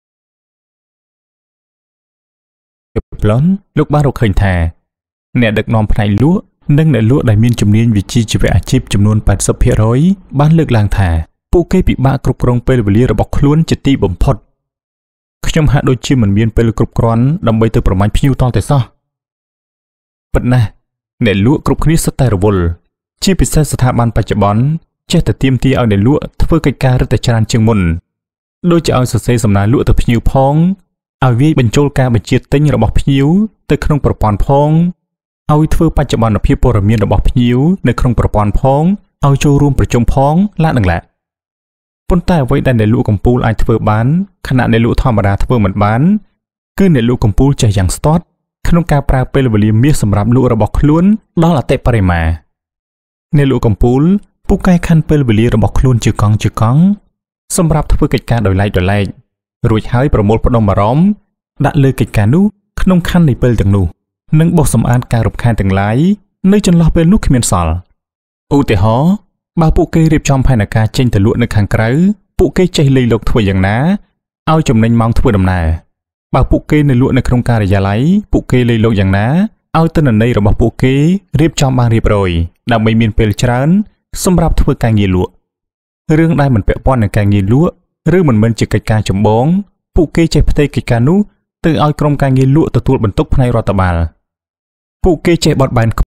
ប្លន់លោកបានរកឃើញថាអ្នកដឹកនាំផ្នែកលក់និងអ្នកលក់ដែលមានជំនាញវិជ្ជាជីវៈអាជីពចំនួន 八十ភាគរយ បានលើកឡើងថាពួកគេពិបាកគ្រប់គ្រងពេលវេលារបស់ខ្លួនជាទីបំផុតខ្ញុំហាក់ដូចជាមិនមានពេលគ្រប់គ្រាន់ដើម្បីទៅប្រមាញ់ភ្ញៀវតតែសោះប៉ុន្តែអ្នកលក់គ្រប់គ្នាសុទ្ធតែរវល់ជាពិសេសស្ថាប័នបច្ចុប្បន្នចេះតែទាមទារឲ្យអ្នកលក់ធ្វើកិច្ចការរឹតតែច្រើនជាងមុនដូចជាឲ្យសរសេរសំណើលក់ទៅភ្ញៀវផងឲ្យវាយបញ្ចូលការបញ្ជាទិញរបស់ភ្ញៀវទៅក្នុងប្រព័ន្ធផងឲ្យធ្វើបច្ចុប្បន្នភាពព័ត៌មានរបស់ភ្ញៀវនៅក្នុងប្រព័ន្ធផងឲ្យចូលរួមប្រជុំផងឡាននឹងឡាប៉ុន្តែអ្វីដែលអ្នកលក់កំពូលអាចធ្វើបានខណៈអ្នកលក់ធម្មតាធ្វើមិនបានគឺអ្នកលក់កំពូលចេះយ៉ាងស្ទាត់ក្នុងការប្រើពេលវេលាមាសសម្រាប់លក់របស់ខ្លួនដល់អតិបរមាអ្នកលក់កំពូលពូកែខណ្ឌពេលវេលារបស់ខ្លួនជាកង់ជាកង់សម្រាប់ធ្វើកិច្ចការដោយឡែកដោយឡែករួចហើយប្រមូលផ្ដុំអារម្មណ៍ដាក់លើកិច្ចការនោះក្នុងខណ្ឌនៃពេលទាំងនោះនិងបោះសម្អាតការរំខានទាំងឡាយនៅចន្លោះពេលនោះគ្មានសល់ឧទាហរណ៍បើពួកគេរៀបចំផែនការចេញទៅលក់នៅខាងក្រៅពួកគេចេះលេខលោកធ្វើយ៉ាងណាឲ្យចំណេញម៉ោងធ្វើដំណើរបើពួកគេនៅលក់នៅក្នុងការិយាល័យពួកគេលេខលោកយ៉ាងណាឲ្យទិន្នន័យរបស់ពួកគេរៀបចំបានរៀបរយដើម្បីមានពេលច្រើនសម្រាប់ធ្វើការងារលក់រឿងដែលមិនពាក់ព័ន្ធនឹងការងារលក់ឬមិនមែនជាកិច្ចការចម្បងពួកគេចេះផ្ទេរកិច្ចការនោះទៅឲ្យក្រុមការងារលក់ទទួលបន្ទុកផ្នែករដ្ឋបាលពួកគេចេះបត់បែន